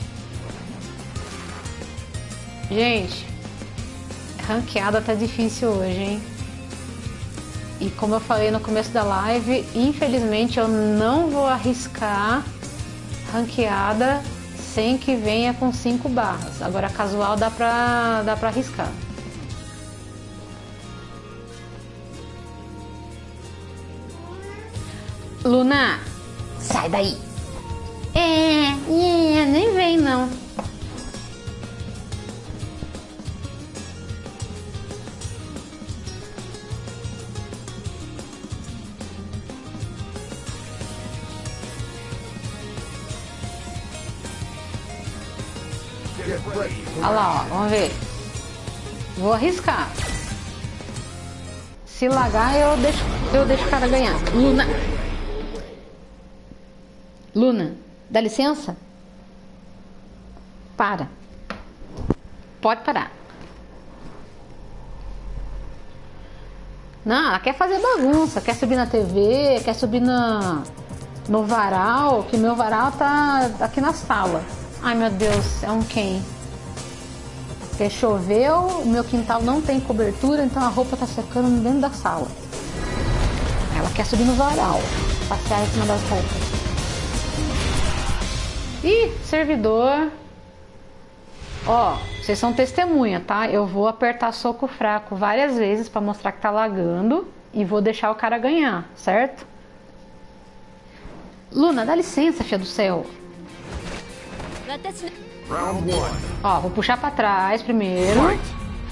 Gente, ranqueada tá difícil hoje, hein? E como eu falei no começo da live, infelizmente eu não vou arriscar ranqueada sem que venha com cinco barras. Agora casual dá pra, dá pra arriscar. Luna, sai daí. É, é, nem vem não. Olha lá, ó, vamos ver. Vou arriscar. Se lagar, eu deixo, eu deixo o cara ganhar. Luna. Luna, dá licença? Para. Pode parar. Não, ela quer fazer bagunça, quer subir na T V, quer subir na, no varal, que meu varal tá aqui na sala. Ai meu Deus, é um quem? Porque choveu, o meu quintal não tem cobertura, então a roupa tá secando dentro da sala. Ela quer subir no varal, passear em cima das roupas. Ih, servidor. Ó, vocês são testemunha, tá? Eu vou apertar soco fraco várias vezes pra mostrar que tá lagando e vou deixar o cara ganhar, certo? Luna, dá licença, filha do céu. Round one. Ó, vou puxar pra trás primeiro. Fight.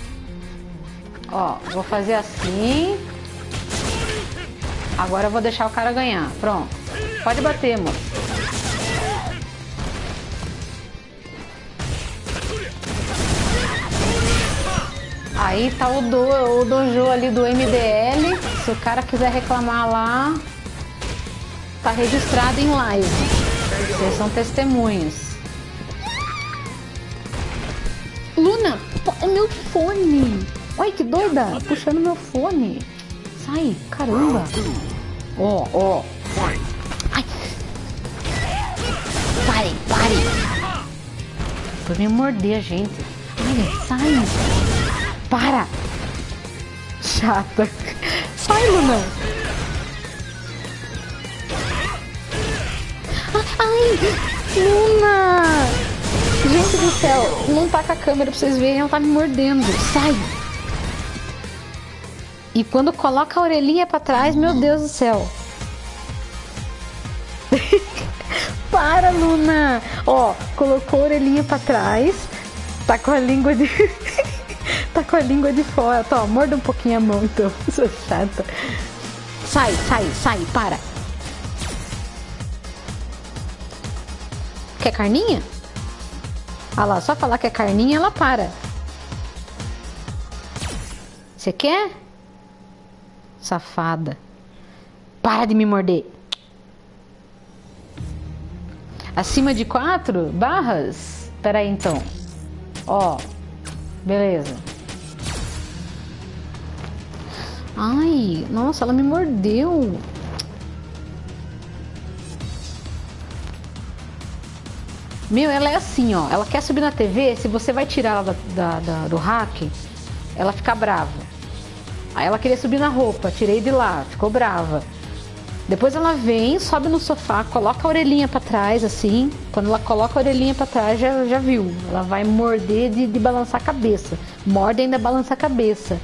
Ó, vou fazer assim. Agora eu vou deixar o cara ganhar. Pronto. Pode bater, moço. Aí tá o, do, o dojo ali do M D L. Se o cara quiser reclamar lá, tá registrado em live. Vocês são testemunhas. Luna, é meu fone. Olha que doida, puxando meu fone. Sai, caramba. Ó, ó. Ai. Pare, pare. Foi me morder, gente. Ai, sai. Para. Chata. Sai, Luna. Ai, Luna. Gente do céu, não tá com a câmera pra vocês verem, ela tá me mordendo. Sai! E quando coloca a orelhinha pra trás, meu Deus do céu. Para, Luna! Ó, colocou a orelhinha pra trás. Tá com a língua de... tá com a língua de fora. Tá, morda um pouquinho a mão, então. Sou chata. Sai, sai, sai, para. Quer carninha? Ah lá, só falar que é carninha, ela para. Você quer? Safada. Para de me morder. Acima de quatro barras? Pera aí, então. Ó. Beleza. Ai, nossa, ela me mordeu. Meu, ela é assim, ó. Ela quer subir na T V, se você vai tirar ela da, da, da, do rack, ela fica brava. Aí ela queria subir na roupa, tirei de lá, ficou brava. Depois ela vem, sobe no sofá, coloca a orelhinha pra trás, assim. Quando ela coloca a orelhinha pra trás, já, já viu. Ela vai morder de, de balançar a cabeça. Morde e ainda balança a cabeça.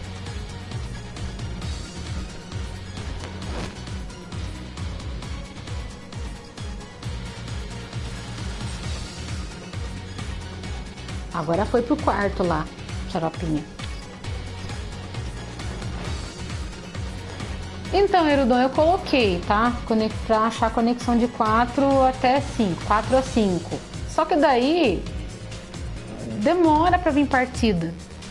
Agora foi pro quarto lá, xaropinha. Então, Erudon, eu coloquei, tá? Pra achar a conexão de quatro até cinco. quatro a cinco. Só que daí demora pra vir partida.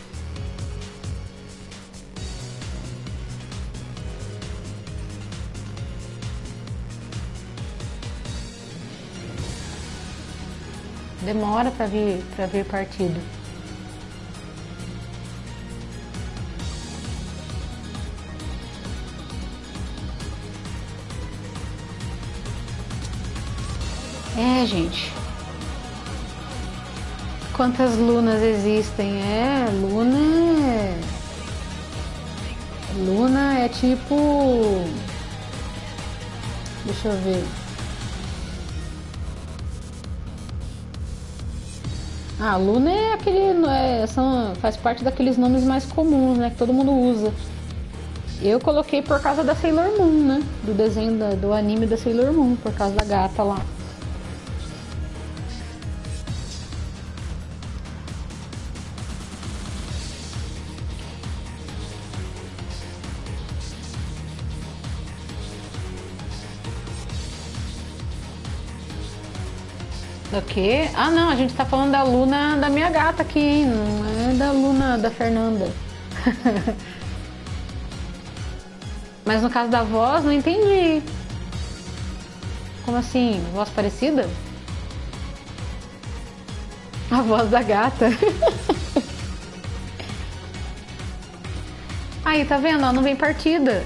Demora pra vir, pra vir partida. É, gente. Quantas lunas existem? É, Luna é... Luna é tipo... Deixa eu ver. Ah, Luna é aquele... É, são, faz parte daqueles nomes mais comuns, né? Que todo mundo usa. Eu coloquei por causa da Sailor Moon, né? Do desenho, da, do anime da Sailor Moon. Por causa da gata lá. Do quê? Ah, não, a gente tá falando da Luna da minha gata aqui, hein? Não é da Luna da Fernanda. Mas no caso da voz, não entendi. Como assim? Voz parecida? A voz da gata. Aí, tá vendo? Ó, não vem partida.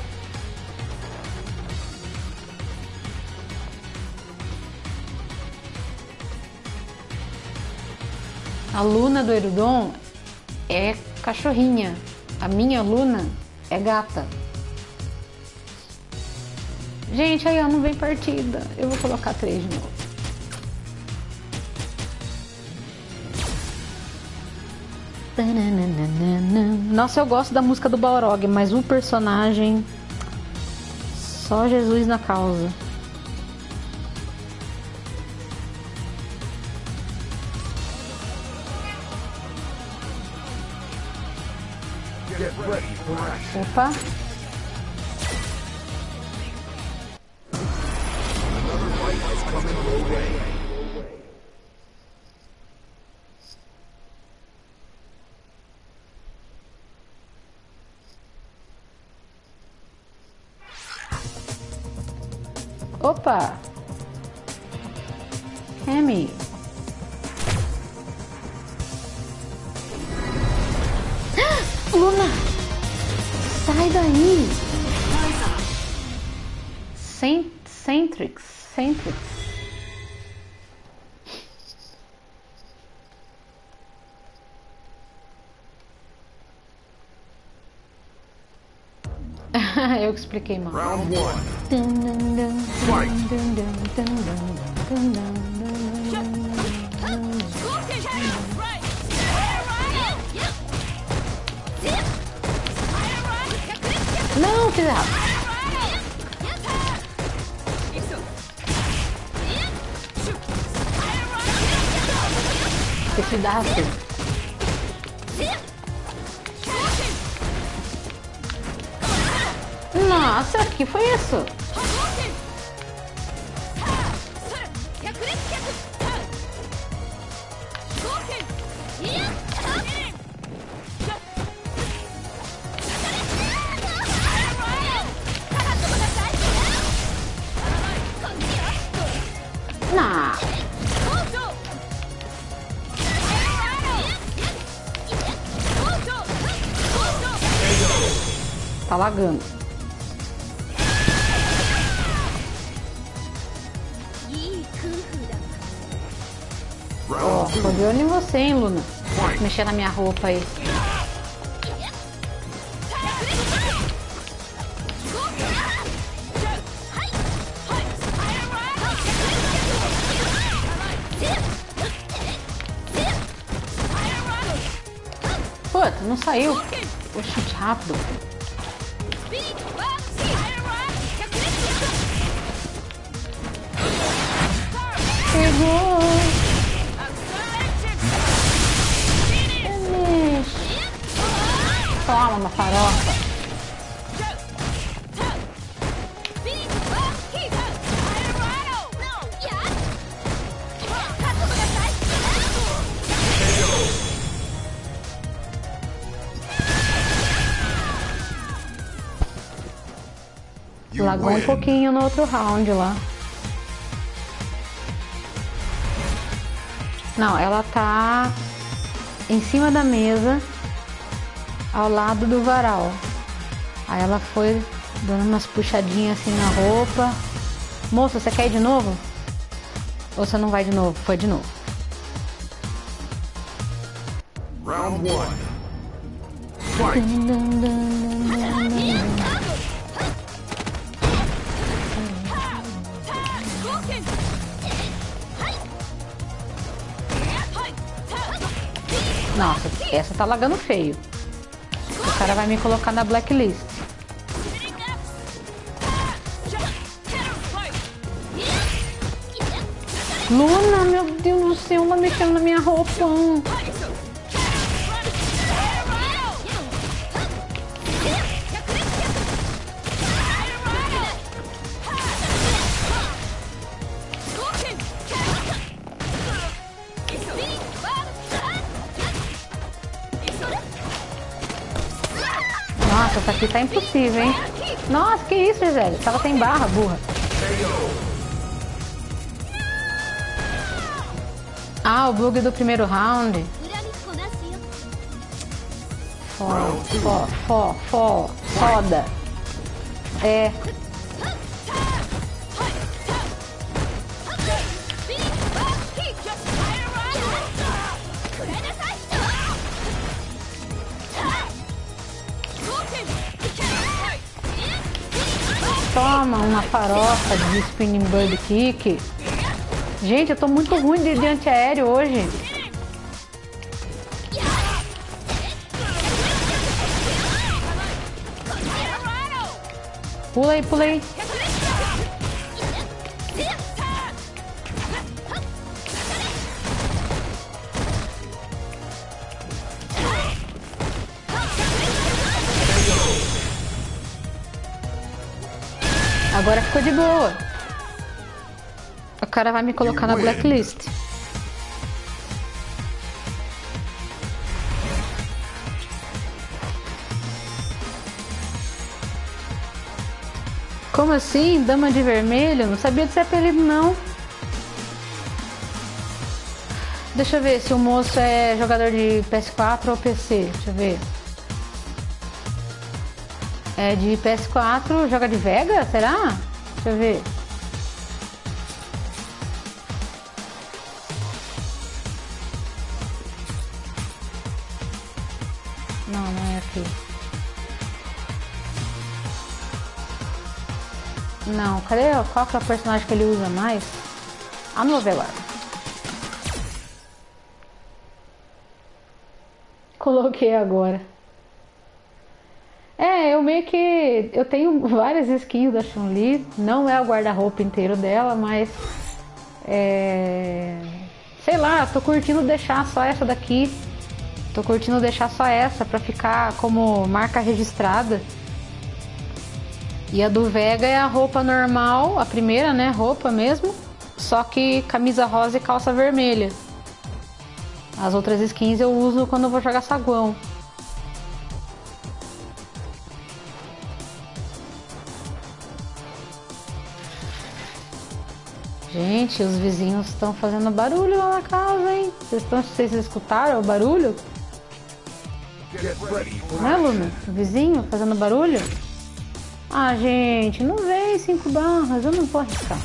A Luna do Erudon é cachorrinha. A minha Luna é gata. Gente, aí ó, não vem partida. Eu vou colocar três de novo. Nossa, eu gosto da música do Balrog, mas o personagem... Só Jesus na causa. Opa. Opa. Amy. Luna. Sai daí! Cent Centrix, Centrix. Eu que expliquei mal. Round one. Fight. Não, fiz errado. Esse daço. Nossa, o que foi isso? Não. Tá lagando. Ó, oh, tô de olho em você, hein, Luna. Mexer na minha roupa aí. Puta, não saiu. O chute rápido. Pegou. Toma uma farofa. Lagou um pouquinho no outro round lá. Não, ela tá em cima da mesa, ao lado do varal. Aí ela foi dando umas puxadinhas assim na roupa. Moça, você quer ir de novo? Ou você não vai de novo? Foi de novo. Round one. Fight. Nossa, essa tá lagando feio. O cara vai me colocar na blacklist. Luna, meu Deus do céu, ela mexendo na minha roupa. Nossa, essa aqui tá impossível, hein? Nossa, que isso, Gisele? Tava sem barra, burra. Ah, o bug do primeiro round. Fó, fó, fó, fó, foda. É. Toma uma farofa de spinning bird kick. Gente, eu tô muito ruim de, de antiaéreo hoje. Pula aí, pula aí. Agora ficou de boa. O cara vai me colocar na blacklist. Como assim? Dama de vermelho? Não sabia desse apelido, não. Deixa eu ver se o moço é jogador de P S quatro ou P C. Deixa eu ver. É de P S quatro, joga de Vega? Será? Deixa eu ver. Não, não é aqui. Não, cadê? Qual que é o personagem que ele usa mais? A novela. Coloquei agora. É, eu meio que... Eu tenho várias skins da Chun-Li. Não é o guarda-roupa inteiro dela, mas... É... Sei lá, tô curtindo deixar só essa daqui. Tô curtindo deixar só essa pra ficar como marca registrada. E a do Vega é a roupa normal, a primeira, né? Roupa mesmo. Só que camisa rosa e calça vermelha. As outras skins eu uso quando eu vou jogar saguão. Gente, os vizinhos estão fazendo barulho lá na casa, hein? Vocês, estão, vocês escutaram o barulho? Não é, Luna? O vizinho fazendo barulho? Ah, gente, não vem cinco barras, eu não vou arriscar.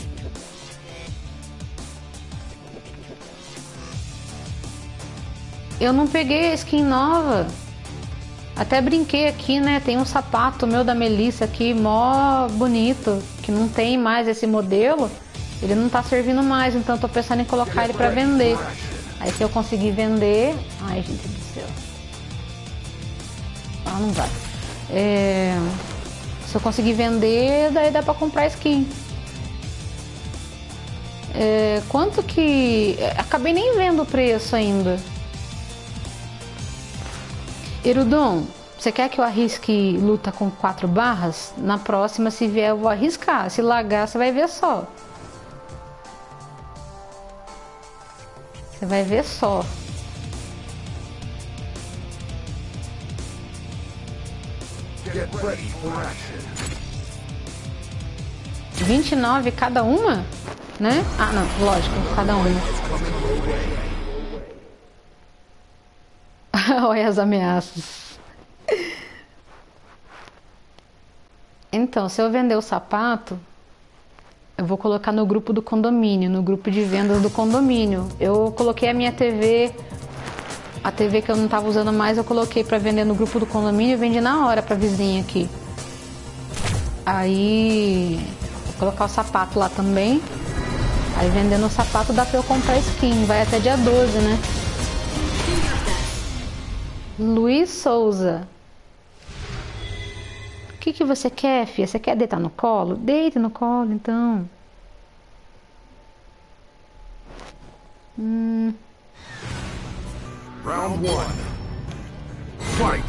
Eu não peguei a skin nova. Até brinquei aqui, né? Tem um sapato meu da Melissa aqui, mó bonito, que não tem mais esse modelo. Ele não tá servindo mais, então eu tô pensando em colocar ele pra vender. Aí se eu conseguir vender... Ai, gente do céu. Ah, não vai. É... Se eu conseguir vender, daí dá pra comprar skin. É... Quanto que... Acabei nem vendo o preço ainda. Erudon, você quer que eu arrisque luta com quatro barras? Na próxima, se vier, eu vou arriscar. Se largar, você vai ver só. Você vai ver só. vinte e nove cada uma? Né? Ah, não, lógico, cada uma. Olha as ameaças. Então, se eu vender o sapato, eu vou colocar no grupo do condomínio, no grupo de vendas do condomínio. Eu coloquei a minha T V, a T V que eu não estava usando mais, eu coloquei para vender no grupo do condomínio e vendi na hora para vizinha aqui. Aí, vou colocar o sapato lá também. Aí vendendo o sapato dá para eu comprar skin, vai até dia doze, né? Luiz Souza. O que que você quer, filha? Você quer deitar no colo? Deita no colo, então. Hum. Round one. Fight.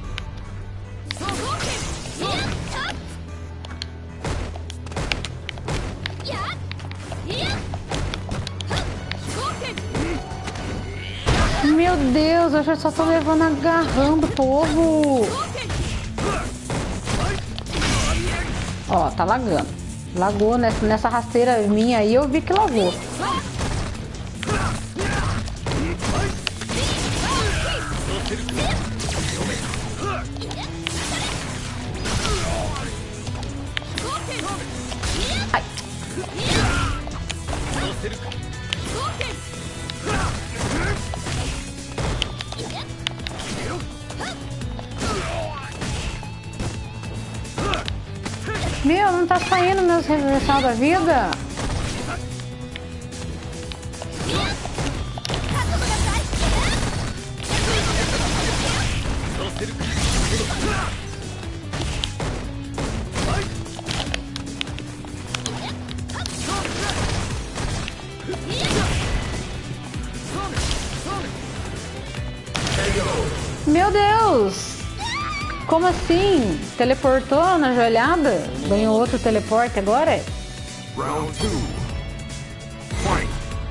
Meu Deus, eu já só tô levando agarrando o povo. Ó, tá lagando. Lagou nessa, nessa rasteira minha aí, eu vi que lagou. Ai. Meu, não tá saindo meus reversal da vida? Meu Deus! Como assim? Teleportou na joelhada? Ganhou outro teleporte agora? Round two. Fight.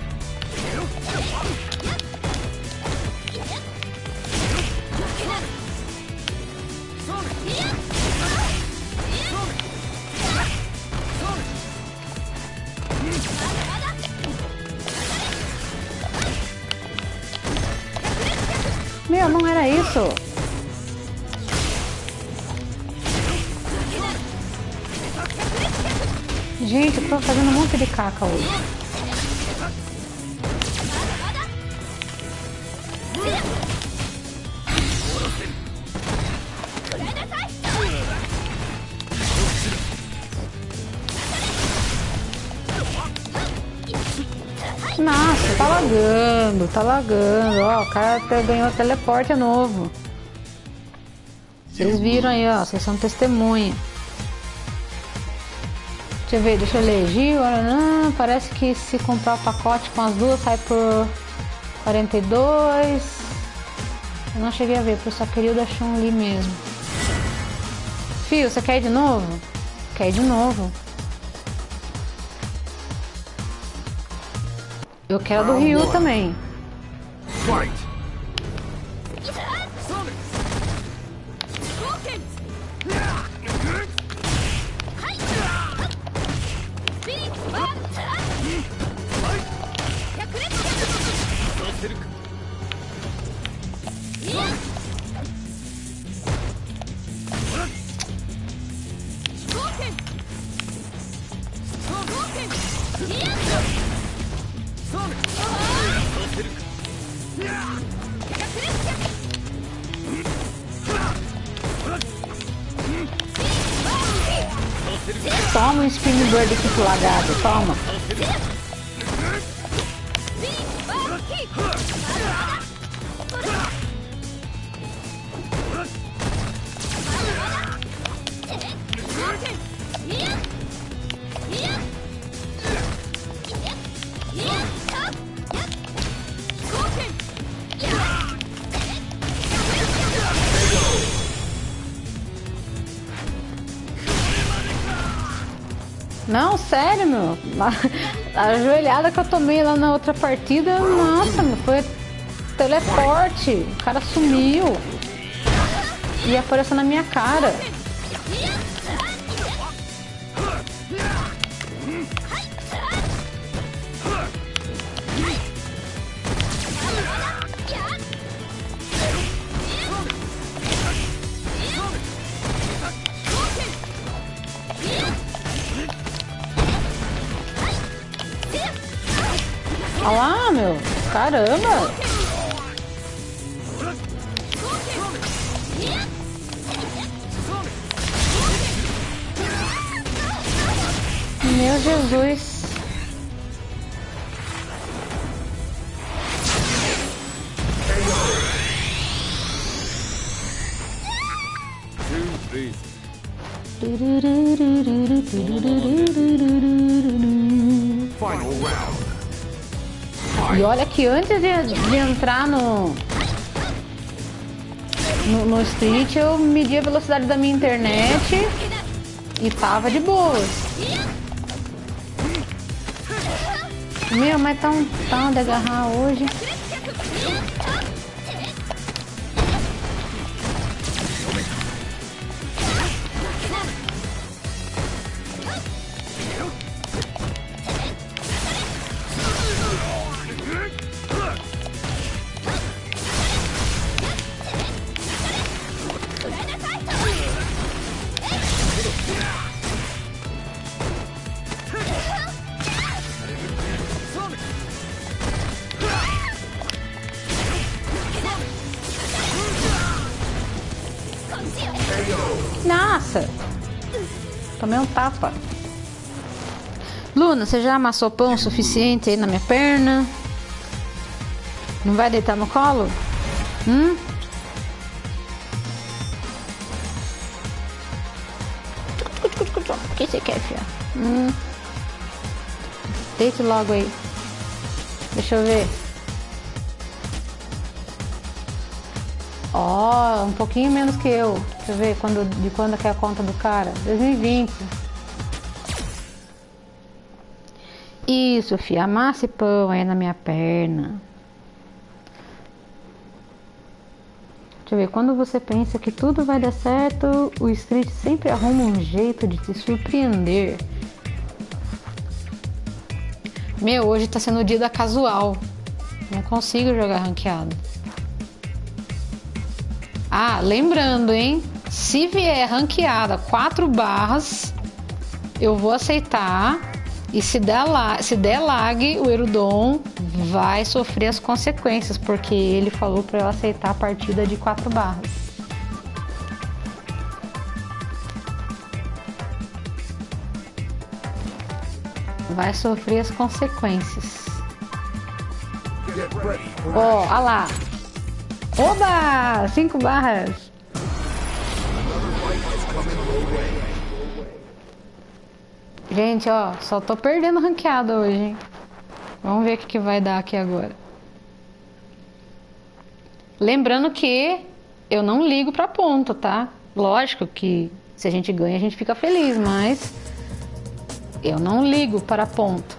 Meu, não era isso. Gente, eu tô fazendo um monte de caca hoje. Nossa, tá lagando, tá lagando. Ó, o cara ganhou teleporte novo. Vocês viram aí, ó. Vocês são testemunha. Deixa eu ver, deixa eu ler. Gil, não, parece que se comprar o pacote com as duas sai por quarenta e dois. Eu não cheguei a ver, porque eu só queria o da Chun-Li mesmo. Fio, você quer ir de novo? Quer ir de novo? Eu quero a do Ryu também. Fight! Toma um Spin Bird aqui pro lagado, toma. Não, sério, meu. A joelhada que eu tomei lá na outra partida, nossa, meu, foi teleporte. O cara sumiu e apareceu na minha cara. Olha lá, meu. Caramba. Meu Jesus. Final round. E olha que antes de, de entrar no, no no Street eu medi a velocidade da minha internet e tava de boas. Meu, mas tá um tal de agarrar hoje. Nossa! Tomei um tapa. Luna, você já amassou pão o suficiente aí na minha perna? Não vai deitar no colo? Hum? O que você quer, filha? Hum. Deite logo aí. Deixa eu ver. Ó, oh, um pouquinho menos que eu. Deixa eu ver quando, de quando que é a conta do cara. dois mil e vinte. Isso, filha. Amasse pão aí na minha perna. Deixa eu ver. Quando você pensa que tudo vai dar certo, o Street sempre arruma um jeito de te surpreender. Meu, hoje tá sendo o dia da casual. Não consigo jogar ranqueado. Ah, lembrando, hein? Se vier ranqueada quatro barras, eu vou aceitar. E se der, la se der lag, o Erudon vai sofrer as consequências, porque ele falou para eu aceitar a partida de quatro barras. Vai sofrer as consequências. Ó, oh, olha lá. Oba! Cinco barras. Gente, ó, só tô perdendo ranqueada hoje, hein? Vamos ver o que, que vai dar aqui agora. Lembrando que eu não ligo pra ponto, tá? Lógico que se a gente ganha, a gente fica feliz, mas eu não ligo para ponto.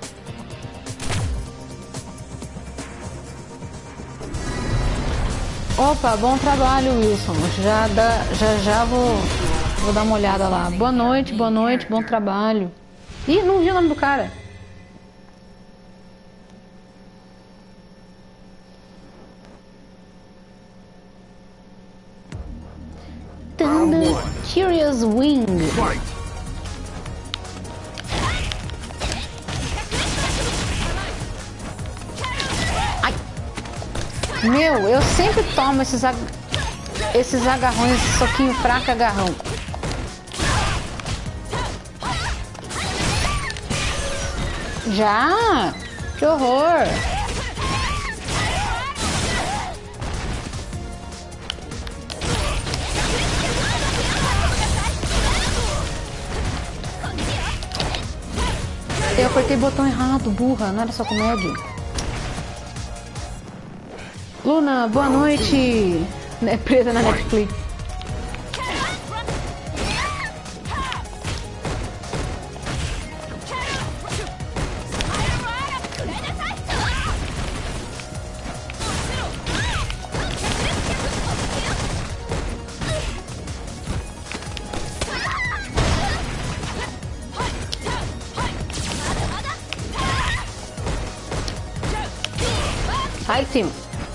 Opa, bom trabalho, Wilson. Já, dá, já, já vou, vou dar uma olhada lá. Boa noite, boa noite, bom trabalho. Ih, não vi o nome do cara. Thunder Curious Wing. Ai. Meu, eu sempre tomo esses, ag... esses agarrões, esse soquinho fraco agarrão. Já? Que horror! Eu apertei o botão errado, burra, não era só comédia. Luna, boa noite! É presa na Netflix. Sai de cima.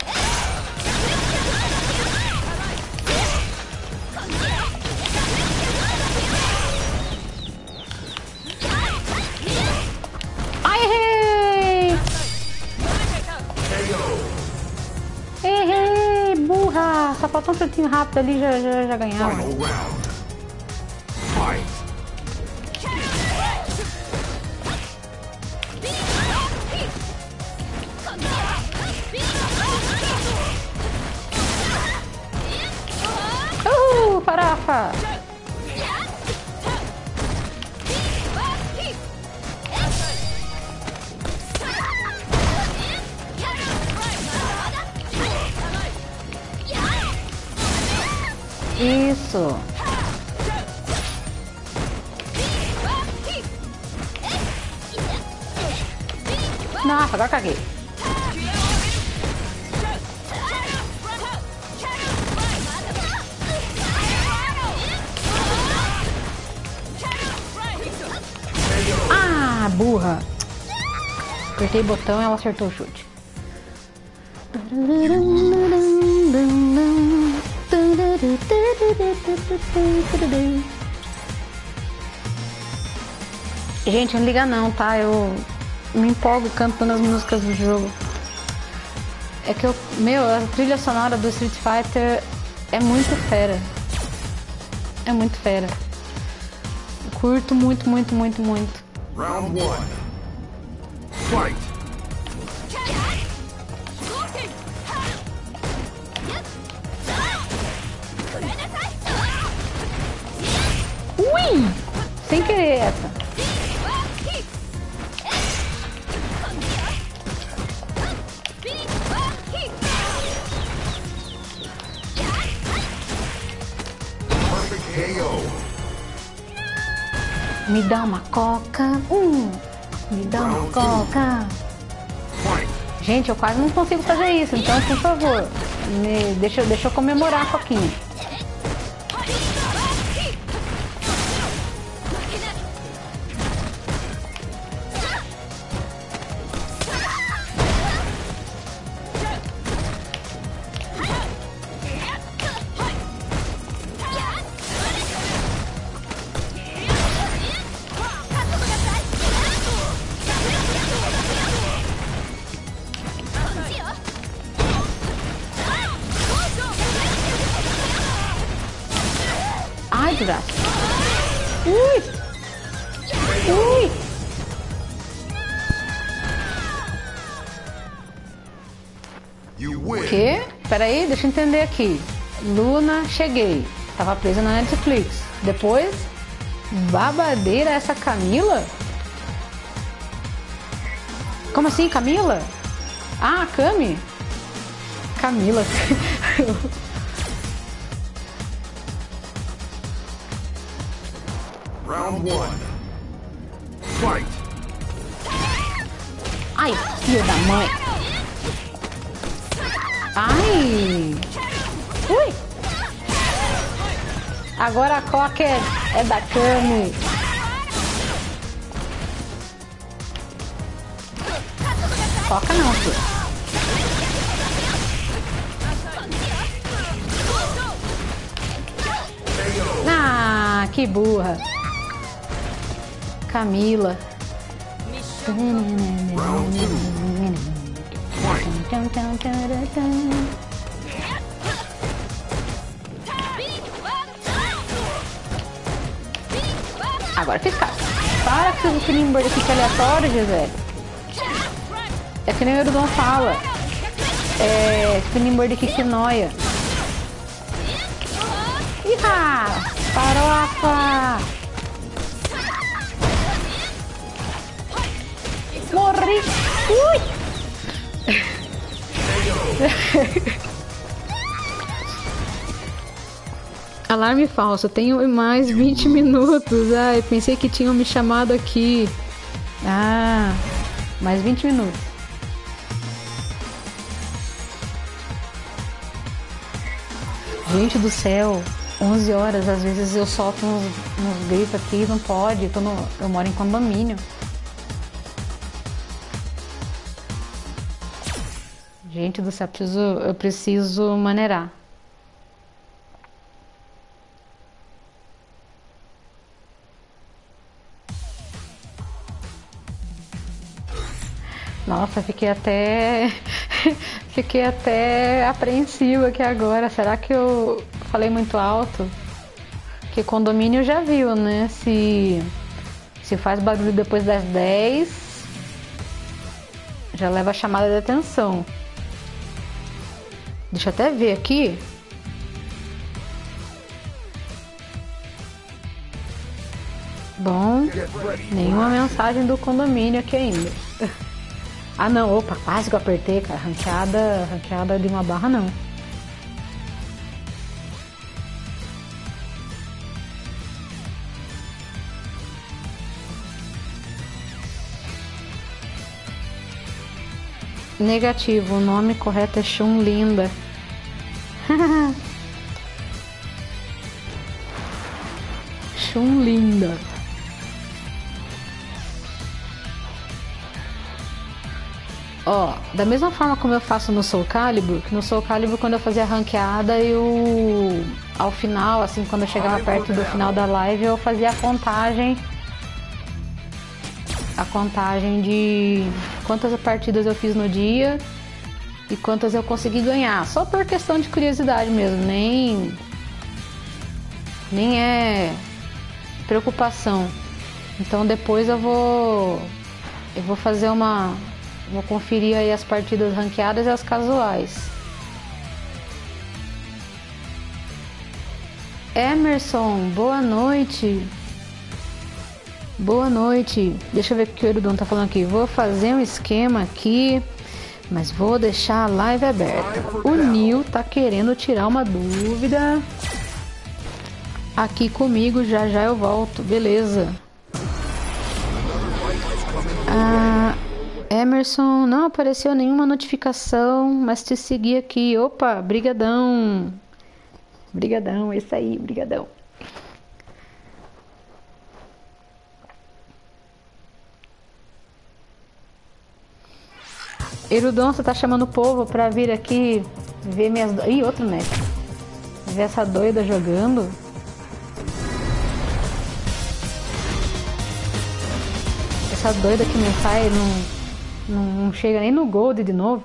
Ai, errei! Errei, burra! Só faltou um chutinho rápido ali, já, já, já ganhava. Uhul, farofa! Isso! Nossa, agora caguei. Ah, burra! Apertei o botão e ela acertou o chute. Gente, não liga não, tá? Eu me empolgo cantando as músicas do jogo. É que eu... Meu, a trilha sonora do Street Fighter é muito fera. É muito fera. Eu curto muito, muito, muito, muito. Round one. Fight. Ui! Sem querer essa. K O. Me dá uma coca. Hum, me dá uma coca. Gente, eu quase não consigo fazer isso, então, por favor, me, deixa, deixa eu comemorar a coquinha. Ai, desgraça. Ui! Ui! O quê? Pera aí, deixa eu entender aqui. Luna, cheguei. Tava presa na Netflix. Depois, babadeira essa Camila? Como assim, Camila? Ah, Cami? Camila. Round one. Fight. Ai, filho da mãe. Ai. Ui. Agora a Coca é, é da Cami. Coca não, filho. Ah, que burra. Camila. Agora fiz caso. Para que o Finimber aqui que é aleatório, Gisele. É que nem o Erudon fala. É Finimber aqui que noia. Iha! Farofa! Morri! Ui! Alarme falso, tenho mais vinte minutos. Ai, pensei que tinham me chamado aqui. Ah, mais vinte minutos. Gente do céu, onze horas, às vezes eu solto uns, uns gritos aqui, não pode, tô no, eu moro em condomínio. Gente do céu, eu preciso, eu preciso maneirar. Nossa, fiquei até fiquei até apreensiva aqui agora. Será que eu falei muito alto? Que condomínio já viu, né? Se se faz barulho depois das dez, já leva a chamada de atenção. Deixa eu até ver aqui. Bom, nenhuma mensagem do condomínio aqui ainda. Ah não, opa, quase que eu apertei, cara. Ranqueada, ranqueada de uma barra não. Negativo, o nome correto é Chun Linda. Chun Linda. Ó, da mesma forma como eu faço no Soul Calibur, que no Soul Calibur quando eu fazia ranqueada, eu ao final, assim, quando eu chegava perto do final da live, eu fazia a contagem a contagem de quantas partidas eu fiz no dia e quantas eu consegui ganhar, só por questão de curiosidade mesmo, nem nem é preocupação. Então depois eu vou eu vou fazer uma Vou conferir aí as partidas ranqueadas e as casuais. Emerson, boa noite. Boa noite. Deixa eu ver o que o Erudon tá falando aqui. Vou fazer um esquema aqui, mas vou deixar a live aberta. O Nil tá querendo tirar uma dúvida aqui comigo. Já já eu volto. Beleza. Ah... Emerson, não apareceu nenhuma notificação, mas te segui aqui. Opa, brigadão. Brigadão, isso aí, brigadão. Erudon, você tá chamando o povo pra vir aqui ver minhas... Ih, outro mestre. Ver essa doida jogando. Essa doida que não sai, não... Não chega nem no Gold de novo.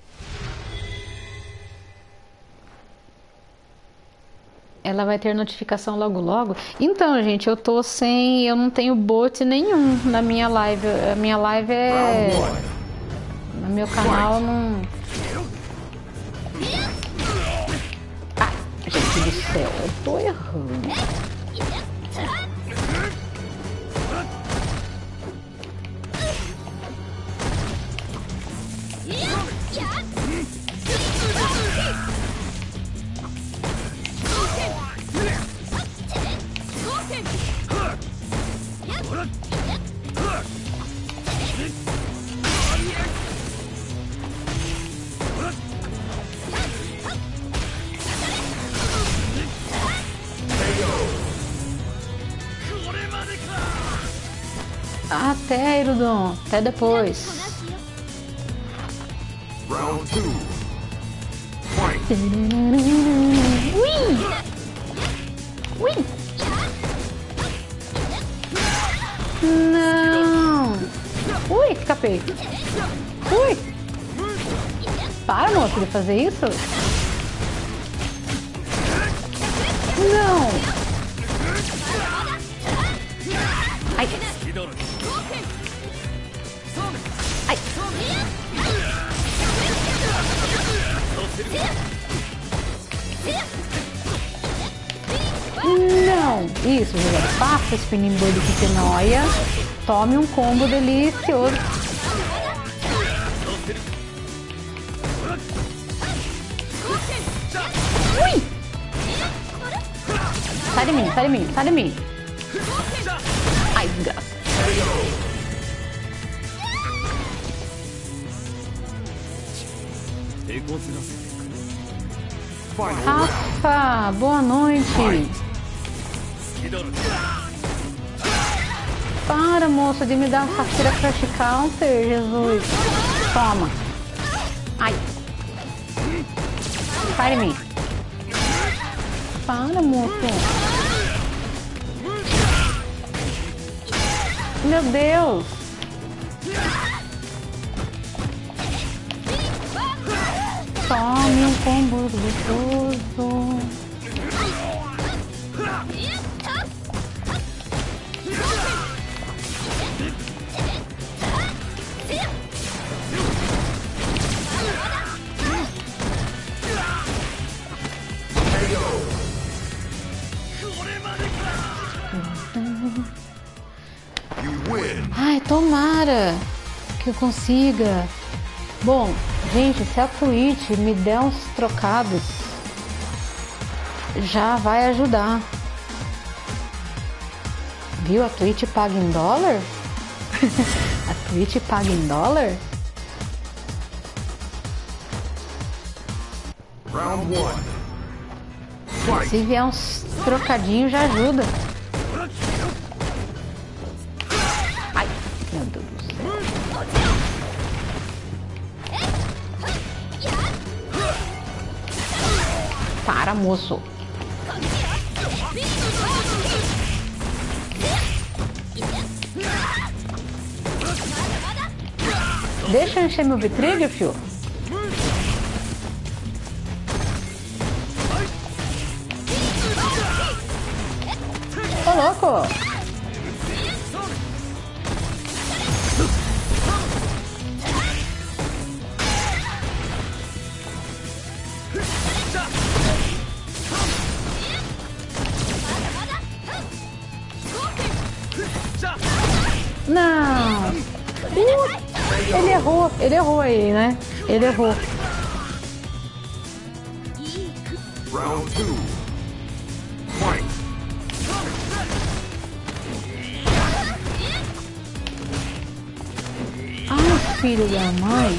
Ela vai ter notificação logo logo. Então, gente, eu tô sem... Eu não tenho bot nenhum na minha live. A minha live é... No meu canal não... Ah, gente do céu, eu tô errando. Até, Erudon. Até depois. Round two. Fight. Ui! Ui! Não! Ui, que capeta! Ui! Para, moço, de fazer isso? Não! Ai! Ai! Não! Isso, jogador. Faça spinning board de Kenoia. Tome um combo delicioso. Ui! Sai de mim, sai de mim, sai de mim. Ai, desgraça. Rafa, boa noite. Para, moça, de me dar Sakura Crush Counter, Jesus. Toma. Ai. Sai de mim. Para, moço. Meu Deus. Tome um combo gostoso. Ai, tomara que eu consiga. Bom, gente, se a Twitch me der uns trocados, já vai ajudar. Viu? A Twitch paga em dólar? A Twitch paga em dólar? Round one. Fight. Se vier uns trocadinhos, já ajuda. Ai, meu Deus do céu. Para, moço. Deixa eu encher meu vitrine, fio. Ô, louco. Não. Uh, ele errou. Ele errou aí, né? Ele errou. Round two. Fight. Ai, filho da mãe.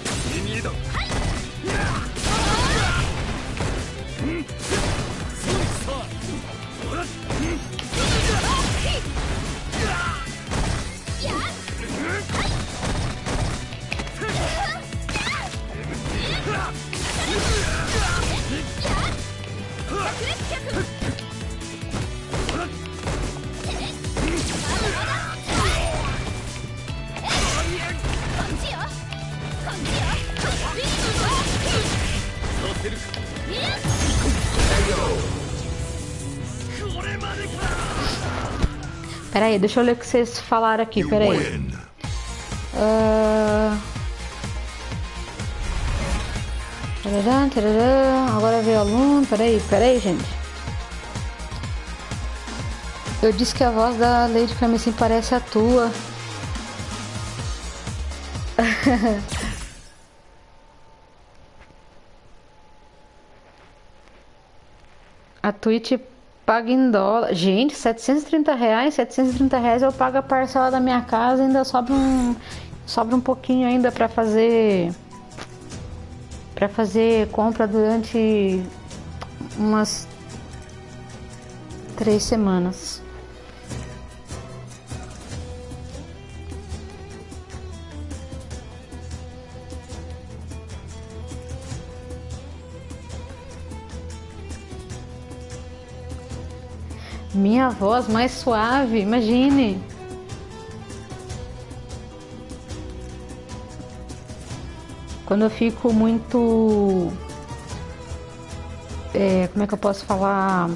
Pera aí, deixa eu ler o que vocês falaram aqui, You pera aí. win. Uh... Tarará, tarará. Agora veio o aluno. Peraí, peraí, gente. Eu disse que a voz da Lady Carmessim parece a tua. A Twitch paga em dólar. Gente, setecentos e trinta reais. setecentos e trinta reais eu pago a parcela da minha casa. Ainda sobra um, sobra um pouquinho ainda pra fazer. Pra fazer compra durante umas três semanas. Minha voz mais suave, imagine. Quando eu fico muito... É, como é que eu posso falar?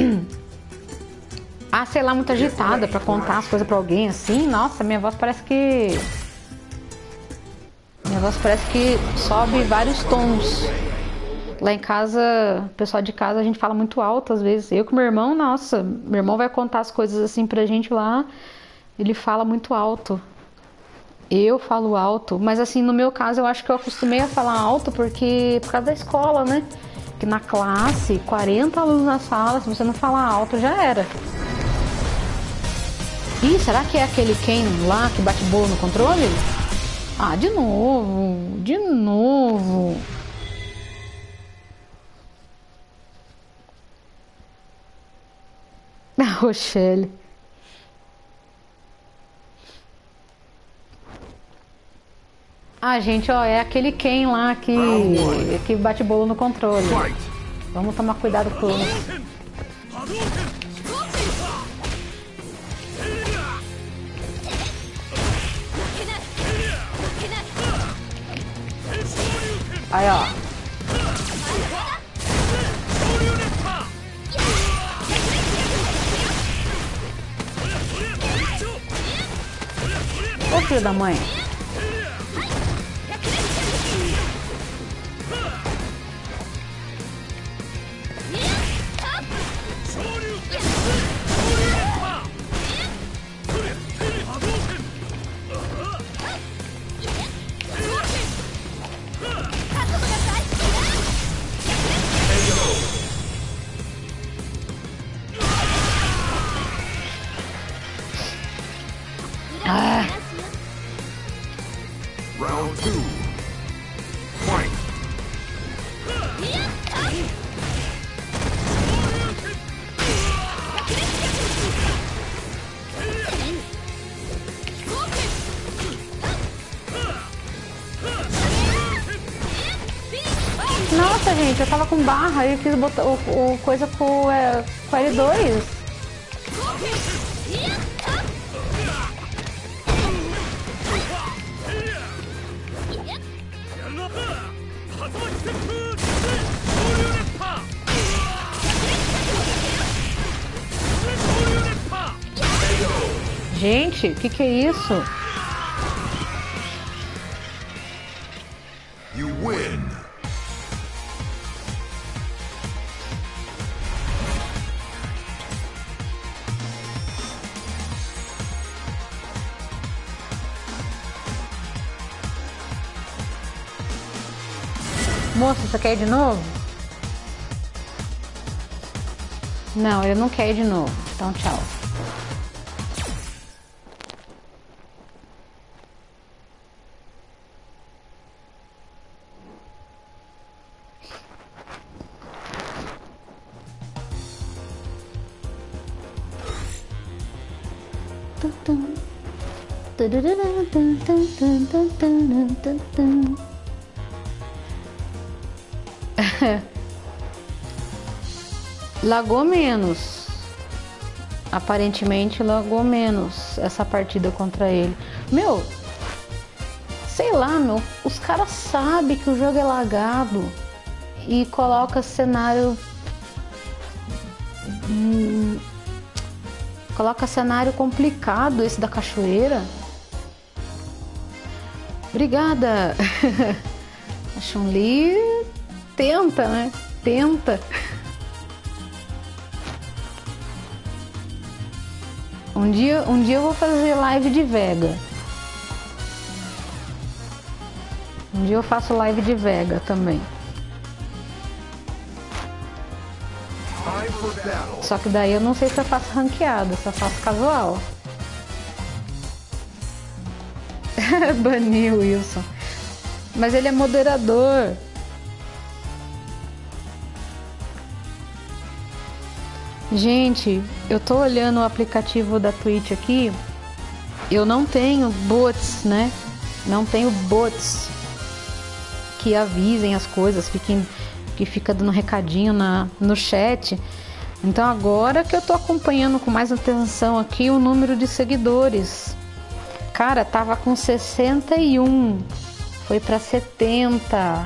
Ah, sei lá, muito agitada pra contar as coisas pra alguém assim. Nossa, minha voz parece que... Minha voz parece que sobe vários tons. Lá em casa, o pessoal de casa, a gente fala muito alto às vezes. Eu com meu irmão, nossa, meu irmão vai contar as coisas assim pra gente lá, ele fala muito alto. Eu falo alto, mas assim, no meu caso, eu acho que eu acostumei a falar alto porque por causa da escola, né? Que na classe, quarenta alunos na sala, se você não falar alto, já era. Ih, será que é aquele Ken lá que bate bolo no controle? Ah, de novo, de novo. Rochelle. Ah, gente, ó, é aquele Ken lá que, que bate bolo no controle. Vamos tomar cuidado com isso. Aí, ó. Ô, filho da mãe. Ah. Round two. Fight. Nossa, gente, eu tava com barra e quis botar o, o coisa com, é, com L dois. Gente, o que que é isso? You win. Moço, você quer ir de novo? Não, ele não quer ir de novo. Então, tchau. Lagou menos. Aparentemente lagou menos essa partida contra ele. Meu, sei lá, meu, os caras sabem que o jogo é lagado e coloca cenário hum, coloca cenário complicado esse da cachoeira. Obrigada. A Chun-Li tenta, né? Tenta. Um dia, um dia eu vou fazer live de Vega. Um dia eu faço live de Vega também. Só que daí eu não sei se eu faço ranqueada, se eu faço casual. Baniu o Wilson. Mas ele é moderador. Gente, eu tô olhando o aplicativo da Twitch aqui. Eu não tenho bots, né? Não tenho bots que avisem as coisas, fiquem, que fica dando recadinho na, no chat. Então agora que eu tô acompanhando com mais atenção aqui o número de seguidores. Cara, tava com sessenta e um, foi para setenta.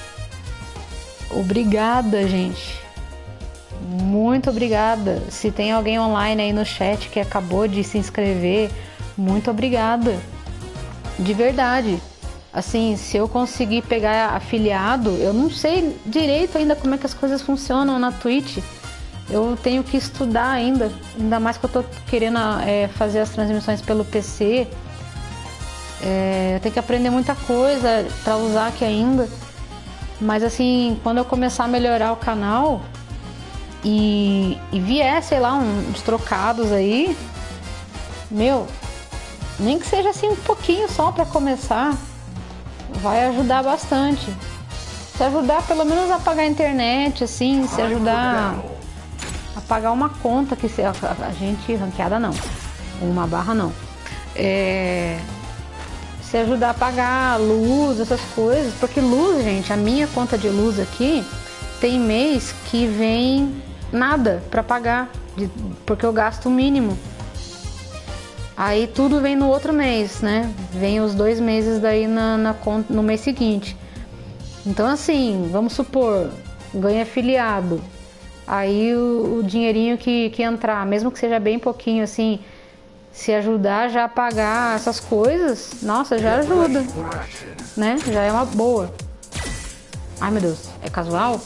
Obrigada, gente. Muito obrigada. Se tem alguém online aí no chat que acabou de se inscrever, muito obrigada. De verdade. Assim, se eu conseguir pegar afiliado, eu não sei direito ainda como é que as coisas funcionam na Twitch. Eu tenho que estudar ainda, ainda mais que eu tô querendo é, fazer as transmissões pelo P C. É, eu tenho que aprender muita coisa para usar aqui ainda. Mas assim, quando eu começar a melhorar o canal e, e vier, sei lá, uns trocados aí, meu, nem que seja assim um pouquinho só para começar, vai ajudar bastante. Se ajudar pelo menos a pagar a internet, assim, se ajudar a pagar uma conta que se, a, a gente ranqueada não, uma barra não, é, se ajudar a pagar luz, essas coisas, porque luz, gente, a minha conta de luz aqui tem mês que vem nada para pagar, de, porque eu gasto o mínimo. Aí tudo vem no outro mês, né? Vem os dois meses daí na, na conta, no mês seguinte. Então assim, vamos supor, ganha afiliado. Aí o, o dinheirinho que, que entrar, mesmo que seja bem pouquinho assim, se ajudar já a pagar essas coisas, nossa, já ajuda, né? Já é uma boa. Ai meu Deus, é casual?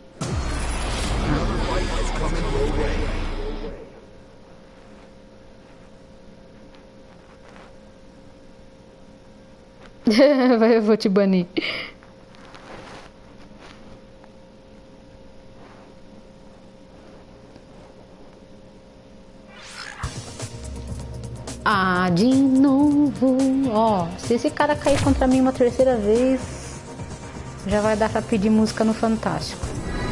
Eu vou te banir. Ah, de novo. Ó, se esse cara cair contra mim uma terceira vez, já vai dar pra pedir música no Fantástico.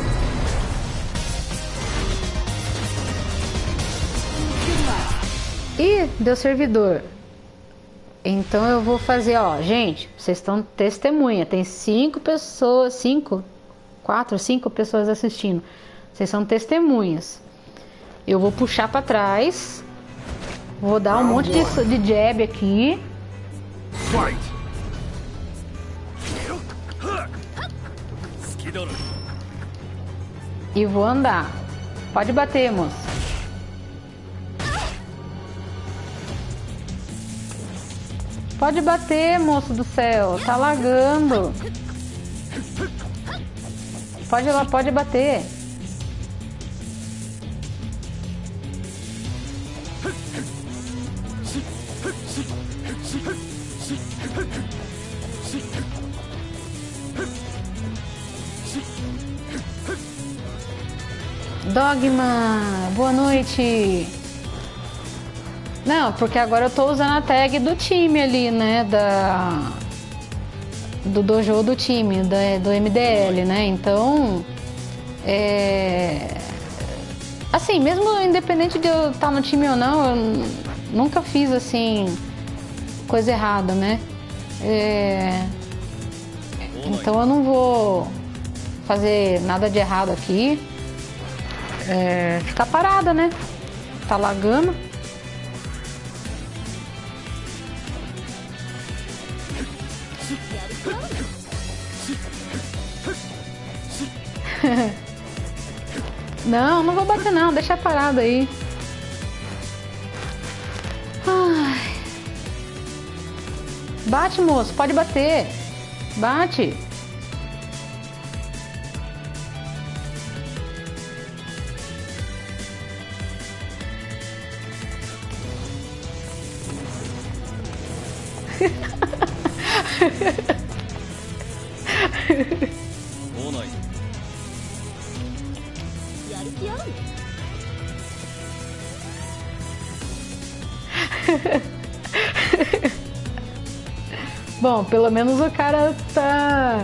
Ih, deu servidor. Então eu vou fazer, ó, gente, vocês estão testemunha, tem cinco pessoas, cinco, quatro, cinco pessoas assistindo. Vocês são testemunhas. Eu vou puxar pra trás, vou dar um monte de, de jab aqui. E vou andar. Pode bater, moço. Pode bater, moço do céu. Tá lagando. Pode lá, pode bater. Dogma, boa noite. Não, porque agora eu tô usando a tag do time ali, né? Da... Do dojo do time, da, do M D L, né? Então, é... assim, mesmo independente de eu estar no time ou não, eu nunca fiz, assim, coisa errada, né? É... Então eu não vou fazer nada de errado aqui. É... Ficar parada, né? Tá lagando. Não, não vou bater não, deixa parado aí. Ai. Bate, moço, pode bater. Bate. Bom, pelo menos o cara tá...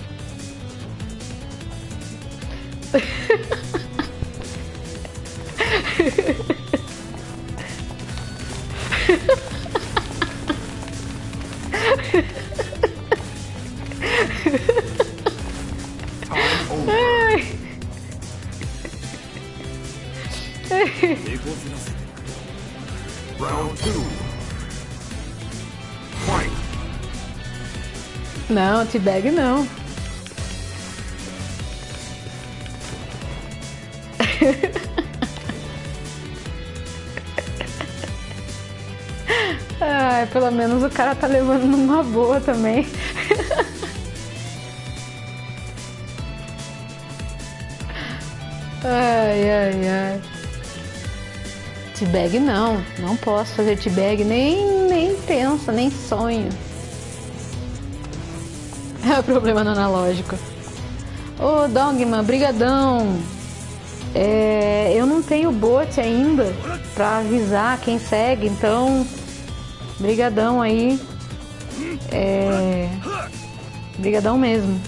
Round two. Fight. Não, T-Bag não. Ai, pelo menos o cara tá levando numa boa também. Ai, ai, ai. T-Bag não, não posso fazer T-Bag, nem, nem pensa, nem sonho. É o problema no analógico. Ô, Dogma, brigadão. É, eu não tenho bot ainda pra avisar quem segue, então brigadão aí. É, brigadão mesmo.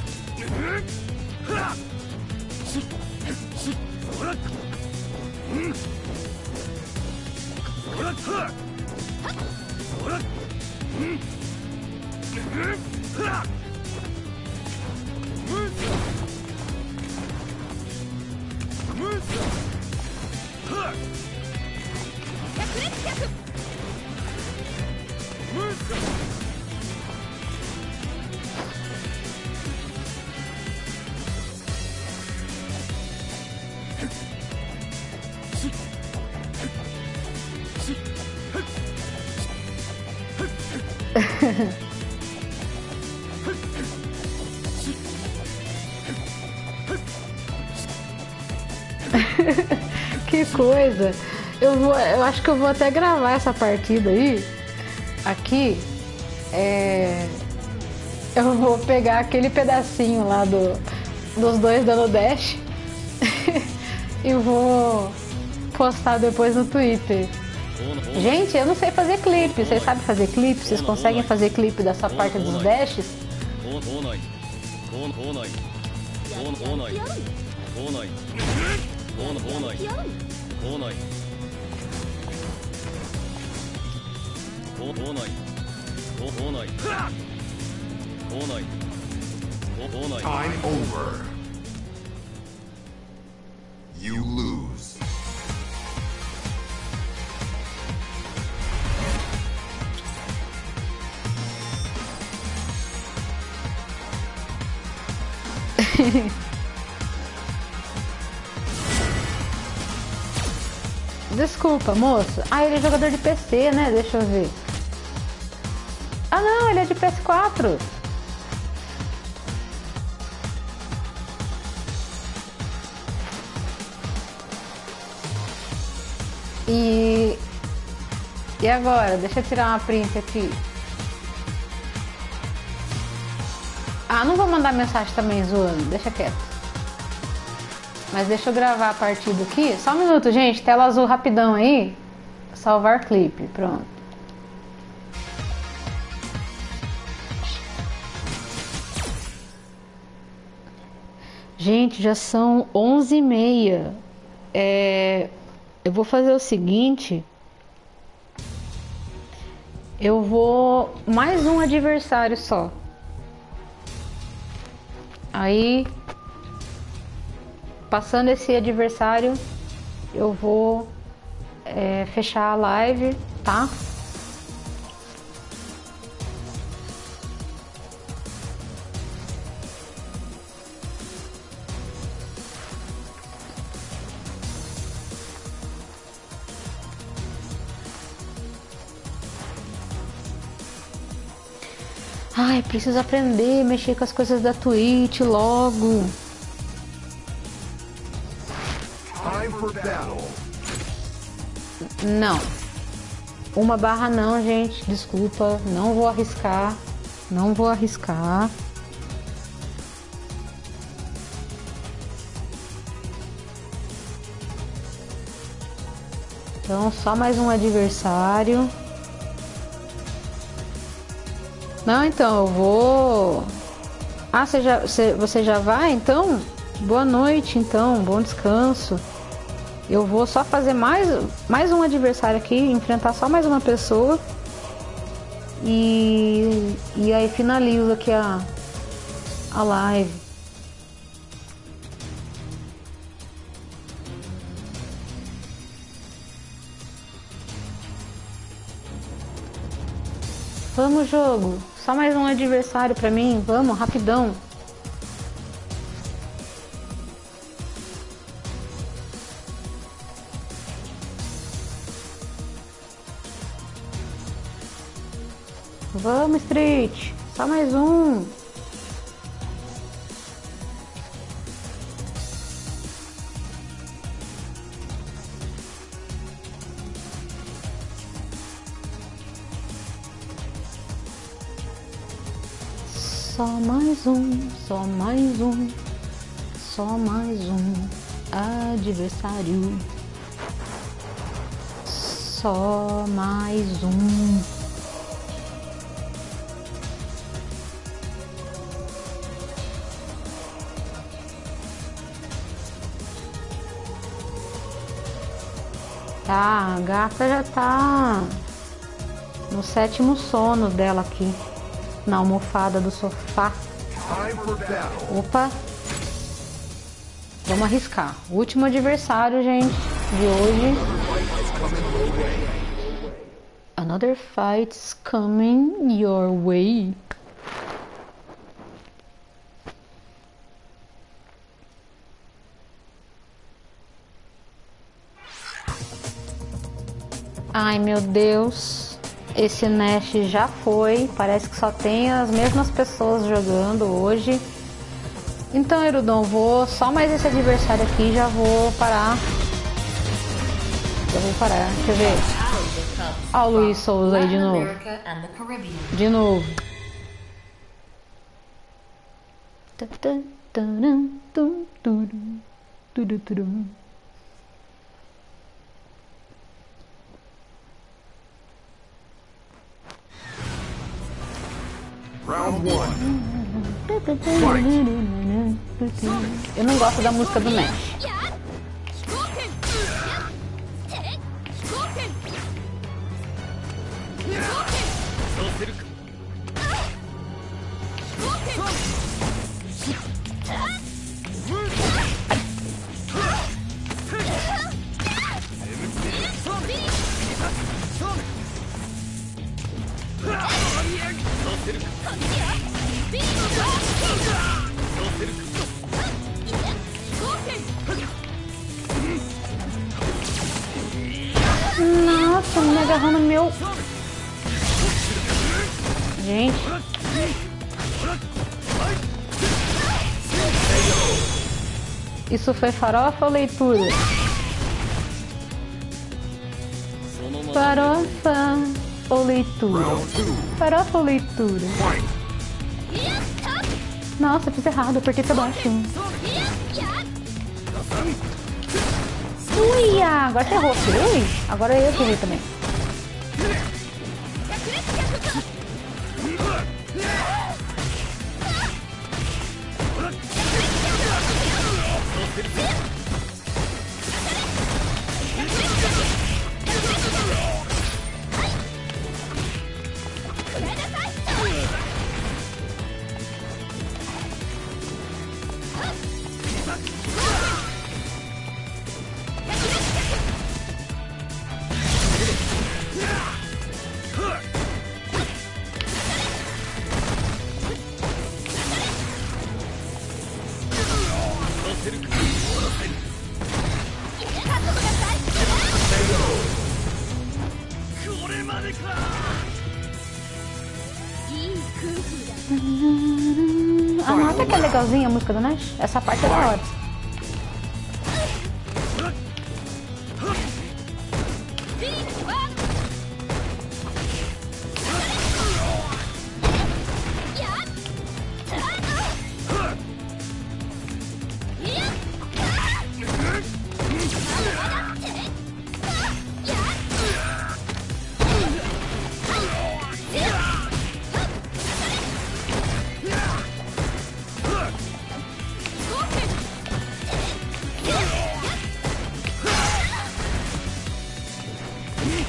Que coisa! Eu vou, eu acho que eu vou até gravar essa partida aí. Aqui, é, eu vou pegar aquele pedacinho lá do, dos dois dando dash e vou postar depois no Twitter. Gente, eu não sei fazer clipe. Vocês sabem fazer clipe? Vocês conseguem fazer clipe dessa parte dos dashes? Time over. You lose. Desculpa, moço. Ah, ele é jogador de P C, né? Deixa eu ver. Ah, não, ele é de P S quatro. E... E agora? Deixa eu tirar uma print aqui. Ah, não vou mandar mensagem também zoando. Deixa quieto. Mas deixa eu gravar a partida aqui. Só um minuto, gente. Tela azul rapidão aí. Salvar clipe. Pronto. Gente, já são onze e meia. É... Eu vou fazer o seguinte. Eu vou... Mais um adversário só. Aí... Passando esse adversário, eu vou é, fechar a live, tá? Ai, preciso aprender a mexer com as coisas da Twitch logo. Time for battle. Não. Uma barra não, gente. Desculpa. Não vou arriscar. Não vou arriscar. Então, só mais um adversário. Não, então, eu vou... Ah, você já, você, você já vai, então? Boa noite, então. Bom descanso. Eu vou só fazer mais, mais um adversário aqui, enfrentar só mais uma pessoa. E, e aí finalizo aqui a, a live. Vamos, jogo. Só mais um adversário pra mim. Vamos, rapidão. Vamos, Street. Só mais um. Só mais um, só mais um, só mais um adversário. Só mais um. Tá, a gata já tá no sétimo sono dela aqui. Na almofada do sofá. Opa. Vamos arriscar. O último adversário, gente, de hoje. Another fight's coming your way. Ai, meu Deus. Esse Nash já foi, parece que só tem as mesmas pessoas jogando hoje. Então, Erudon, vou só mais esse adversário aqui, já vou parar. Já vou parar, deixa eu ver. Olha o Luiz Souza aí de novo. De novo. Round one. Eu não gosto da música do Nash. Nossa, me agarrou no meu... Gente. Isso foi farofa ou leitura? Farofa ou leitura? Farofa ou leitura? Nossa, fiz errado, apertei pra baixo. Ui, agora você errou, filho. Ui, agora eu que errei também. Ah, não, até que é legalzinha a música do Nash. Essa parte é da hora.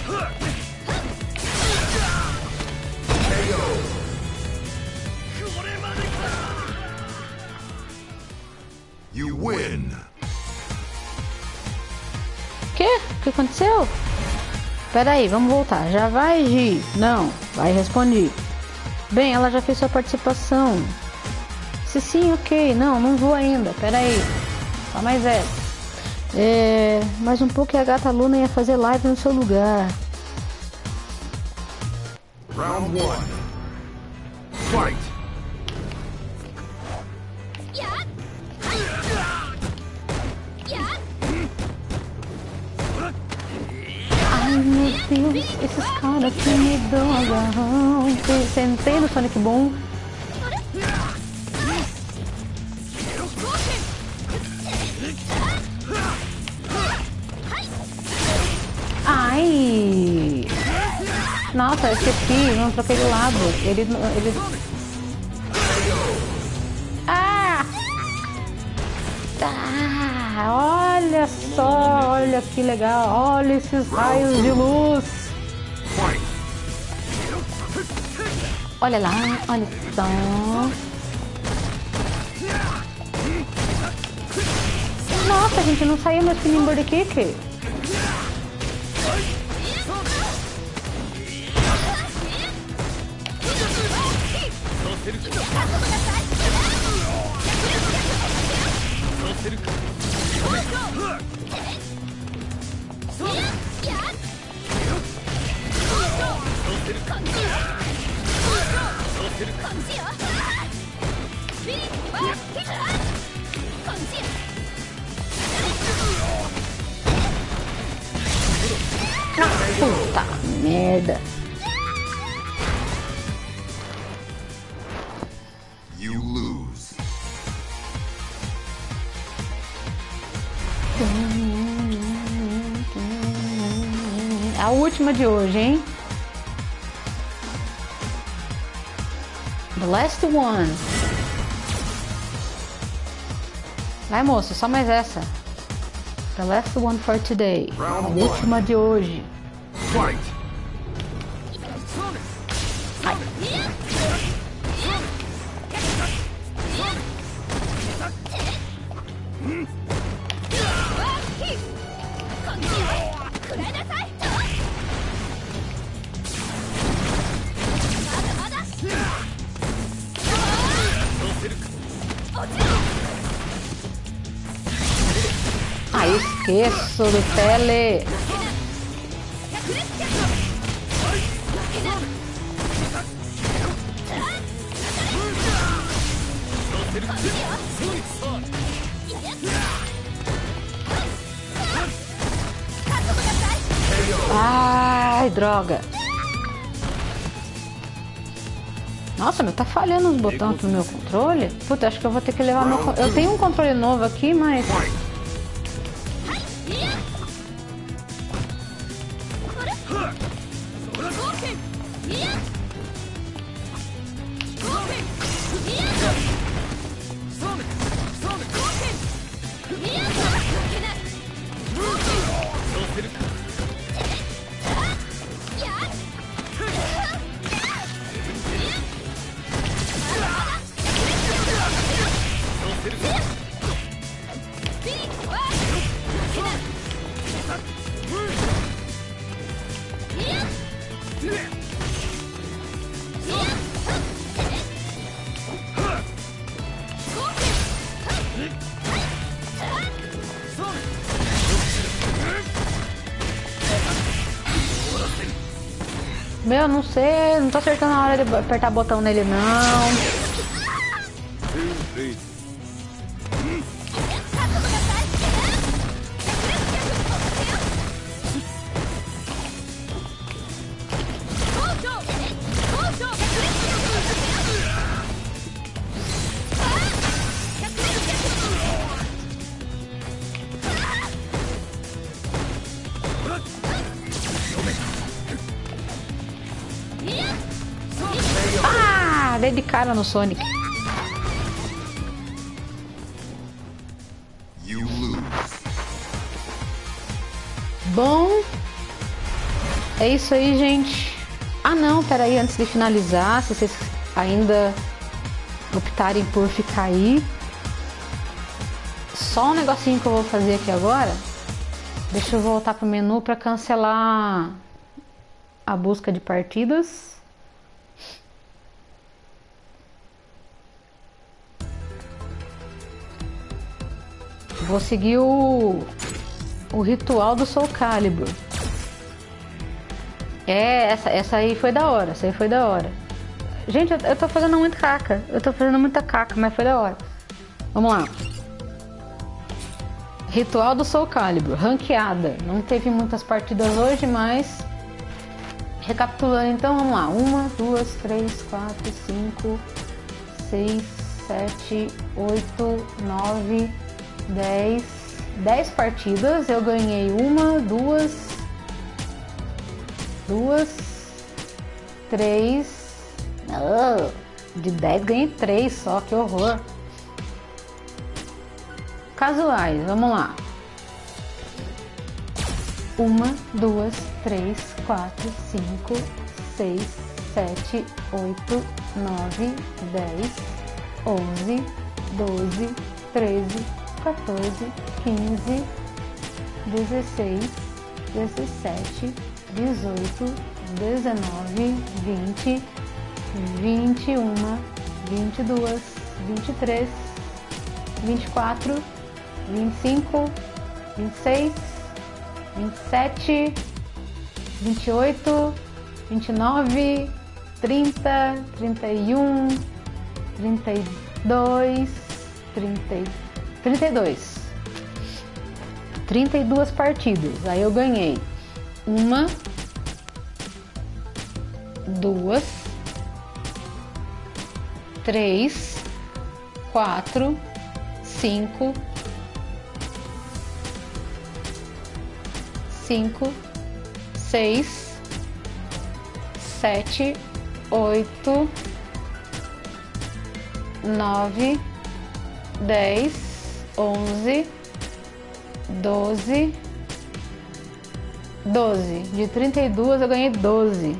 You win. O quê? O que aconteceu? Pera aí, vamos voltar. Já vai, Gi? Não. Vai, respondi. Bem, ela já fez sua participação. Se sim, ok. Não, não vou ainda. Pera aí. Só mais essa. É, mais um pouco e a gata Luna ia fazer live no seu lugar. Round one. Fight. Ai meu Deus, esses caras que me dão agarrão. Sentei no Sonic Boom. Ai! Nossa, eu esqueci, não troquei de lado. Ele. ele... Ah! Ah! Olha só, olha que legal. Olha esses raios de luz. Olha lá, olha só. Nossa, gente, não saiu meu spinning bird kick. Puta merda. You lose. A última de hoje, hein? The last one. Vai, moço, só mais essa. The last one for today. A última de hoje. Fight. Ai. Ah, esqueço do tele. Ai, droga. Nossa, meu, tá falhando os botões do meu controle. Puta, acho que eu vou ter que levar meu... Eu tenho um controle novo aqui, mas... Meu, não sei, não tô acertando a hora de apertar o botão nele, não. Ah, dei de cara no Sonic. You lose. Bom, é isso aí, gente. Ah não, peraí, antes de finalizar, se vocês ainda optarem por ficar aí, só um negocinho que eu vou fazer aqui agora. Deixa eu voltar pro menu para cancelar a busca de partidas. Vou seguir o, o ritual do Soul Calibur. É, essa, essa aí foi da hora, essa aí foi da hora. Gente, eu, eu tô fazendo muita caca, eu tô fazendo muita caca, mas foi da hora. Vamos lá. Ritual do Soul Calibur, ranqueada. Não teve muitas partidas hoje, mas... Recapitulando então, vamos lá. Uma, duas, três, quatro, cinco, seis, sete, oito, nove, dez. Dez partidas. Eu ganhei uma, duas, duas, três. Oh, de dez ganhei três só, que horror. Casuais, vamos lá. Uma, duas, três, quatro, cinco, seis, sete, oito, nove, dez, onze, doze, treze, quatorze, quinze, dezesseis, dezessete, dezoito, dezenove, vinte, vinte e um, vinte e dois, vinte e três, vinte e quatro, vinte e cinco, vinte e seis, vinte e sete, vinte e oito, vinte e nove, trinta, trinta e um, trinta e dois, trinta, trinta e dois. trinta e duas partidas. Aí eu ganhei uma, duas, três, quatro, cinco, cinco, seis, sete, oito, nove, dez, onze, doze, doze. De trinta e duas eu ganhei doze.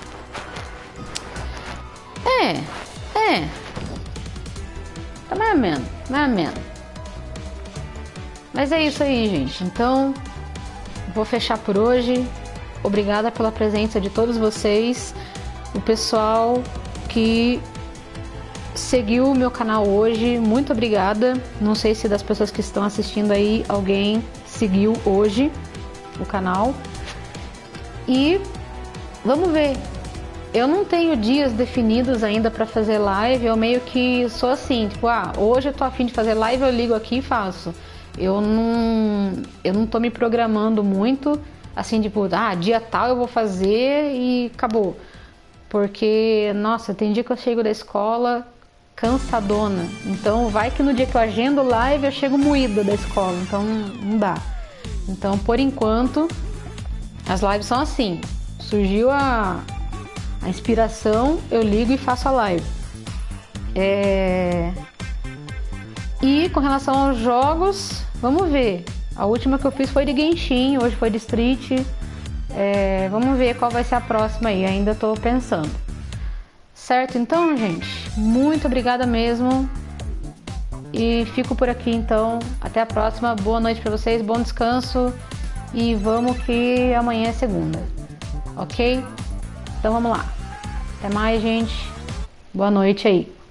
É, é. Tá mais ou menos, mais ou menos. Mas é isso aí, gente. Então, vou fechar por hoje. Obrigada pela presença de todos vocês. O pessoal que seguiu o meu canal hoje, muito obrigada. Não sei se das pessoas que estão assistindo aí, alguém seguiu hoje o canal. E vamos ver. Eu não tenho dias definidos ainda para fazer live. Eu meio que sou assim, tipo, ah, hoje eu tô a fim de fazer live, eu ligo aqui e faço. Eu não, eu não tô me programando muito, assim, tipo, ah, dia tal eu vou fazer e acabou. Porque, nossa, tem dia que eu chego da escola cansadona. Então, vai que no dia que eu agendo live, eu chego moída da escola. Então, não dá. Então, por enquanto, as lives são assim. Surgiu a, a inspiração, eu ligo e faço a live. É... E com relação aos jogos, vamos ver. A última que eu fiz foi de Genshin, hoje foi de Street. É, vamos ver qual vai ser a próxima aí, ainda tô pensando. Certo? Então, gente, muito obrigada mesmo. E fico por aqui então. Até a próxima. Boa noite pra vocês, bom descanso. E vamos que amanhã é segunda. Ok? Então vamos lá. Até mais, gente. Boa noite aí.